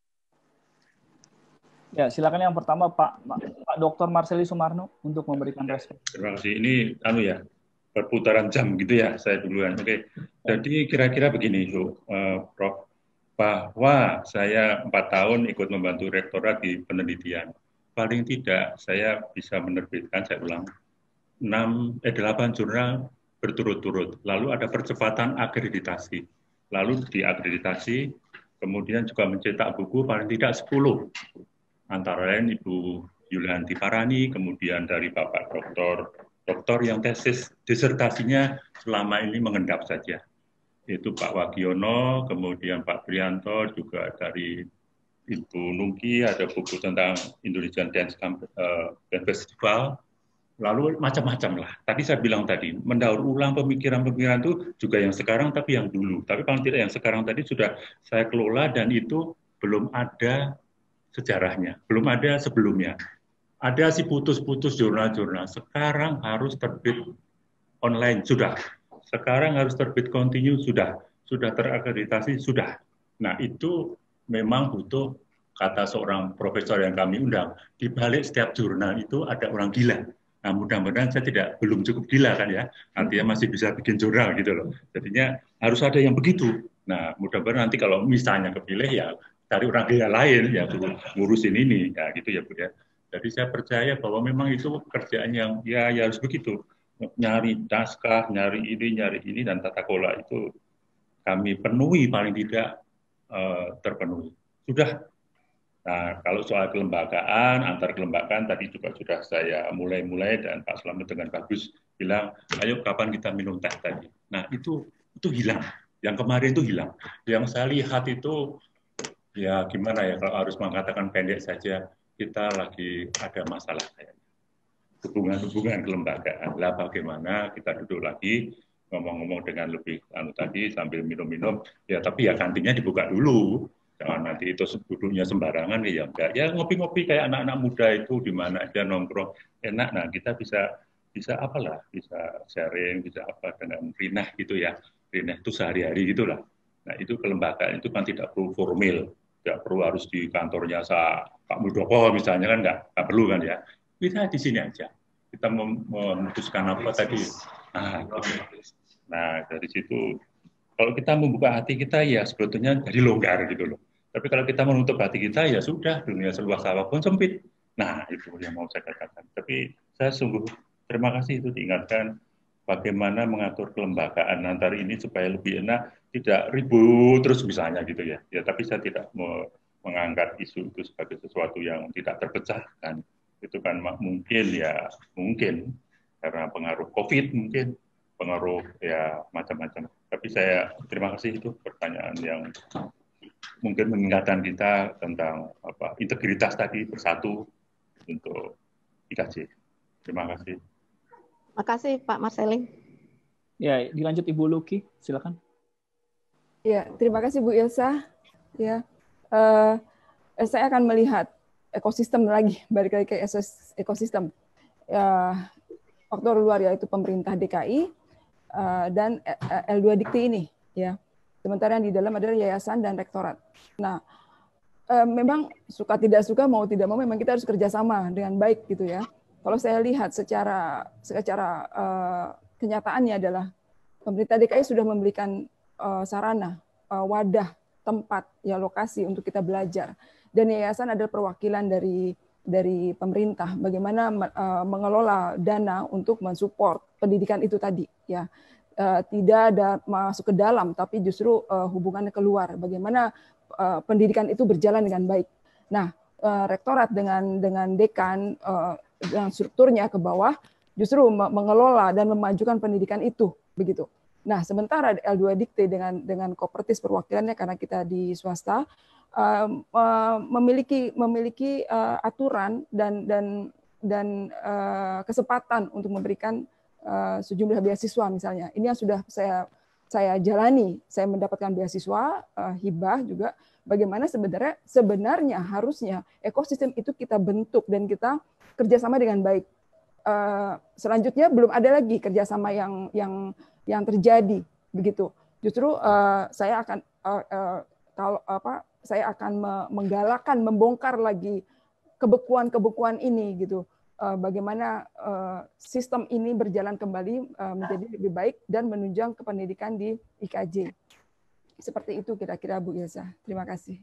Ya, silakan yang pertama Pak Pak Doktor Marseli Sumarno untuk memberikan respon. Terima kasih. Ini anu ya, perputaran jam gitu ya, saya duluan. Oke. Jadi kira-kira begini, Bu, uh, Prof, bahwa saya empat tahun ikut membantu rektorat di penelitian. Paling tidak saya bisa menerbitkan, saya ulang, enam eh delapan jurnal berturut-turut. Lalu ada percepatan akreditasi. Lalu diakreditasi, kemudian juga mencetak buku paling tidak sepuluh. Antara lain Ibu Yulianti Parani, kemudian dari Bapak Doktor doktor yang tesis disertasinya selama ini mengendap saja. Itu Pak Wagiono, kemudian Pak Prianto, juga dari Ibu Nungki, ada buku tentang Indonesian Dance, uh, Dance Festival, lalu macam-macam lah. Tadi saya bilang tadi, mendaur ulang pemikiran-pemikiran itu juga yang sekarang, tapi yang dulu. Tapi paling tidak yang sekarang tadi sudah saya kelola, dan itu belum ada sejarahnya, belum ada sebelumnya. Ada si putus-putus jurnal-jurnal, sekarang harus terbit online, sudah. Sekarang harus terbit kontinu, sudah. Sudah terakreditasi, sudah. Nah, itu memang butuh, kata seorang profesor yang kami undang, di balik setiap jurnal itu ada orang gila. Nah, mudah-mudahan saya tidak belum cukup gila kan ya, artinya masih bisa bikin jurnal gitu loh. Jadinya harus ada yang begitu. Nah, mudah-mudahan nanti kalau misalnya kepilih ya cari orang gila lain ya ngurusin ini, ya gitu ya Bu ya. Jadi saya percaya bahwa memang itu kerjaan yang ya, ya harus begitu. Nyari naskah, nyari ini, nyari ini, dan tata kelola itu kami penuhi paling tidak uh, terpenuhi. Sudah. Nah, kalau soal kelembagaan, antar kelembagaan tadi juga sudah saya mulai-mulai, dan Pak Slamet dengan bagus bilang, ayo kapan kita minum teh tadi. Nah, itu itu hilang. Yang kemarin itu hilang. Yang saya lihat itu, ya gimana ya, kalau harus mengatakan pendek saja, kita lagi ada masalah kayaknya. Hubungan-hubungan kelembagaan. Lah bagaimana kita duduk lagi, ngomong-ngomong dengan lebih anu tadi, sambil minum-minum, ya tapi ya kantinnya dibuka dulu. Jangan nanti itu duduknya sembarangan, ya enggak. Ya ngopi-ngopi kayak anak-anak muda itu, di mana aja nongkrong, enak. Nah, kita bisa, bisa apalah, bisa sharing, bisa apa, dengan rinah gitu ya. Rinah itu sehari-hari gitulah. Nah, itu kelembagaan itu kan tidak perlu formal. Tidak perlu harus di kantornya sa Pak Muldoko misalnya, kan nggak, nggak perlu kan ya. Kita di sini aja. Kita memutuskan apa tadi. Nah, gitu. Nah, dari situ, kalau kita membuka hati kita ya sebetulnya jadi longgar gitu loh. Tapi kalau kita menutup hati kita ya sudah, dunia seluas apapun sempit. Nah, itu yang mau saya katakan. Tapi saya sungguh terima kasih itu diingatkan bagaimana mengatur kelembagaan antar ini supaya lebih enak, tidak ribut terus misalnya gitu ya. Ya, tapi saya tidak me mengangkat isu itu sebagai sesuatu yang tidak terpecahkan. Itu kan mungkin ya, mungkin karena pengaruh COVID, mungkin pengaruh ya macam-macam. Tapi saya terima kasih itu pertanyaan yang mungkin mengingatkan kita tentang apa integritas tadi, bersatu untuk I K J. Terima kasih. Terima kasih Pak Marceli. Ya, dilanjut Ibu Luki, silakan. Ya, terima kasih Bu Ilsa. Ya, uh, saya akan melihat ekosistem lagi, balik lagi ke ekosistem. Uh, faktor luar yaitu pemerintah D K I uh, dan L dua Dikti ini, ya. Sementara yang di dalam adalah yayasan dan rektorat. Nah, uh, memang suka tidak suka, mau tidak mau, memang kita harus kerjasama dengan baik gitu ya. Kalau saya lihat secara secara uh, kenyataannya adalah pemerintah D K I sudah memberikan uh, sarana, uh, wadah, tempat, ya lokasi untuk kita belajar. Dan yayasan adalah perwakilan dari dari pemerintah bagaimana uh, mengelola dana untuk mensupport pendidikan itu tadi, ya. Uh, tidak ada masuk ke dalam, tapi justru uh, hubungannya keluar. Bagaimana uh, pendidikan itu berjalan dengan baik. Nah, uh, rektorat dengan dengan dekan uh, dengan strukturnya ke bawah justru mengelola dan memajukan pendidikan itu, begitu. Nah, sementara L dua Dikti dengan dengan Kopertis perwakilannya karena kita di swasta uh, uh, memiliki memiliki uh, aturan dan dan dan uh, kesempatan untuk memberikan uh, sejumlah beasiswa misalnya. Ini yang sudah saya saya jalani. Saya mendapatkan beasiswa, uh, hibah juga. Bagaimana sebenarnya sebenarnya harusnya ekosistem itu kita bentuk dan kita kerjasama dengan baik. Uh, selanjutnya belum ada lagi kerjasama yang yang yang terjadi begitu. Justru uh, saya akan uh, uh, kalau apa saya akan me menggalakkan membongkar lagi kebekuan-kebekuan ini gitu. Uh, bagaimana uh, sistem ini berjalan kembali uh, menjadi lebih baik dan menunjang kependidikan di I K J. Seperti itu kira-kira Bu Ilsa. Terima kasih.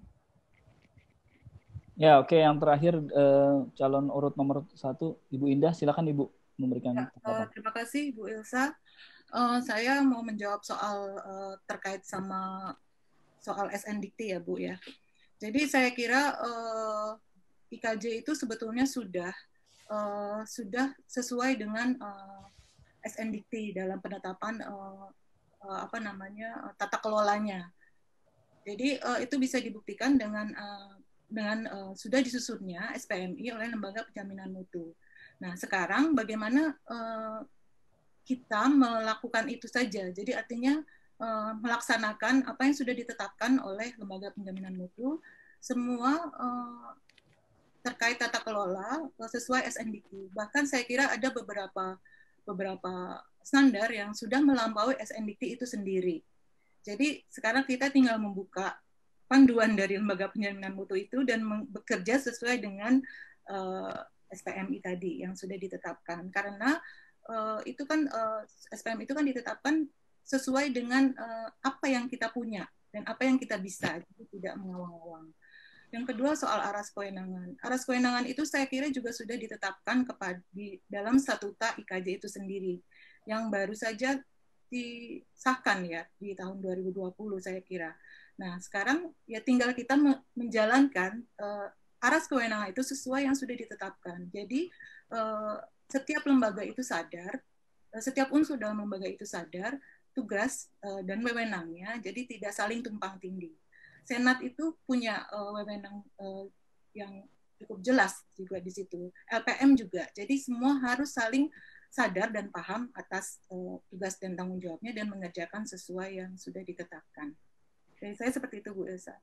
Ya, oke. Yang terakhir eh, calon urut nomor satu, Ibu Indah. Silakan Ibu memberikan. Ya, uh, terima kasih Bu Ilsa. Uh, saya mau menjawab soal uh, terkait sama soal S N Dikti ya Bu ya. Jadi saya kira uh, I K J itu sebetulnya sudah uh, sudah sesuai dengan uh, S N D T dalam penetapan uh, uh, apa namanya uh, tata kelolanya. Jadi uh, itu bisa dibuktikan dengan uh, dengan uh, sudah disusunnya S P M I oleh Lembaga Penjaminan Mutu. Nah, sekarang bagaimana uh, kita melakukan itu saja. Jadi artinya uh, melaksanakan apa yang sudah ditetapkan oleh Lembaga Penjaminan Mutu, semua uh, terkait tata kelola sesuai S N D T. Bahkan saya kira ada beberapa beberapa standar yang sudah melampaui S N D T itu sendiri. Jadi sekarang kita tinggal membuka panduan dari Lembaga Penjaminan Mutu itu dan bekerja sesuai dengan uh, S P M I tadi yang sudah ditetapkan. Karena uh, itu kan uh, S P M I itu kan ditetapkan sesuai dengan uh, apa yang kita punya dan apa yang kita bisa, jadi tidak mengawang-awang. Yang kedua soal aras kewenangan. Aras kewenangan itu saya kira juga sudah ditetapkan kepada di dalam statuta I K J itu sendiri, yang baru saja disahkan ya di tahun dua ribu dua puluh saya kira. Nah sekarang ya tinggal kita menjalankan uh, aras kewenangan itu sesuai yang sudah ditetapkan. Jadi uh, setiap lembaga itu sadar, uh, setiap unsur dalam lembaga itu sadar tugas uh, dan wewenangnya, jadi tidak saling tumpang tindih. Senat itu punya uh, wewenang uh, yang cukup jelas juga di situ. L P M juga. Jadi semua harus saling sadar dan paham atas uh, tugas dan tanggung jawabnya dan mengerjakan sesuai yang sudah ditetapkan. Jadi saya seperti itu, Bu Elsa.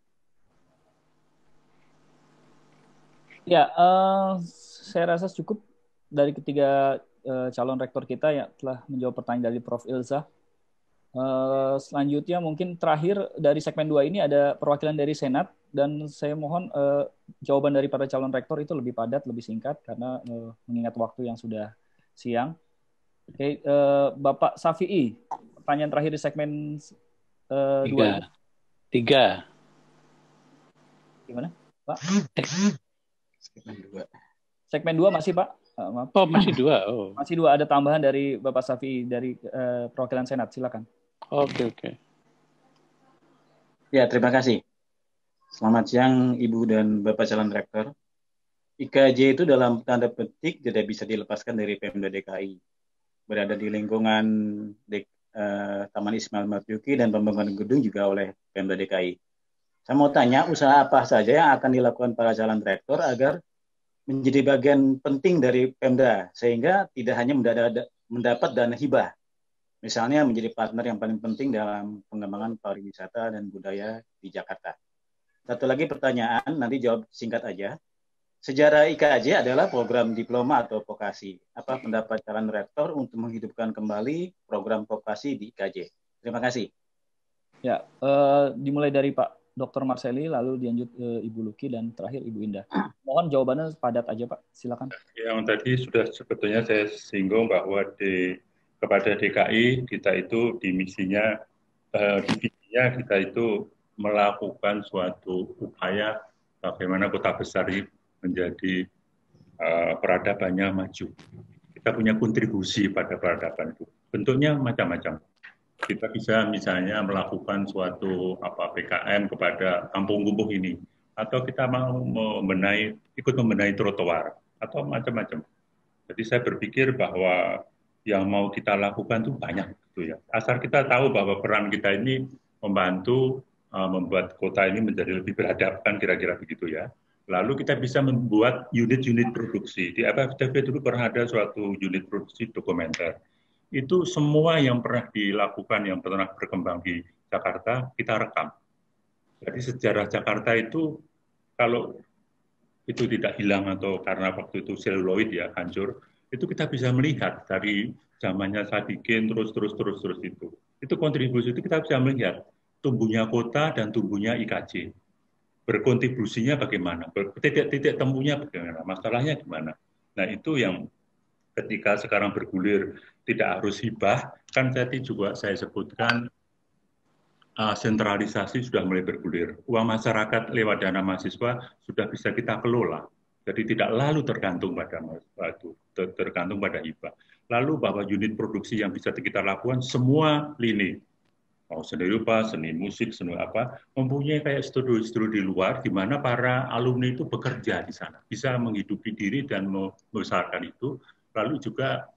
Ya, uh, saya rasa cukup dari ketiga uh, calon rektor kita yang telah menjawab pertanyaan dari Prof Ilza. Uh, selanjutnya mungkin terakhir dari segmen dua ini ada perwakilan dari Senat, dan saya mohon uh, jawaban dari para calon rektor itu lebih padat, lebih singkat karena uh, mengingat waktu yang sudah siang. Oke, okay, uh, Bapak Safi'i, pertanyaan terakhir di segmen uh, Tiga. dua ini. Tiga. Gimana, Pak? Segmen dua. Segmen dua masih, Pak? Uh, maaf. Oh, masih dua. Oh. Masih dua, ada tambahan dari Bapak Safi'i dari uh, perwakilan Senat, silakan. Oke, oke. Ya, terima kasih. Selamat siang Ibu dan Bapak calon rektor. I K J itu dalam tanda petik tidak bisa dilepaskan dari Pemda D K I. Berada di lingkungan D, uh, Taman Ismail Marzuki dan pembangunan gedung juga oleh Pemda D K I. Saya mau tanya, usaha apa saja yang akan dilakukan para calon rektor agar menjadi bagian penting dari Pemda, sehingga tidak hanya mendapat dana hibah. Misalnya menjadi partner yang paling penting dalam pengembangan pariwisata dan budaya di Jakarta. Satu lagi pertanyaan, nanti jawab singkat aja. Sejarah I K J adalah program diploma atau vokasi. Apa pendapat calon rektor untuk menghidupkan kembali program vokasi di I K J? Terima kasih. Ya, uh, dimulai dari Pak Doktor Marseli, lalu dilanjut uh, Ibu Luki, dan terakhir Ibu Indah. Mohon jawabannya padat aja, Pak. Silakan. Yang tadi sudah sebetulnya saya singgung bahwa di kepada D K I kita itu di misinya, uh, di visinya kita itu melakukan suatu upaya bagaimana kota besar ini menjadi uh, peradabannya maju. Kita punya kontribusi pada peradaban itu. Bentuknya macam-macam. Kita bisa misalnya melakukan suatu apa P K M kepada kampung kumuh ini, atau kita mau membenahi, ikut membenahi trotoar, atau macam-macam. Jadi saya berpikir bahwa yang mau kita lakukan itu banyak, gitu ya. Asal kita tahu bahwa peran kita ini membantu uh, membuat kota ini menjadi lebih beradab, kan kira-kira begitu ya. Lalu kita bisa membuat unit-unit produksi. Di F F T V dulu pernah ada suatu unit produksi dokumenter. Itu semua yang pernah dilakukan, yang pernah berkembang di Jakarta, kita rekam. Jadi sejarah Jakarta itu, kalau itu tidak hilang atau karena waktu itu seluloid ya, hancur, itu kita bisa melihat dari zamannya Sadikin terus terus terus terus itu. Itu kontribusi itu kita bisa melihat tumbuhnya kota dan tumbuhnya I K J. Berkontribusinya bagaimana? Titik-titik temunya bagaimana? Masalahnya gimana? Nah, itu yang ketika sekarang bergulir tidak harus hibah, kan tadi juga saya sebutkan uh, sentralisasi sudah mulai bergulir. Uang masyarakat lewat dana mahasiswa sudah bisa kita kelola. Jadi tidak lalu tergantung pada itu, tergantung pada hibah. Lalu bahwa unit produksi yang bisa kita lakukan semua lini, mau seni rupa, seni musik, seni apa, mempunyai kayak studio-studio di luar, di mana para alumni itu bekerja di sana, bisa menghidupi diri dan membesarkan itu. Lalu juga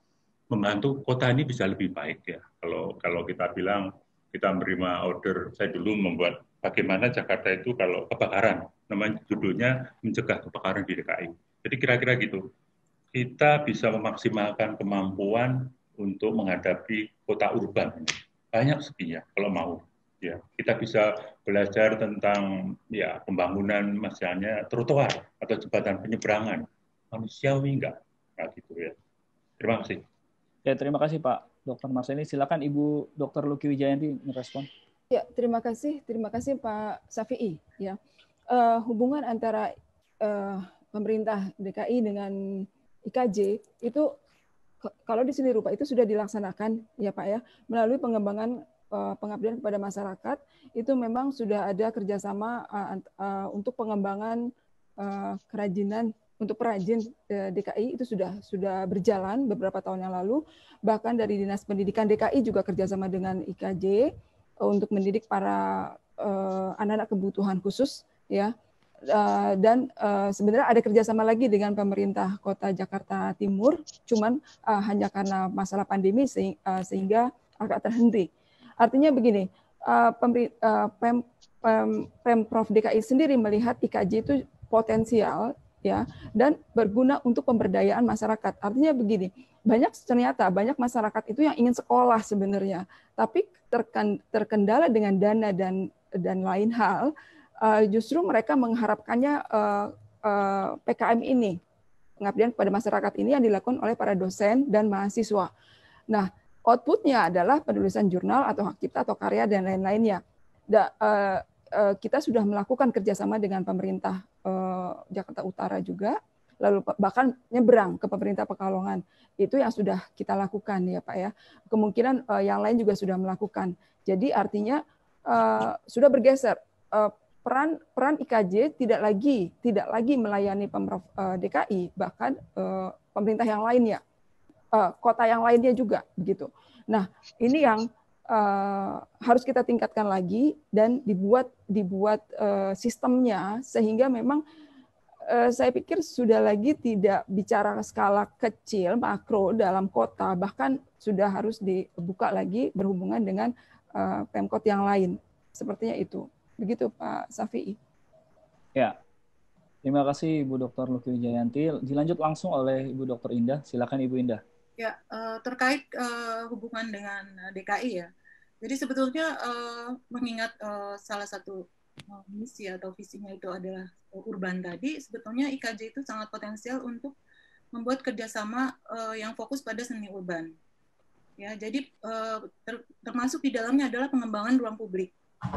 membantu kota ini bisa lebih baik ya. Kalau kalau kita bilang kita menerima order, saya dulu membuat bagaimana Jakarta itu kalau kebakaran, namanya judulnya mencegah kebakaran di D K I. Jadi kira-kira gitu. Kita bisa memaksimalkan kemampuan untuk menghadapi kota urban. Banyak sekinya kalau mau. Ya, kita bisa belajar tentang ya pembangunan misalnya trotoar atau jembatan penyeberangan. Manusiawi enggak? Nah, gitu ya. Terima kasih. Ya, terima kasih Pak Doktor Marseli. Silakan Ibu Doktor Luki Wijayanti merespon. Ya, terima kasih, terima kasih Pak Safi'i. Ya, uh, hubungan antara uh, pemerintah D K I dengan I K J itu kalau di sini rupa itu sudah dilaksanakan ya Pak ya, melalui pengembangan uh, pengabdian kepada masyarakat itu memang sudah ada kerjasama uh, uh, untuk pengembangan uh, kerajinan untuk perajin uh, D K I itu sudah sudah berjalan beberapa tahun yang lalu, bahkan dari Dinas Pendidikan D K I juga kerjasama dengan I K J uh, untuk mendidik para uh, anak-anak kebutuhan khusus ya. Uh, dan uh, sebenarnya ada kerjasama lagi dengan pemerintah Kota Jakarta Timur, cuman uh, hanya karena masalah pandemi se uh, sehingga agak terhenti. Artinya begini, uh, uh, Pem Pem Pemprov D K I sendiri melihat I K J itu potensial ya dan berguna untuk pemberdayaan masyarakat. Artinya begini, banyak ternyata banyak masyarakat itu yang ingin sekolah sebenarnya, tapi terkendala dengan dana dan dan lain hal. Uh, justru mereka mengharapkannya uh, uh, P K M ini, pengabdian kepada masyarakat ini yang dilakukan oleh para dosen dan mahasiswa. Nah, outputnya adalah penulisan jurnal atau hak cipta atau karya dan lain-lainnya. Da, uh, uh, kita sudah melakukan kerjasama dengan pemerintah uh, Jakarta Utara juga, lalu bahkan nyebrang ke pemerintah Pekalongan. Itu yang sudah kita lakukan ya Pak ya. Kemungkinan uh, yang lain juga sudah melakukan. Jadi artinya uh, sudah bergeser. Uh, peran peran I K J tidak lagi tidak lagi melayani Pemprov uh, D K I, bahkan uh, pemerintah yang lainnya, uh, kota yang lainnya juga begitu. Nah, ini yang uh, harus kita tingkatkan lagi dan dibuat dibuat uh, sistemnya sehingga memang uh, saya pikir sudah lagi tidak bicara skala kecil makro dalam kota, bahkan sudah harus dibuka lagi berhubungan dengan uh, Pemkot yang lain. Sepertinya itu. Begitu Pak Safi'i. Ya, terima kasih Ibu Doktor Luki Wijayanti. Dilanjut langsung oleh Ibu Doktor Indah. Silakan Ibu Indah. Ya, uh, terkait uh, hubungan dengan D K I ya. Jadi sebetulnya uh, mengingat uh, salah satu uh, misi atau visinya itu adalah uh, urban tadi, sebetulnya I K J itu sangat potensial untuk membuat kerjasama uh, yang fokus pada seni urban. Ya, jadi uh, ter termasuk di dalamnya adalah pengembangan ruang publik.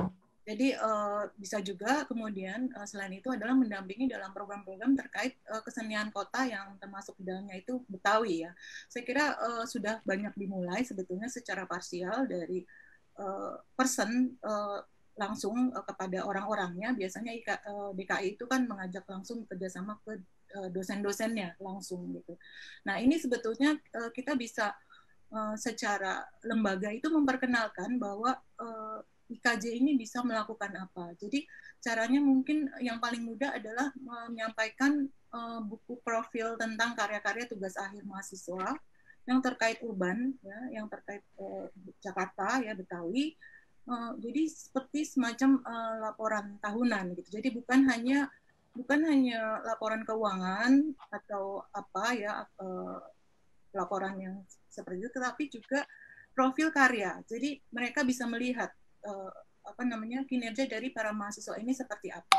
Jadi uh, bisa juga kemudian uh, selain itu adalah mendampingi dalam program-program terkait uh, kesenian kota yang termasuk di dalamnya itu Betawi ya. Saya kira uh, sudah banyak dimulai sebetulnya secara parsial dari uh, person uh, langsung uh, kepada orang-orangnya. Biasanya uh, D K I itu kan mengajak langsung kerjasama ke uh, dosen-dosennya langsung gitu. Nah ini sebetulnya uh, kita bisa uh, secara lembaga itu memperkenalkan bahwa uh, I K J ini bisa melakukan apa. Jadi caranya mungkin yang paling mudah adalah menyampaikan uh, buku profil tentang karya-karya tugas akhir mahasiswa yang terkait urban, ya, yang terkait uh, Jakarta, ya Betawi. Uh, jadi seperti semacam uh, laporan tahunan, gitu. Jadi bukan hanya bukan hanya laporan keuangan atau apa ya uh, laporan yang seperti itu, tetapi juga profil karya. Jadi mereka bisa melihat Uh, apa namanya kinerja dari para mahasiswa ini seperti apa.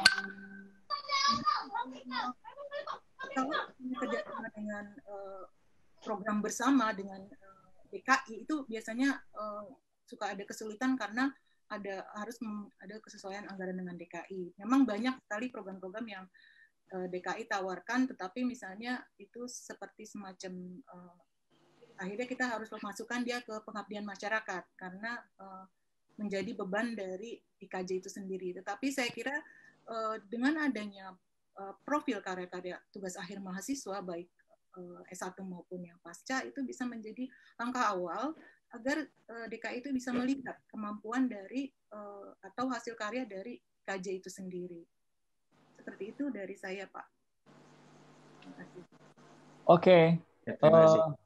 Kalau kerjasama dengan uh, program bersama dengan uh, D K I itu biasanya uh, suka ada kesulitan karena ada harus ada kesesuaian anggaran dengan D K I. Memang banyak sekali program-program yang uh, D K I tawarkan, tetapi misalnya itu seperti semacam uh, akhirnya kita harus memasukkan dia ke pengabdian masyarakat karena uh, menjadi beban dari I K J itu sendiri. Tetapi saya kira uh, dengan adanya uh, profil karya-karya tugas akhir mahasiswa, baik uh, S satu maupun yang pasca, itu bisa menjadi langkah awal agar uh, D K I itu bisa melihat kemampuan dari uh, atau hasil karya dari I K J itu sendiri. Seperti itu dari saya, Pak. Terima kasih. Oke. Ya, terima kasih. Uh,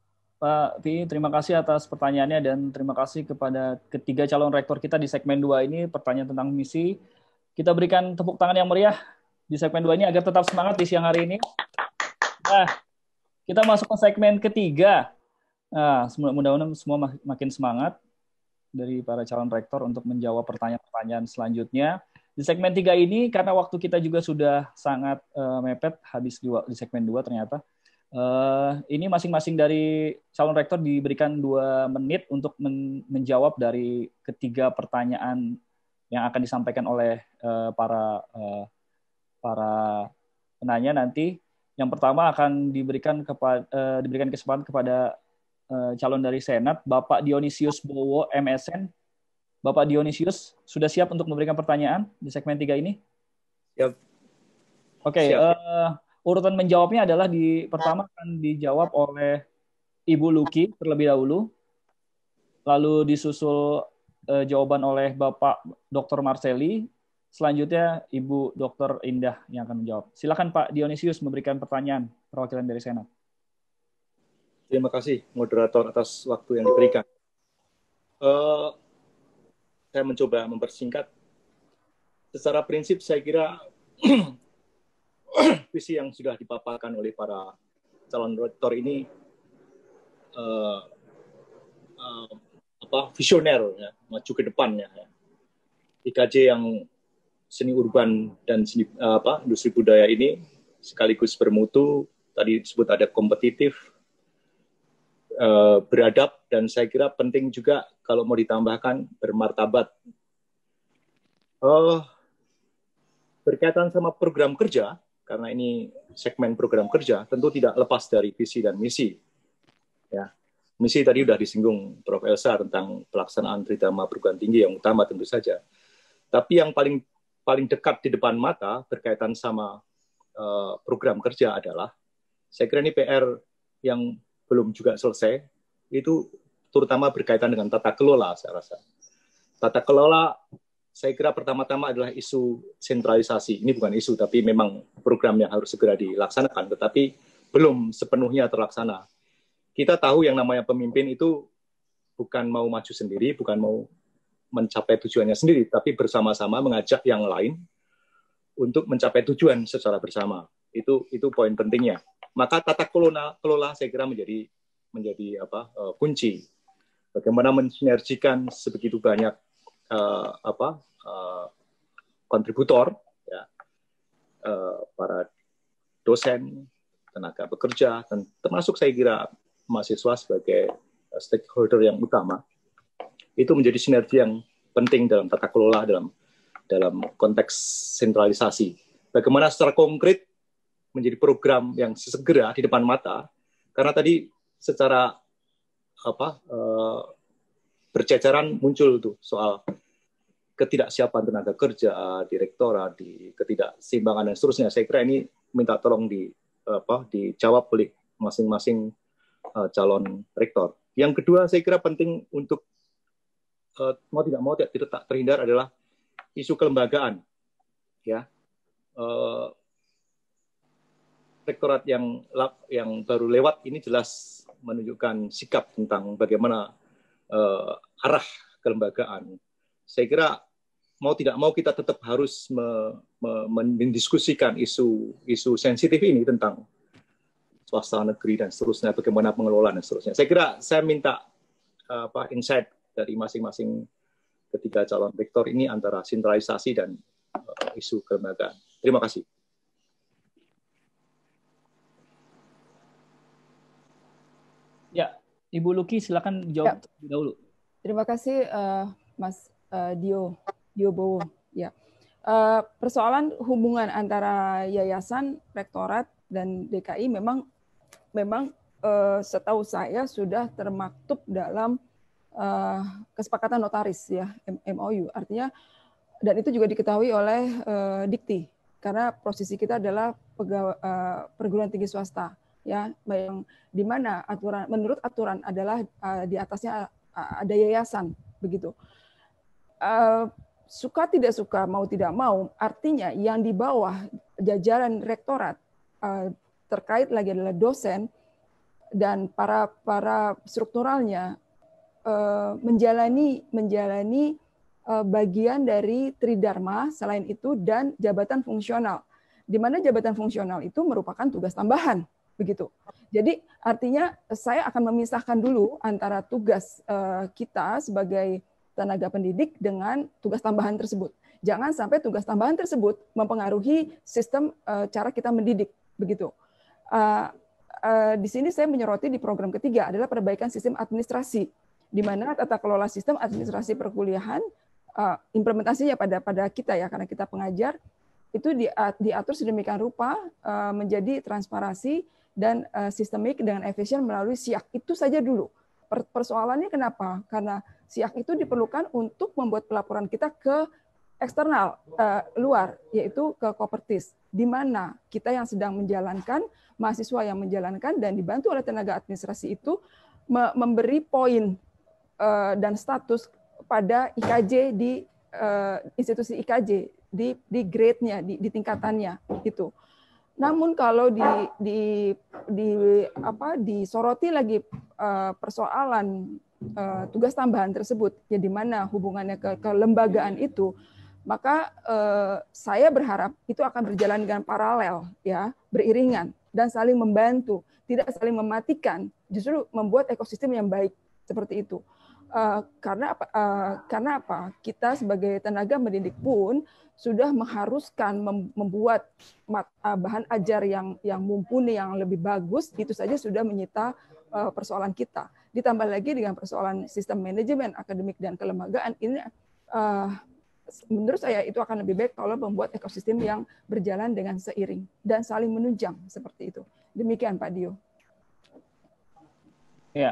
Pak Pi, terima kasih atas pertanyaannya dan terima kasih kepada ketiga calon rektor kita di segmen dua ini, pertanyaan tentang misi. Kita berikan tepuk tangan yang meriah di segmen dua ini agar tetap semangat di siang hari ini. Nah, kita masuk ke segmen ketiga. Nah, mudah-mudahan semua makin semangat dari para calon rektor untuk menjawab pertanyaan-pertanyaan selanjutnya. Di segmen tiga ini, karena waktu kita juga sudah sangat uh, mepet, habis di, di segmen dua ternyata, Uh, ini masing-masing dari calon rektor diberikan dua menit untuk men menjawab dari ketiga pertanyaan yang akan disampaikan oleh uh, para uh, para penanya nanti. Yang pertama akan diberikan kepada uh, diberikan kesempatan kepada uh, calon dari Senat, Bapak Dionisius Bowo, M S N. Bapak Dionisius sudah siap untuk memberikan pertanyaan di segmen tiga ini? Siap. Oke. Okay, uh, urutan menjawabnya adalah di pertama akan dijawab oleh Ibu Luki terlebih dahulu, lalu disusul eh, jawaban oleh Bapak Doktor Marceli, selanjutnya Ibu Doktor Indah yang akan menjawab. Silakan Pak Dionisius memberikan pertanyaan perwakilan dari Senat. Terima kasih moderator atas waktu yang diberikan. Uh, saya mencoba mempersingkat. Secara prinsip saya kira visi yang sudah dipaparkan oleh para calon rektor ini uh, uh, apa visioner, ya, maju ke depannya. Ya. I K J yang seni urban dan seni, uh, apa industri budaya ini sekaligus bermutu, tadi disebut ada kompetitif, uh, beradab, dan saya kira penting juga kalau mau ditambahkan bermartabat. Uh, berkaitan sama program kerja, karena ini segmen program kerja, tentu tidak lepas dari visi dan misi. Ya, misi tadi sudah disinggung Profesor Elsa tentang pelaksanaan Tridharma perguruan tinggi yang utama tentu saja. Tapi yang paling paling dekat di depan mata berkaitan sama uh, program kerja adalah, saya kira ini P R yang belum juga selesai, itu terutama berkaitan dengan tata kelola, saya rasa. Tata kelola, saya kira pertama-tama adalah isu sentralisasi. Ini bukan isu, tapi memang program yang harus segera dilaksanakan, tetapi belum sepenuhnya terlaksana. Kita tahu yang namanya pemimpin itu bukan mau maju sendiri, bukan mau mencapai tujuannya sendiri, tapi bersama-sama mengajak yang lain untuk mencapai tujuan secara bersama. Itu itu poin pentingnya. Maka tata kelola, kelola saya kira menjadi menjadi apa uh, kunci. Bagaimana mensinergikan sebegitu banyak Uh, apa uh, kontributor, ya, uh, para dosen, tenaga bekerja, dan termasuk saya kira mahasiswa sebagai uh, stakeholder yang utama, itu menjadi sinergi yang penting dalam tata kelola dalam dalam konteks sentralisasi. Bagaimana secara konkret menjadi program yang segera di depan mata, karena tadi secara apa uh, berceceran muncul tuh soal ketidaksiapan tenaga kerja, direktorat, di ketidakseimbangan dan seterusnya. Saya kira ini minta tolong di apa dijawab oleh masing-masing uh, calon rektor. Yang kedua, saya kira penting untuk uh, mau tidak mau tidak tak terhindar adalah isu kelembagaan. Ya, uh, rektorat yang yang baru lewat ini jelas menunjukkan sikap tentang bagaimana uh, arah kelembagaan. Saya kira mau tidak mau kita tetap harus me, me, mendiskusikan isu isu sensitif ini tentang swasta negeri dan seterusnya, bagaimana pengelolaan dan seterusnya. Saya kira saya minta uh, apa insight dari masing-masing ketiga calon rektor ini antara sentralisasi dan uh, isu kelembagaan. Terima kasih. Ya, Ibu Luki silakan jawab ya. Dahulu. Terima kasih uh, Mas uh, Dio Dio Bowo. Ya, uh, persoalan hubungan antara yayasan, rektorat dan D K I memang memang uh, setahu saya sudah termaktub dalam uh, kesepakatan notaris ya M O U. Artinya dan itu juga diketahui oleh uh, Dikti karena posisi kita adalah pegawai, uh, perguruan tinggi swasta ya, yang di mana aturan menurut aturan adalah uh, di atasnya uh, ada yayasan begitu. Uh, suka tidak suka, mau tidak mau, artinya yang di bawah jajaran rektorat uh, terkait lagi adalah dosen dan para para strukturalnya uh, menjalani menjalani uh, bagian dari Tridharma selain itu dan jabatan fungsional, di mana jabatan fungsional itu merupakan tugas tambahan begitu. Jadi artinya saya akan memisahkan dulu antara tugas uh, kita sebagai tenaga pendidik dengan tugas tambahan tersebut. Jangan sampai tugas tambahan tersebut mempengaruhi sistem uh, cara kita mendidik begitu. Uh, uh, di sini saya menyoroti di program ketiga adalah perbaikan sistem administrasi, di mana tata kelola sistem administrasi perkuliahan uh, implementasinya pada pada kita ya, karena kita pengajar itu diatur sedemikian rupa uh, menjadi transparansi dan uh, sistemik dengan efisien melalui S I A K. Itu saja dulu. Per persoalannya kenapa? Karena S I A K itu diperlukan untuk membuat pelaporan kita ke eksternal, uh, luar, yaitu ke Kopertis, di mana kita yang sedang menjalankan, mahasiswa yang menjalankan, dan dibantu oleh tenaga administrasi itu me memberi poin uh, dan status pada I K J di uh, institusi I K J, di, di grade-nya, di, di tingkatannya itu. Namun kalau di, di, di apa disoroti lagi uh, persoalan uh, tugas tambahan tersebut, ya di mana hubungannya ke kelembagaan itu, maka eh, saya berharap itu akan berjalan dengan paralel, ya, beriringan dan saling membantu, tidak saling mematikan, justru membuat ekosistem yang baik seperti itu. Uh, karena apa? Uh, karena apa? Kita sebagai tenaga mendidik pun sudah mengharuskan mem membuat mat, uh, bahan ajar yang yang mumpuni, yang lebih bagus, itu saja sudah menyita uh, persoalan kita. Ditambah lagi dengan persoalan sistem manajemen akademik dan kelembagaan ini. Uh, Menurut saya itu akan lebih baik kalau membuat ekosistem yang berjalan dengan seiring dan saling menunjang seperti itu. Demikian Pak Dio. Ya.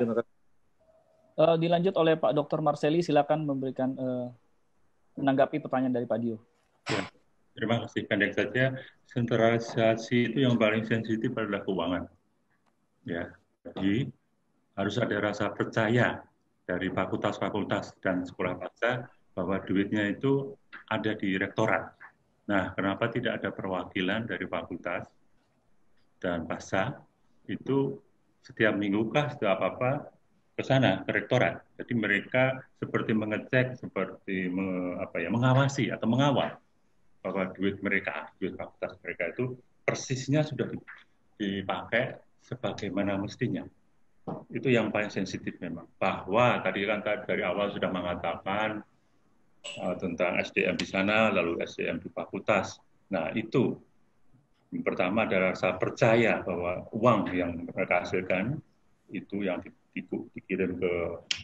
Uh, dilanjut oleh Pak Doktor Marseli, silakan memberikan uh, menanggapi pertanyaan dari Pak Dio. Ya, terima kasih. Pendek saja, sentralisasi itu yang paling sensitif adalah keuangan. Ya, jadi harus ada rasa percaya dari fakultas-fakultas dan sekolah pasca bahwa duitnya itu ada di rektorat. Nah, kenapa tidak ada perwakilan dari fakultas dan pasca itu setiap minggu kah, setiap apa ke sana ke rektorat. Jadi mereka seperti mengecek, seperti me, apa ya, mengawasi atau mengawal bahwa duit mereka, duit fakultas mereka itu persisnya sudah dipakai sebagaimana mestinya. Itu yang paling sensitif memang. Bahwa tadi kan dari awal sudah mengatakan Uh, tentang S D M di sana, lalu S D M di fakultas. Nah, itu yang pertama adalah rasa percaya bahwa uang yang mereka hasilkan itu yang di, di, dikirim ke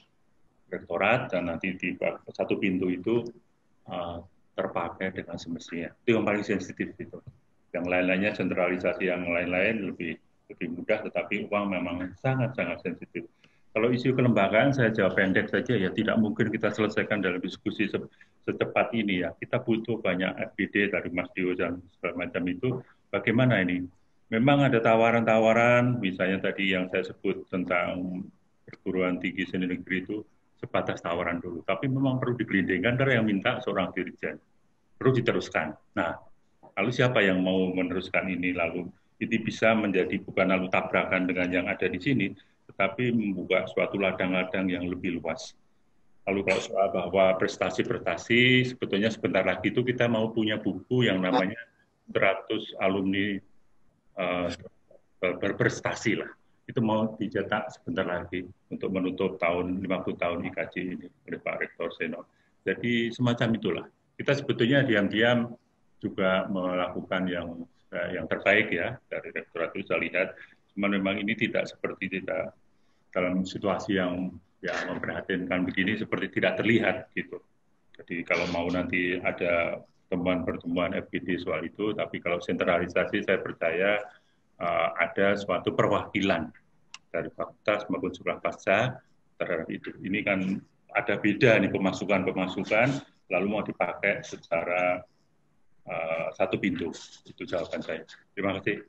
rektorat dan nanti di satu pintu itu uh, terpakai dengan semestinya. Itu yang paling sensitif itu. Yang lain-lainnya sentralisasi, yang lain-lain lebih lebih mudah, tetapi uang memang sangat-sangat sensitif. Kalau isu kelembagaan saya jawab pendek saja ya, tidak mungkin kita selesaikan dalam diskusi se secepat ini ya. Kita butuh banyak F B D dari Mas Dio dan segala macam itu. Bagaimana ini? Memang ada tawaran-tawaran, misalnya tadi yang saya sebut tentang perguruan tinggi seni negeri itu sebatas tawaran dulu. Tapi memang perlu digelindingkan karena yang minta seorang dirjen. Perlu diteruskan. Nah, lalu siapa yang mau meneruskan ini? Lalu ini bisa menjadi bukan lalu tabrakan dengan yang ada di sini, tetapi membuka suatu ladang-ladang yang lebih luas. Lalu kalau soal bahwa prestasi-prestasi, sebetulnya sebentar lagi itu kita mau punya buku yang namanya seratus alumni uh, berprestasi lah. Itu mau dicetak sebentar lagi untuk menutup tahun lima puluh tahun I K J ini oleh Pak Rektor Senior. Jadi semacam itulah. Kita sebetulnya diam-diam juga melakukan yang yang terbaik ya dari Rektorat itu saya lihat. Cuman memang ini tidak seperti tidak dalam situasi yang ya memprihatinkan begini seperti tidak terlihat gitu. Jadi kalau mau nanti ada pertemuan-pertemuan F B D soal itu, tapi kalau sentralisasi saya percaya uh, ada suatu perwakilan dari fakultas maupun sekolah pasca terhadap itu. Ini kan ada beda nih pemasukan-pemasukan lalu mau dipakai secara uh, satu pintu. Itu jawaban saya. Terima kasih.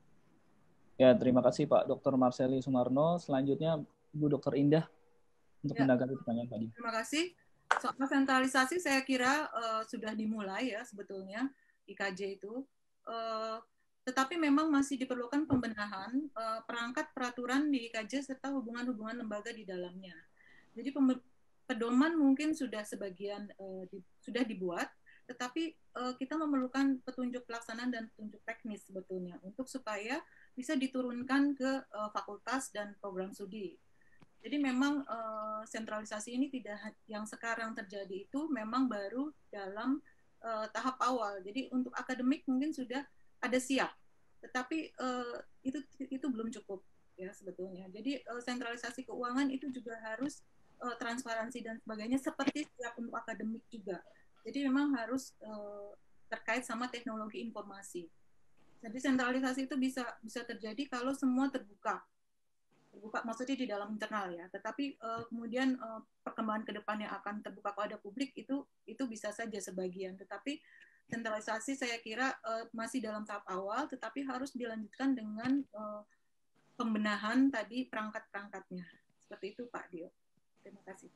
Ya, terima kasih Pak Doktor Marseli Sumarno. Selanjutnya Bu Dokter Indah untuk ya, menanggapi pertanyaan tadi. Terima kasih. Soal sentralisasi saya kira uh, sudah dimulai ya sebetulnya I K J itu. Uh, tetapi memang masih diperlukan pembenahan uh, perangkat peraturan di I K J serta hubungan-hubungan lembaga di dalamnya. Jadi pedoman mungkin sudah sebagian uh, di, sudah dibuat, tetapi uh, kita memerlukan petunjuk pelaksanaan dan petunjuk teknis sebetulnya untuk supaya bisa diturunkan ke uh, fakultas dan program studi. Jadi memang uh, sentralisasi ini tidak yang sekarang terjadi itu memang baru dalam uh, tahap awal. Jadi untuk akademik mungkin sudah ada siap, tetapi uh, itu itu belum cukup ya sebetulnya. Jadi uh, sentralisasi keuangan itu juga harus uh, transparansi dan sebagainya seperti siap untuk akademik juga. Jadi memang harus uh, terkait sama teknologi informasi. Jadi sentralisasi itu bisa bisa terjadi kalau semua terbuka, terbuka maksudnya di dalam internal ya. Tetapi uh, kemudian uh, perkembangan ke depannya akan terbuka kepada publik itu itu bisa saja sebagian. Tetapi sentralisasi saya kira uh, masih dalam tahap awal, tetapi harus dilanjutkan dengan uh, pembenahan tadi perangkat-perangkatnya. Seperti itu Pak Dio. Terima kasih.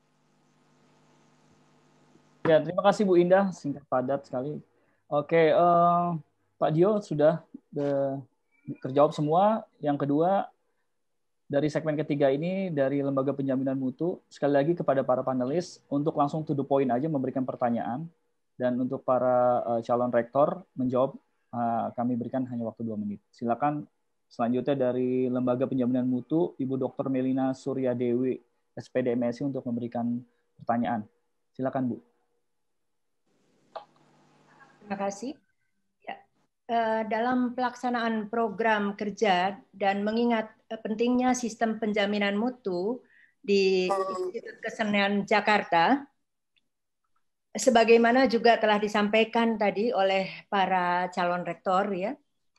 Ya, terima kasih Bu Indah, singkat padat sekali. Oke, uh, Pak Dio sudah de, terjawab semua. Yang kedua, dari segmen ketiga ini, dari Lembaga Penjaminan Mutu, sekali lagi kepada para panelis, untuk langsung to the point aja memberikan pertanyaan. Dan untuk para uh, calon rektor menjawab, uh, kami berikan hanya waktu dua menit. Silakan selanjutnya dari Lembaga Penjaminan Mutu, Ibu Doktor Melina Suryadewi, S P D M S I, untuk memberikan pertanyaan. Silakan Bu. Terima kasih. Ya, dalam pelaksanaan program kerja dan mengingat pentingnya sistem penjaminan mutu di Institut Kesenian Jakarta, sebagaimana juga telah disampaikan tadi oleh para calon rektor, ya,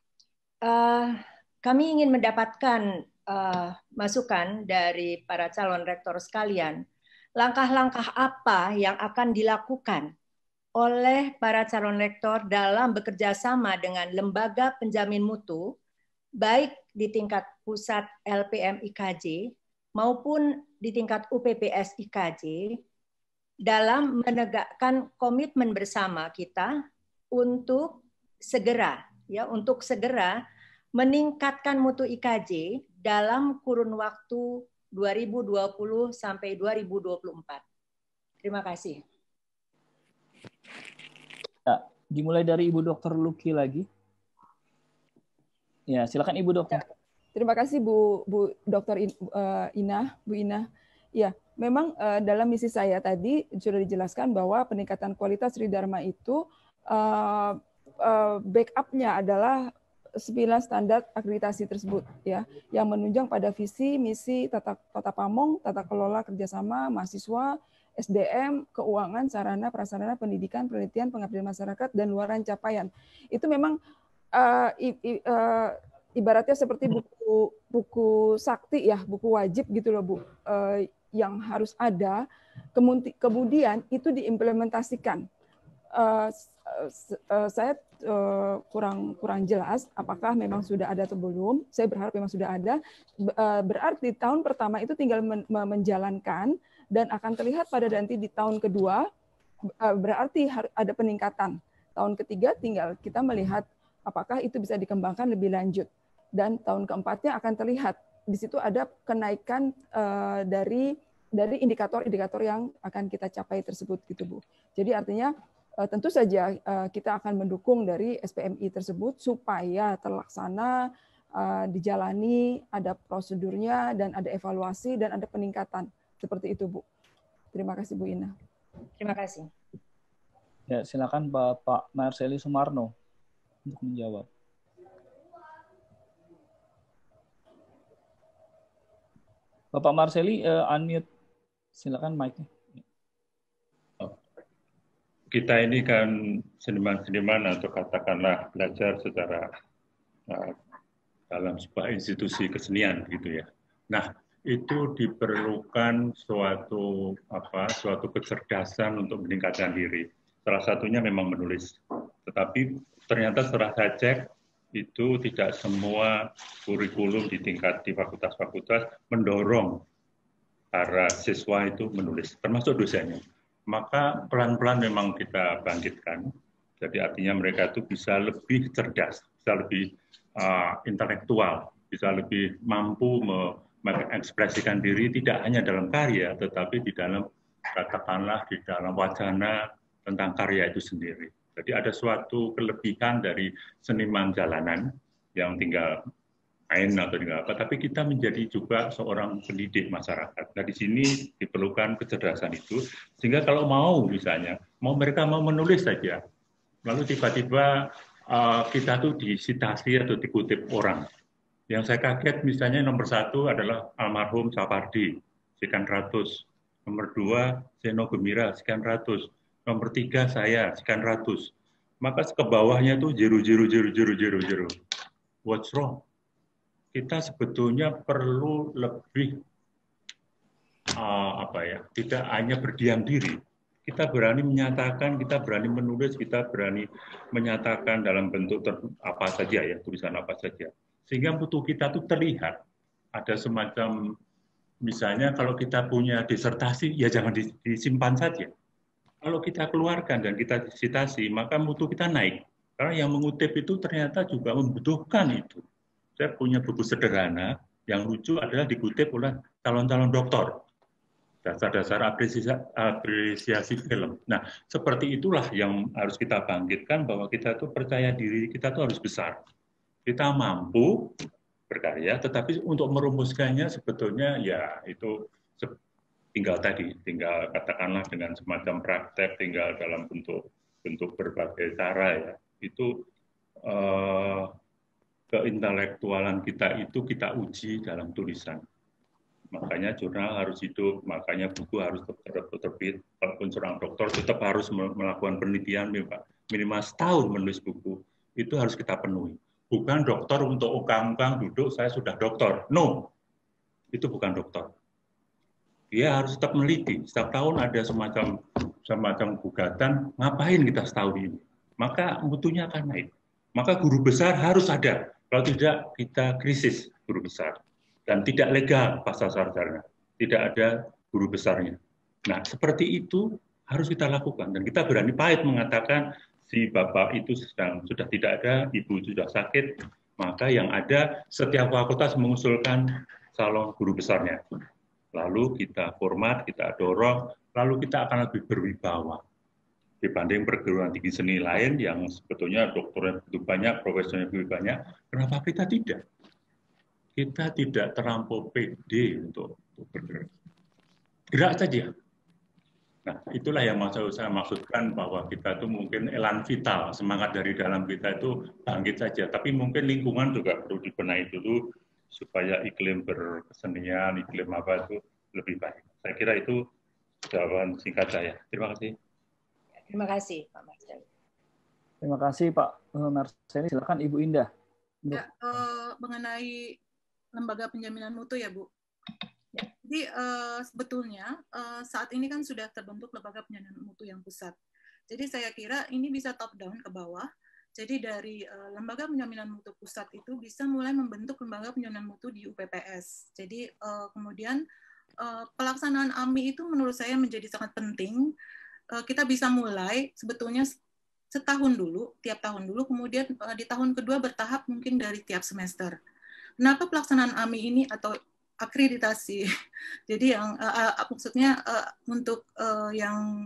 kami ingin mendapatkan masukan dari para calon rektor sekalian, langkah-langkah apa yang akan dilakukan oleh para calon rektor dalam bekerja sama dengan lembaga penjamin mutu, baik di tingkat pusat L P M I K J maupun di tingkat U P P S I K J, dalam menegakkan komitmen bersama kita untuk segera, ya, untuk segera meningkatkan mutu I K J dalam kurun waktu dua ribu dua puluh sampai dua ribu dua puluh empat. Terima kasih. Ya, dimulai dari Ibu Dokter Luki lagi. Ya, silakan Ibu Dokter. Ya, terima kasih Bu Bu Dokter Inah, Bu Inah. Ya, memang uh, dalam misi saya tadi sudah dijelaskan bahwa peningkatan kualitas Sri Dharma itu uh, uh, backup-nya adalah sembilan standar akreditasi tersebut, ya, yang menunjang pada visi, misi, tata, tata pamong, tata kelola kerjasama, mahasiswa, S D M, keuangan, sarana, prasarana, pendidikan, penelitian, pengabdian masyarakat, dan luaran capaian. Itu memang uh, i, i, uh, ibaratnya seperti buku buku sakti ya, buku wajib gitu loh Bu, uh, yang harus ada. Kemudian itu diimplementasikan. Uh, uh, saya uh, kurang kurang jelas apakah memang sudah ada atau belum. Saya berharap memang sudah ada. Uh, berarti tahun pertama itu tinggal men menjalankan. Dan akan terlihat pada nanti di tahun kedua, berarti ada peningkatan. Tahun ketiga tinggal kita melihat apakah itu bisa dikembangkan lebih lanjut. Dan tahun keempatnya akan terlihat. Di situ ada kenaikan dari dari indikator-indikator yang akan kita capai tersebut, gitu Bu. Jadi artinya tentu saja kita akan mendukung dari S P M I tersebut supaya terlaksana, dijalani, ada prosedurnya, dan ada evaluasi, dan ada peningkatan. Seperti itu, Bu. Terima kasih, Bu Ina. Terima kasih. Ya, silakan Bapak Marceli Sumarno untuk menjawab. Bapak Marceli, uh, unmute. Silakan mic-nya. Kita ini kan seniman-seniman atau katakanlah belajar secara uh, dalam sebuah institusi kesenian, gitu ya. Nah, itu diperlukan suatu apa suatu kecerdasan untuk meningkatkan diri. Salah satunya memang menulis. Tetapi ternyata setelah saya cek itu tidak semua kurikulum di tingkat di fakultas-fakultas mendorong para siswa itu menulis, termasuk dosennya. Maka pelan-pelan memang kita bangkitkan. Jadi artinya mereka itu bisa lebih cerdas. bisa lebih uh, intelektual, bisa lebih mampu mengekspresikan diri tidak hanya dalam karya, tetapi di dalam, katakanlah, di dalam wacana tentang karya itu sendiri. Jadi ada suatu kelebihan dari seniman jalanan yang tinggal main atau tinggal apa, tapi kita menjadi juga seorang pendidik masyarakat. Nah di sini diperlukan kecerdasan itu, sehingga kalau mau misalnya, mau mereka mau menulis saja, lalu tiba-tiba uh, kita tuh disitasi atau dikutip orang. Yang saya kaget misalnya nomor satu adalah almarhum Sapardi, sekian ratus. Nomor dua, Seno Gemira, sekian ratus. Nomor tiga, saya, sekian ratus. Maka ke bawahnya tuh jeru, jeru, jeru, jeru, jeru, jeru. What's wrong? Kita sebetulnya perlu lebih uh, apa ya, tidak hanya berdiam diri, kita berani menyatakan, kita berani menulis, kita berani menyatakan dalam bentuk ter, apa saja ya, tulisan apa saja, sehingga mutu kita tuh terlihat. Ada semacam, misalnya kalau kita punya disertasi, ya jangan disimpan saja. Kalau kita keluarkan dan kita citasi, maka mutu kita naik, karena yang mengutip itu ternyata juga membutuhkan itu. Saya punya buku sederhana yang lucu adalah dikutip oleh calon-calon doktor. Dasar-dasar apresiasi, apresiasi film. Nah, seperti itulah yang harus kita bangkitkan, bahwa kita tuh percaya diri, kita tuh harus besar. Kita mampu berkarya, tetapi untuk merumuskannya sebetulnya ya itu tinggal tadi, tinggal katakanlah dengan semacam praktek, tinggal dalam bentuk bentuk berbagai cara ya. Itu uh, keintelektualan kita itu kita uji dalam tulisan. Makanya jurnal harus hidup, makanya buku harus tetap terbit. Walaupun seorang dokter tetap harus melakukan penelitian minimal setahun menulis buku, itu harus kita penuhi. Bukan dokter untuk ukang-ukang duduk, saya sudah dokter. No, itu bukan dokter. Dia harus tetap meneliti. Setiap tahun ada semacam semacam gugatan, ngapain kita setahun ini? Maka mutunya akan naik. Maka guru besar harus ada. Kalau tidak, kita krisis guru besar. Dan tidak legal pasal sarjana. Tidak ada guru besarnya. Nah, seperti itu harus kita lakukan. Dan kita berani pahit mengatakan, si bapak itu sedang sudah tidak ada, ibu sudah sakit, maka yang ada setiap fakultas mengusulkan calon guru besarnya. Lalu kita format, kita dorong, lalu kita akan lebih berwibawa dibanding perguruan tinggi seni lain yang sebetulnya dokternya begitu banyak, profesornya begitu banyak. Kenapa kita tidak? Kita tidak terlampau pede untuk, untuk bergerak. Gerak saja. Nah, itulah yang maksud, saya maksudkan bahwa kita itu mungkin elan vital, semangat dari dalam kita itu bangkit saja. Tapi mungkin lingkungan juga perlu dibenahi dulu supaya iklim berkesenian, iklim apa itu lebih baik. Saya kira itu jawaban singkat saya. Terima kasih. Terima kasih, Pak Marceli. Terima kasih, Pak Marceli. Silakan Ibu Indah. Ya, uh, mengenai lembaga penjaminan mutu ya, Bu. Ya. Jadi uh, sebetulnya uh, saat ini kan sudah terbentuk lembaga penjaminan mutu yang pusat. Jadi saya kira ini bisa top down ke bawah. Jadi dari uh, lembaga penjaminan mutu pusat itu bisa mulai membentuk lembaga penjaminan mutu di U P P S. Jadi uh, kemudian uh, pelaksanaan A M I itu menurut saya menjadi sangat penting. Uh, kita bisa mulai sebetulnya setahun dulu, tiap tahun dulu, kemudian uh, di tahun kedua bertahap mungkin dari tiap semester. Kenapa pelaksanaan A M I ini atau akreditasi? Jadi yang uh, uh, maksudnya uh, untuk uh, yang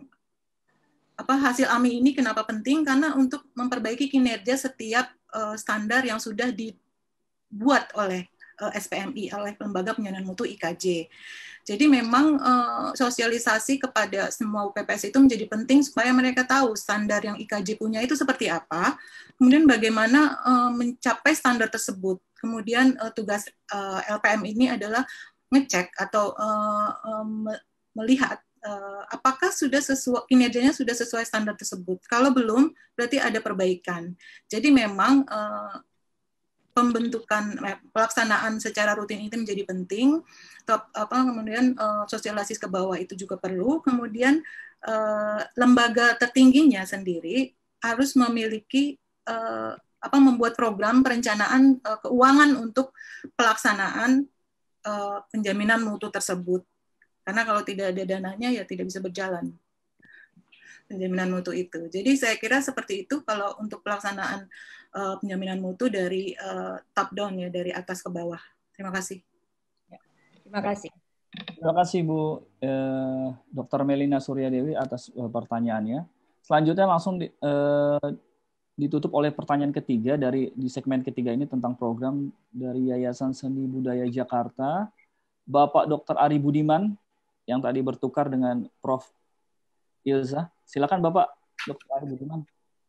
apa hasil A M I ini kenapa penting? Karena untuk memperbaiki kinerja setiap uh, standar yang sudah dibuat oleh uh, S P M I, oleh Lembaga Penjaminan Mutu I K J. Jadi memang uh, sosialisasi kepada semua U P P S itu menjadi penting supaya mereka tahu standar yang I K J punya itu seperti apa, kemudian bagaimana uh, mencapai standar tersebut. Kemudian uh, tugas uh, L P M ini adalah ngecek atau uh, um, melihat uh, apakah sudah sesuai kinerjanya sudah sesuai standar tersebut. Kalau belum, berarti ada perbaikan. Jadi memang uh, pembentukan pelaksanaan secara rutin itu menjadi penting. Top, apa kemudian uh, sosialisasi ke bawah itu juga perlu. Kemudian uh, lembaga tertingginya sendiri harus memiliki uh, apa membuat program perencanaan uh, keuangan untuk pelaksanaan uh, penjaminan mutu tersebut. Karena kalau tidak ada dananya ya tidak bisa berjalan. penjaminan mutu itu. Jadi saya kira seperti itu kalau untuk pelaksanaan uh, penjaminan mutu dari uh, top down ya, dari atas ke bawah. Terima kasih. Ya, terima kasih. Terima kasih Bu eh, Doktor Melina Suryadewi atas eh, pertanyaannya. Selanjutnya langsung di, eh, ditutup oleh pertanyaan ketiga dari di segmen ketiga ini tentang program dari Yayasan Seni Budaya Jakarta, Bapak Doktor Ari Budiman yang tadi bertukar dengan Profesor Ilza. Silakan Bapak Doktor Ari Budiman.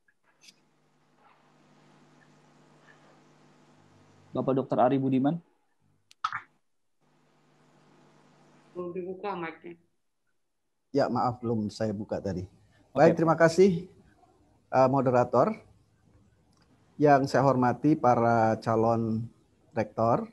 Bapak Doktor Ari Budiman. Belum dibuka mic-nya. Ya, maaf belum saya buka tadi. Baik, terima kasih uh, moderator. Yang saya hormati para calon rektor.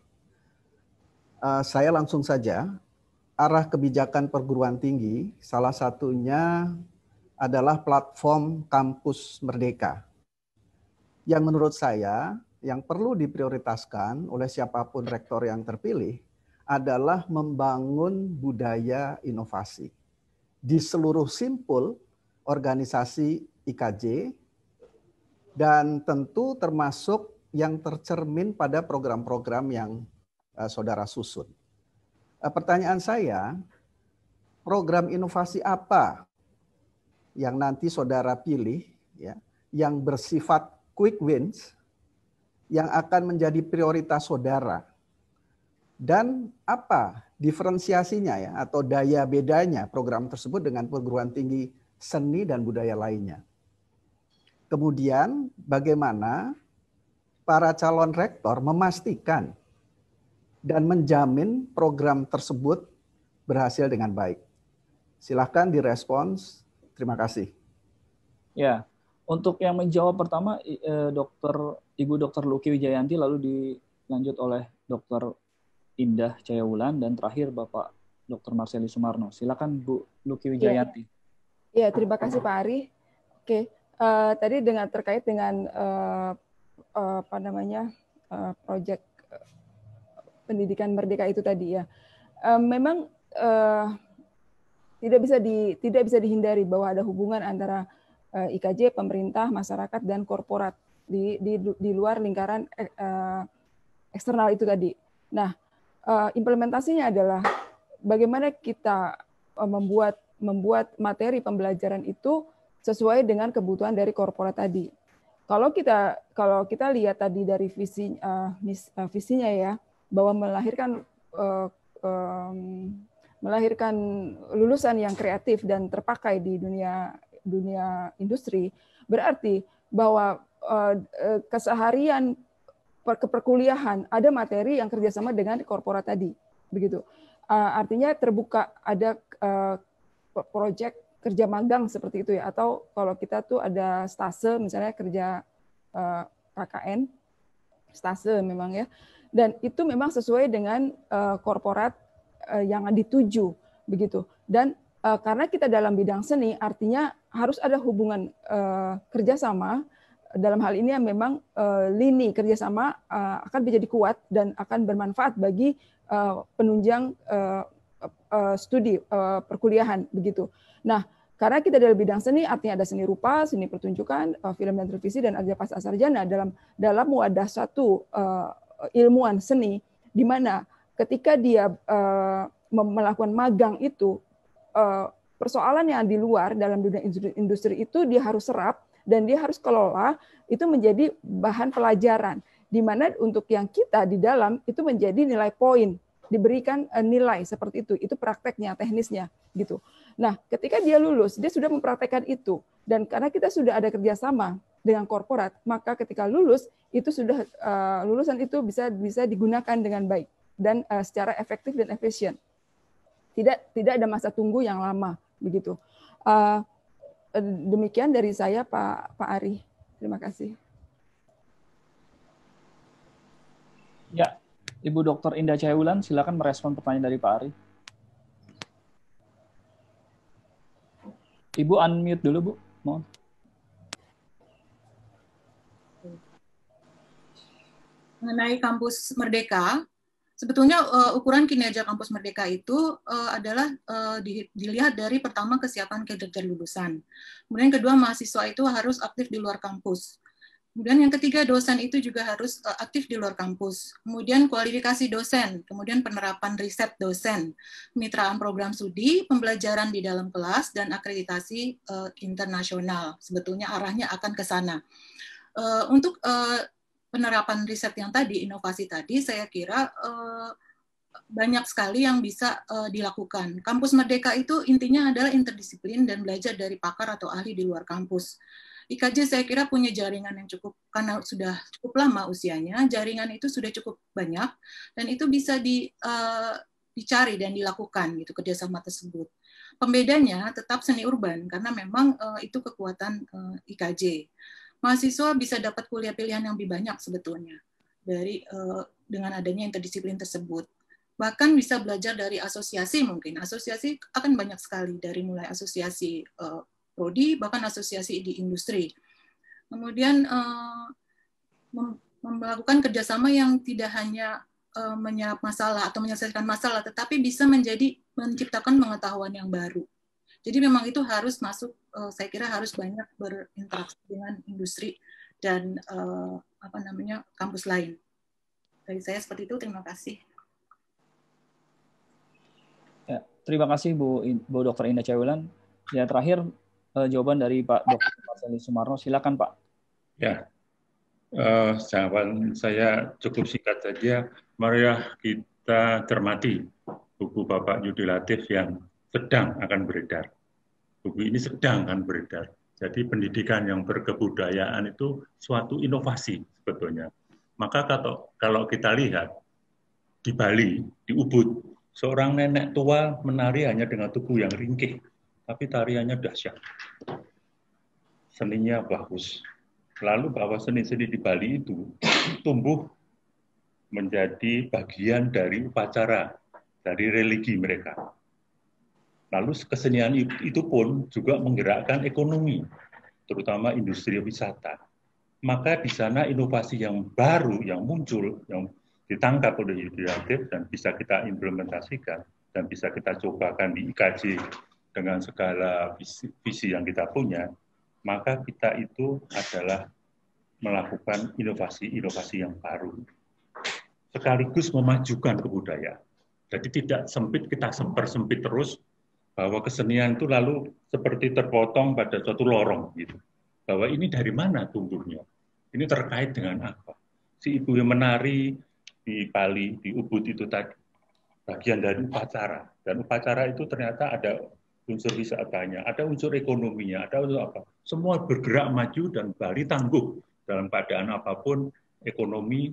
Uh, saya langsung saja, arah kebijakan perguruan tinggi salah satunya adalah platform Kampus Merdeka. Yang menurut saya yang perlu diprioritaskan oleh siapapun rektor yang terpilih adalah membangun budaya inovasi di seluruh simpul organisasi I K J dan tentu termasuk yang tercermin pada program-program yang uh, saudara susun. Uh, pertanyaan saya, program inovasi apa yang nanti saudara pilih ya, yang bersifat quick wins yang akan menjadi prioritas saudara? Dan apa diferensiasinya ya atau daya bedanya program tersebut dengan perguruan tinggi seni dan budaya lainnya? Kemudian bagaimana para calon rektor memastikan dan menjamin program tersebut berhasil dengan baik? Silahkan direspons. Terima kasih. Ya, untuk yang menjawab pertama eh, Dokter Ibu Dokter Luki Wijayanti, lalu dilanjut oleh Dokter Indah Cayawulan, dan terakhir Bapak Dokter Marseli Sumarno. Silakan Bu Luki Wijayanti. Ya, ya terima kasih Pak Ari. Oke, uh, tadi dengan terkait dengan uh, uh, apa namanya uh, proyek pendidikan merdeka itu tadi ya, uh, memang uh, tidak bisa di tidak bisa dihindari bahwa ada hubungan antara uh, I K J, pemerintah, masyarakat, dan korporat di di di luar lingkaran uh, eksternal itu tadi. Nah, Uh, implementasinya adalah bagaimana kita uh, membuat membuat materi pembelajaran itu sesuai dengan kebutuhan dari korporat tadi. Kalau kita kalau kita lihat tadi dari visi uh, mis, uh, visinya ya, bahwa melahirkan uh, um, melahirkan lulusan yang kreatif dan terpakai di dunia dunia industri, berarti bahwa uh, uh, keseharian keperkuliahan ada materi yang kerjasama dengan korporat tadi, begitu. Uh, artinya terbuka ada uh, proyek kerja magang seperti itu ya, atau kalau kita tuh ada stase misalnya kerja uh, K K N, stase memang ya, dan itu memang sesuai dengan uh, korporat uh, yang dituju, begitu. Dan uh, karena kita dalam bidang seni, artinya harus ada hubungan uh, kerjasama. Dalam hal ini memang uh, lini kerjasama uh, akan menjadi kuat dan akan bermanfaat bagi uh, penunjang uh, uh, studi uh, perkuliahan begitu. Nah, karena kita dalam bidang seni, artinya ada seni rupa, seni pertunjukan, uh, film dan televisi, dan ada pasca sarjana dalam dalam wadah satu uh, ilmuwan seni, di mana ketika dia uh, melakukan magang itu uh, persoalan yang di luar dalam dunia industri, industri itu dia harus serap. Dan dia harus kelola itu menjadi bahan pelajaran, di mana untuk yang kita di dalam itu menjadi nilai poin, diberikan nilai seperti itu, itu prakteknya, teknisnya gitu. Nah, ketika dia lulus, dia sudah mempraktekkan itu, dan karena kita sudah ada kerjasama dengan korporat, maka ketika lulus itu sudah uh, lulusan itu bisa bisa digunakan dengan baik dan uh, secara efektif dan efisien. Tidak tidak ada masa tunggu yang lama begitu. Uh, Demikian dari saya, Pak Pak Ari. Terima kasih. Ya, Ibu Dokter Indah Cayawulan, silakan merespon pertanyaan dari Pak Ari. Ibu unmute dulu, Bu. Mohon. Mengenai Kampus Merdeka, Sebetulnya uh, ukuran kinerja kampus Merdeka itu uh, adalah uh, di, dilihat dari pertama kesiapan kinerja lulusan. Kemudian kedua, mahasiswa itu harus aktif di luar kampus. Kemudian yang ketiga, dosen itu juga harus uh, aktif di luar kampus. Kemudian kualifikasi dosen, kemudian penerapan riset dosen, kemitraan program studi, pembelajaran di dalam kelas, dan akreditasi uh, internasional. Sebetulnya arahnya akan ke sana. Uh, untuk uh, penerapan riset yang tadi, inovasi tadi, saya kira uh, banyak sekali yang bisa uh, dilakukan. Kampus Merdeka itu intinya adalah interdisiplin dan belajar dari pakar atau ahli di luar kampus. I K J saya kira punya jaringan yang cukup, karena sudah cukup lama usianya, jaringan itu sudah cukup banyak, dan itu bisa di, uh, dicari dan dilakukan gitu kerjasama tersebut. Pembedanya tetap seni urban, karena memang uh, itu kekuatan uh, I K J. Mahasiswa bisa dapat kuliah pilihan yang lebih banyak sebetulnya dari uh, dengan adanya interdisiplin tersebut. Bahkan bisa belajar dari asosiasi mungkin. Asosiasi akan banyak sekali, dari mulai asosiasi uh, prodi, bahkan asosiasi di industri. Kemudian uh, mem melakukan kerjasama yang tidak hanya uh, menyerap masalah atau menyelesaikan masalah, tetapi bisa menjadi menciptakan pengetahuan yang baru. Jadi memang itu harus masuk, uh, saya kira harus banyak berinteraksi dengan industri dan uh, apa namanya kampus lain. Dari saya seperti itu, terima kasih. Ya, terima kasih Bu, Bu Dokter Indah Cawilan. Ya, terakhir uh, jawaban dari Pak Dokter Marceli Sumarno. Silakan Pak. Ya, uh, jawaban saya cukup singkat saja. Marilah kita cermati buku Bapak Yudi Latif yang sedang akan beredar. Buku ini sedang akan beredar. Jadi pendidikan yang berkebudayaan itu suatu inovasi sebetulnya. Maka kalau, kalau kita lihat di Bali, di Ubud, seorang nenek tua menari hanya dengan tubuh yang ringkih, tapi tariannya dahsyat. Seninya bagus. Lalu bahwa seni-seni di Bali itu tumbuh menjadi bagian dari upacara, dari religi mereka. Lalu kesenian itu pun juga menggerakkan ekonomi, terutama industri wisata. Maka di sana inovasi yang baru yang muncul, yang ditangkap oleh Yudi Latif dan bisa kita implementasikan dan bisa kita cobakan di I K J dengan segala visi, visi yang kita punya, maka kita itu adalah melakukan inovasi-inovasi yang baru. Sekaligus memajukan kebudayaan. Jadi tidak sempit, kita semper-sempit terus, bahwa kesenian itu lalu seperti terpotong pada suatu lorong gitu. Bahwa ini dari mana tumbuhnya? Ini terkait dengan apa? Si ibu yang menari di Bali, di Ubud itu tadi bagian dari upacara. Dan upacara itu ternyata ada unsur wisatanya, ada unsur ekonominya, ada unsur apa. Semua bergerak maju dan Bali tangguh dalam keadaan apapun ekonomi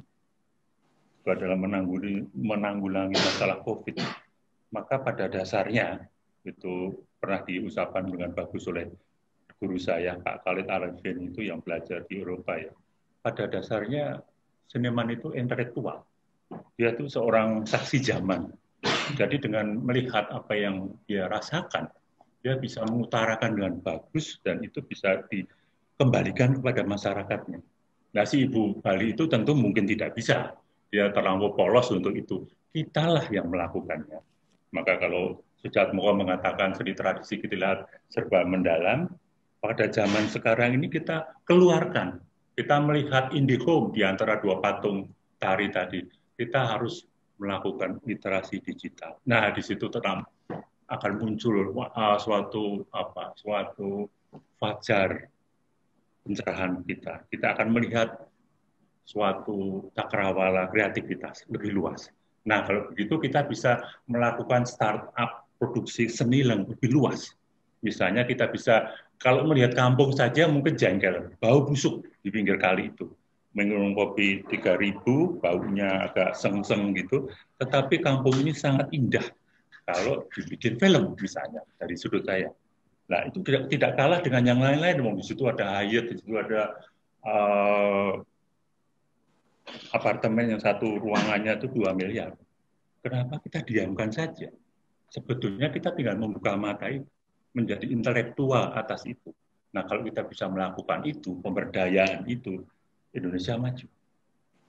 dalam menanggulangi, menanggulangi masalah COVID. Maka pada dasarnya itu pernah diusahakan dengan bagus oleh guru saya, Pak Khalid Arifin itu yang belajar di Eropa ya. Pada dasarnya seniman itu intelektual. Dia itu seorang saksi zaman. Jadi dengan melihat apa yang dia rasakan, dia bisa mengutarakan dengan bagus dan itu bisa dikembalikan kepada masyarakatnya. Nah si Ibu Bali itu tentu mungkin tidak bisa. Dia terlalu polos untuk itu. Kitalah yang melakukannya. Maka kalau Sujat Moko mengatakan seni tradisi kita lihat serba mendalam, pada zaman sekarang ini kita keluarkan. Kita melihat IndiHome di antara dua patung tari tadi. Kita harus melakukan literasi digital. Nah, di situ tetap akan muncul uh, suatu apa? Suatu fajar pencerahan kita. Kita akan melihat suatu cakrawala kreativitas lebih luas. Nah, kalau begitu kita bisa melakukan startup produksi seni yang lebih luas. Misalnya kita bisa, kalau melihat kampung saja mungkin jengkel, bau busuk di pinggir kali itu. Minum kopi tiga ribu, baunya agak seng-seng gitu, tetapi kampung ini sangat indah kalau dibikin film misalnya, dari sudut saya. Nah, itu tidak, tidak kalah dengan yang lain-lain. Di situ ada Hyatt, di situ ada uh, apartemen yang satu ruangannya itu dua miliar. Kenapa kita diamkan saja? Sebetulnya kita tinggal membuka mata itu, menjadi intelektual atas itu. Nah, kalau kita bisa melakukan itu, pemberdayaan itu, Indonesia maju.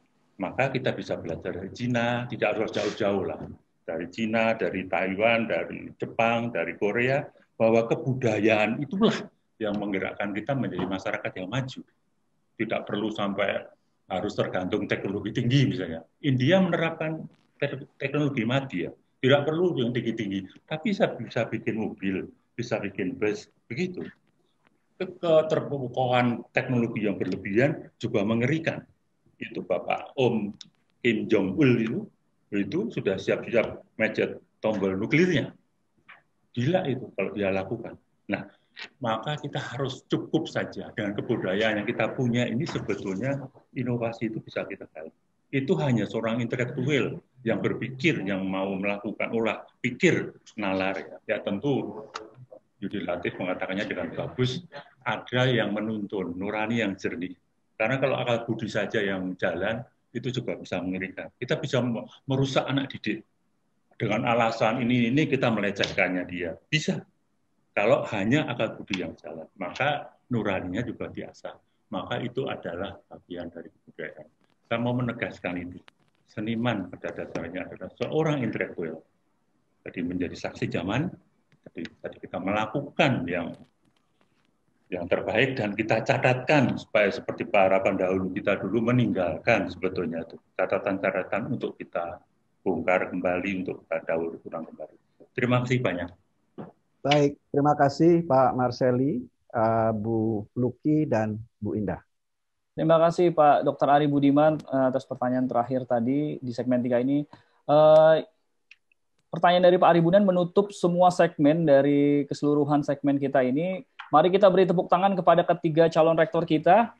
Maka kita bisa belajar dari Cina, tidak harus jauh-jauh lah. Dari Cina, dari Taiwan, dari Jepang, dari Korea, bahwa kebudayaan itulah yang menggerakkan kita menjadi masyarakat yang maju. Tidak perlu sampai harus tergantung teknologi tinggi misalnya. India menerapkan teknologi mati ya. Tidak perlu yang tinggi-tinggi, tapi bisa, bisa bikin mobil, bisa bikin bus, begitu. Keterbukaan teknologi yang berlebihan juga mengerikan. Itu Bapak Om Kim Jong-il itu, itu sudah siap-siap mencet tombol nuklirnya. Gila itu kalau dia lakukan. Nah, maka kita harus cukup saja dengan kebudayaan yang kita punya ini. Sebetulnya inovasi itu bisa kita gali. Itu hanya seorang intelektual yang berpikir, yang mau melakukan olah pikir nalar. Ya, ya tentu Yudi Latif mengatakannya dengan bagus, ada yang menuntun, nurani yang jernih. Karena kalau akal budi saja yang jalan, itu juga bisa mengerikan. Kita bisa merusak anak didik. Dengan alasan ini, ini kita melecehkannya dia. Bisa. Kalau hanya akal budi yang jalan, maka nuraninya juga diasah. Maka itu adalah bagian dari kebudayaan. Saya mau menegaskan itu. Seniman pada dasarnya adalah seorang intelektual. Jadi menjadi saksi zaman, jadi tadi kita melakukan yang yang terbaik dan kita catatkan supaya seperti para pendahulu kita dulu meninggalkan sebetulnya itu catatan-catatan untuk kita bongkar kembali, untuk kita daur ulang kembali. Terima kasih banyak. Baik, terima kasih Pak Marseli, uh, Bu Luki, dan Bu Indah. Terima kasih Pak Doktor Ari Budiman atas pertanyaan terakhir tadi di segmen tiga ini. Uh, pertanyaan dari Pak Ari Budiman menutup semua segmen dari keseluruhan segmen kita ini. Mari kita beri tepuk tangan kepada ketiga calon rektor kita.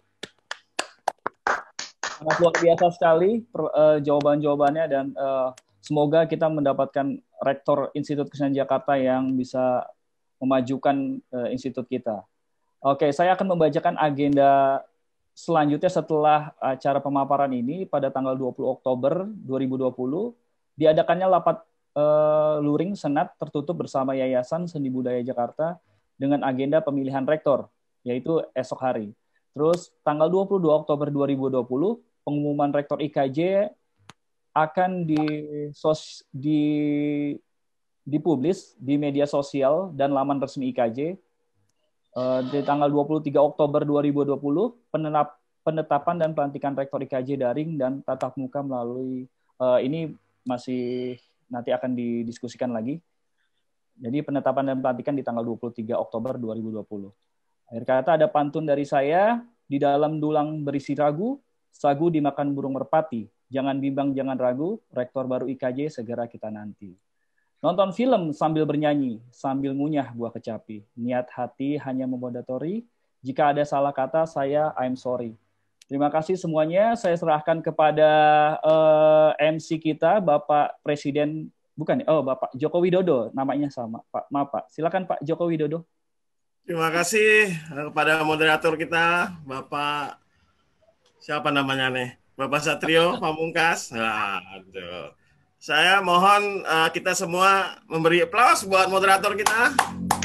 Sangat luar biasa sekali uh, jawaban-jawabannya, dan uh, semoga kita mendapatkan rektor Institut Kesenian Jakarta yang bisa memajukan uh, institut kita. Oke, saya akan membacakan agenda selanjutnya setelah acara pemaparan ini. Pada tanggal dua puluh Oktober dua ribu dua puluh diadakannya rapat uh, luring Senat tertutup bersama Yayasan Seni Budaya Jakarta dengan agenda pemilihan rektor, yaitu esok hari. Terus tanggal dua puluh dua Oktober dua ribu dua puluh pengumuman rektor I K J akan di, sos, di dipublis di media sosial dan laman resmi I K J. Uh, di tanggal dua puluh tiga Oktober dua ribu dua puluh penetap, penetapan dan pelantikan rektor I K J daring dan tatap muka melalui uh, ini masih nanti akan didiskusikan lagi. Jadi penetapan dan pelantikan di tanggal dua puluh tiga Oktober dua ribu dua puluh. Akhir kata ada pantun dari saya, di dalam dulang berisi ragu, sagu dimakan burung merpati. Jangan bimbang, jangan ragu, rektor baru I K J segera kita nanti. Nonton film sambil bernyanyi, sambil ngunyah buah kecapi. Niat hati hanya memoderatori, jika ada salah kata saya I'm sorry. Terima kasih semuanya, saya serahkan kepada uh, M C kita, Bapak Presiden. Bukan, oh Bapak Joko Widodo, namanya sama. Pak, maaf Pak, silakan Pak Joko Widodo. Terima kasih kepada moderator kita, Bapak siapa namanya nih? Bapak Satrio Pamungkas. Aduh. Saya mohon uh, kita semua memberi aplaus buat moderator kita.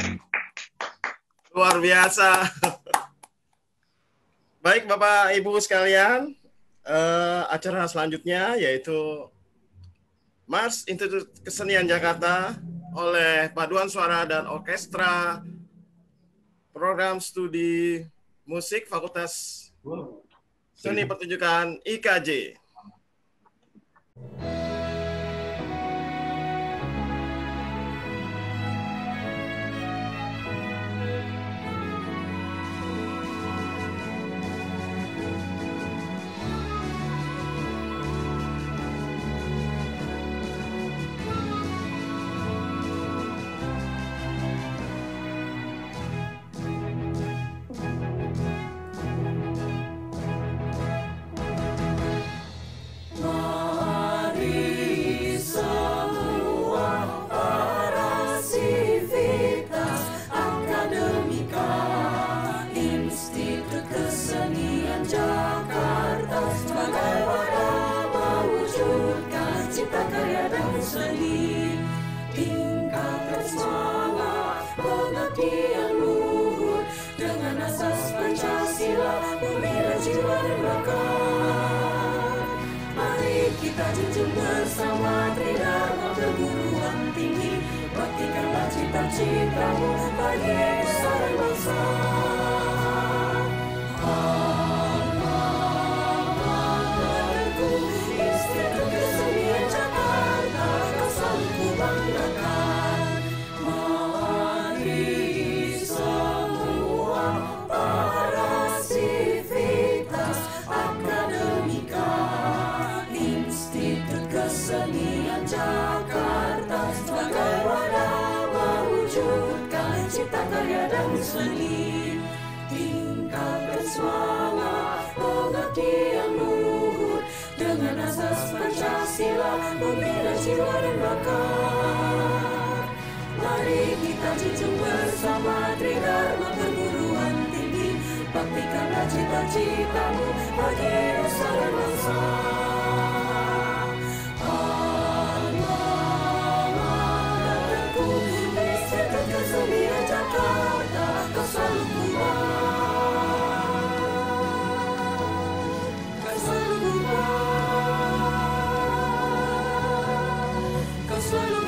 Luar biasa. Baik Bapak Ibu sekalian, uh, acara selanjutnya yaitu Mars Institut Kesenian Jakarta oleh Paduan Suara dan Orkestra Program Studi Musik Fakultas Seni Pertunjukan I K J. Pancasila, membela jiwa dan bakat. junjung bersama Tridharma perguruan tinggi. Baktikanlah cita-citamu bagi nusa dan bangsa. Alma-Materku, Institut Kesenian Jakarta, kau selalu kubanggakan. Mari semua para sivitas akademika, Institut Kesenian Jakarta sebagai wadah mewujudkan cipta karya dan seni. Tingkatkan semangat pengabdian luhur dengan asas Pancasila, membina jiwa dan bakat. Mari kita junjung bersama Tridharma perguruan tinggi. Baktikanlah cita-citamu bagi nusa dan bangsa. Alma-Materku, Institut Kesenian Jakarta, kau selalu kubanggakan. Kau selalu kubanggakan. Kau selalu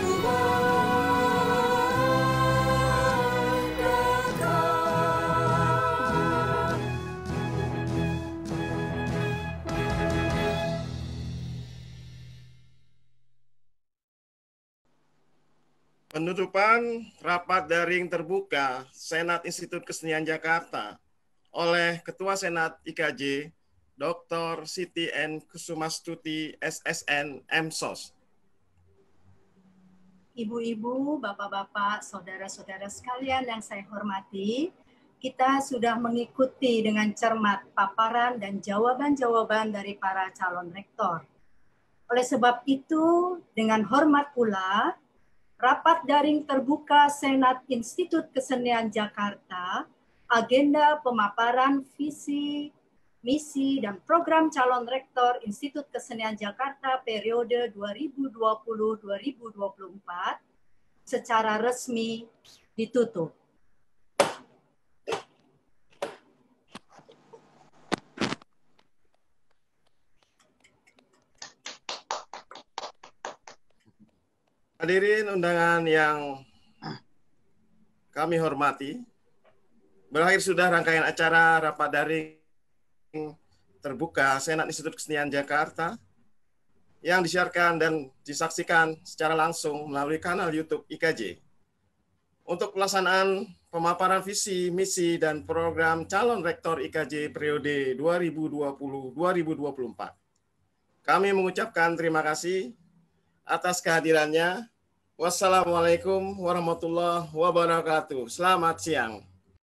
Penutupan rapat daring terbuka Senat Institut Kesenian Jakarta oleh Ketua Senat I K J, Doktor Siti N. Kusumastuti, S S N, M Sos. Ibu-ibu, bapak-bapak, saudara-saudara sekalian yang saya hormati, kita sudah mengikuti dengan cermat paparan dan jawaban-jawaban dari para calon rektor. Oleh sebab itu, dengan hormat pula, rapat daring terbuka Senat Institut Kesenian Jakarta, agenda pemaparan visi, misi, dan program calon rektor Institut Kesenian Jakarta periode dua ribu dua puluh sampai dua ribu dua puluh empat secara resmi ditutup. Hadirin undangan yang kami hormati, berakhir sudah rangkaian acara rapat daring terbuka Senat Institut Kesenian Jakarta yang disiarkan dan disaksikan secara langsung melalui kanal YouTube I K J. Untuk pelaksanaan pemaparan visi, misi, dan program calon rektor I K J periode dua ribu dua puluh sampai dua ribu dua puluh empat. Kami mengucapkan terima kasih atas kehadirannya. Wassalamualaikum warahmatullahi wabarakatuh. Selamat siang.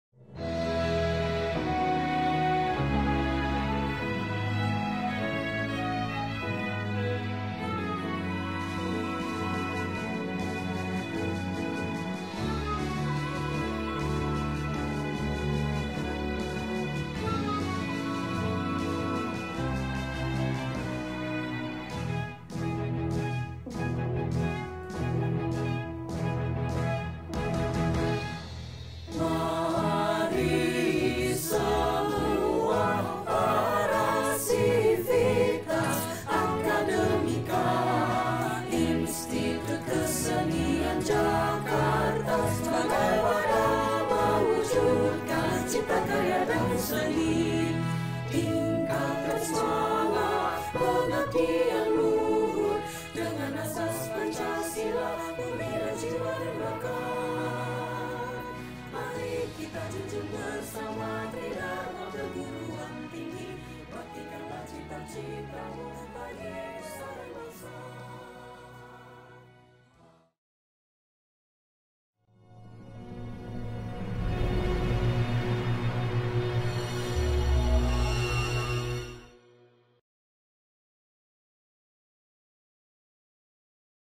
Tingkatkan semangat pengabdian luhur dengan asas Pancasila, membina jiwa dan bakat. Mari kita junjung bersama Tridharma perguruan tinggi. Baktikanlah cita-citamu bagi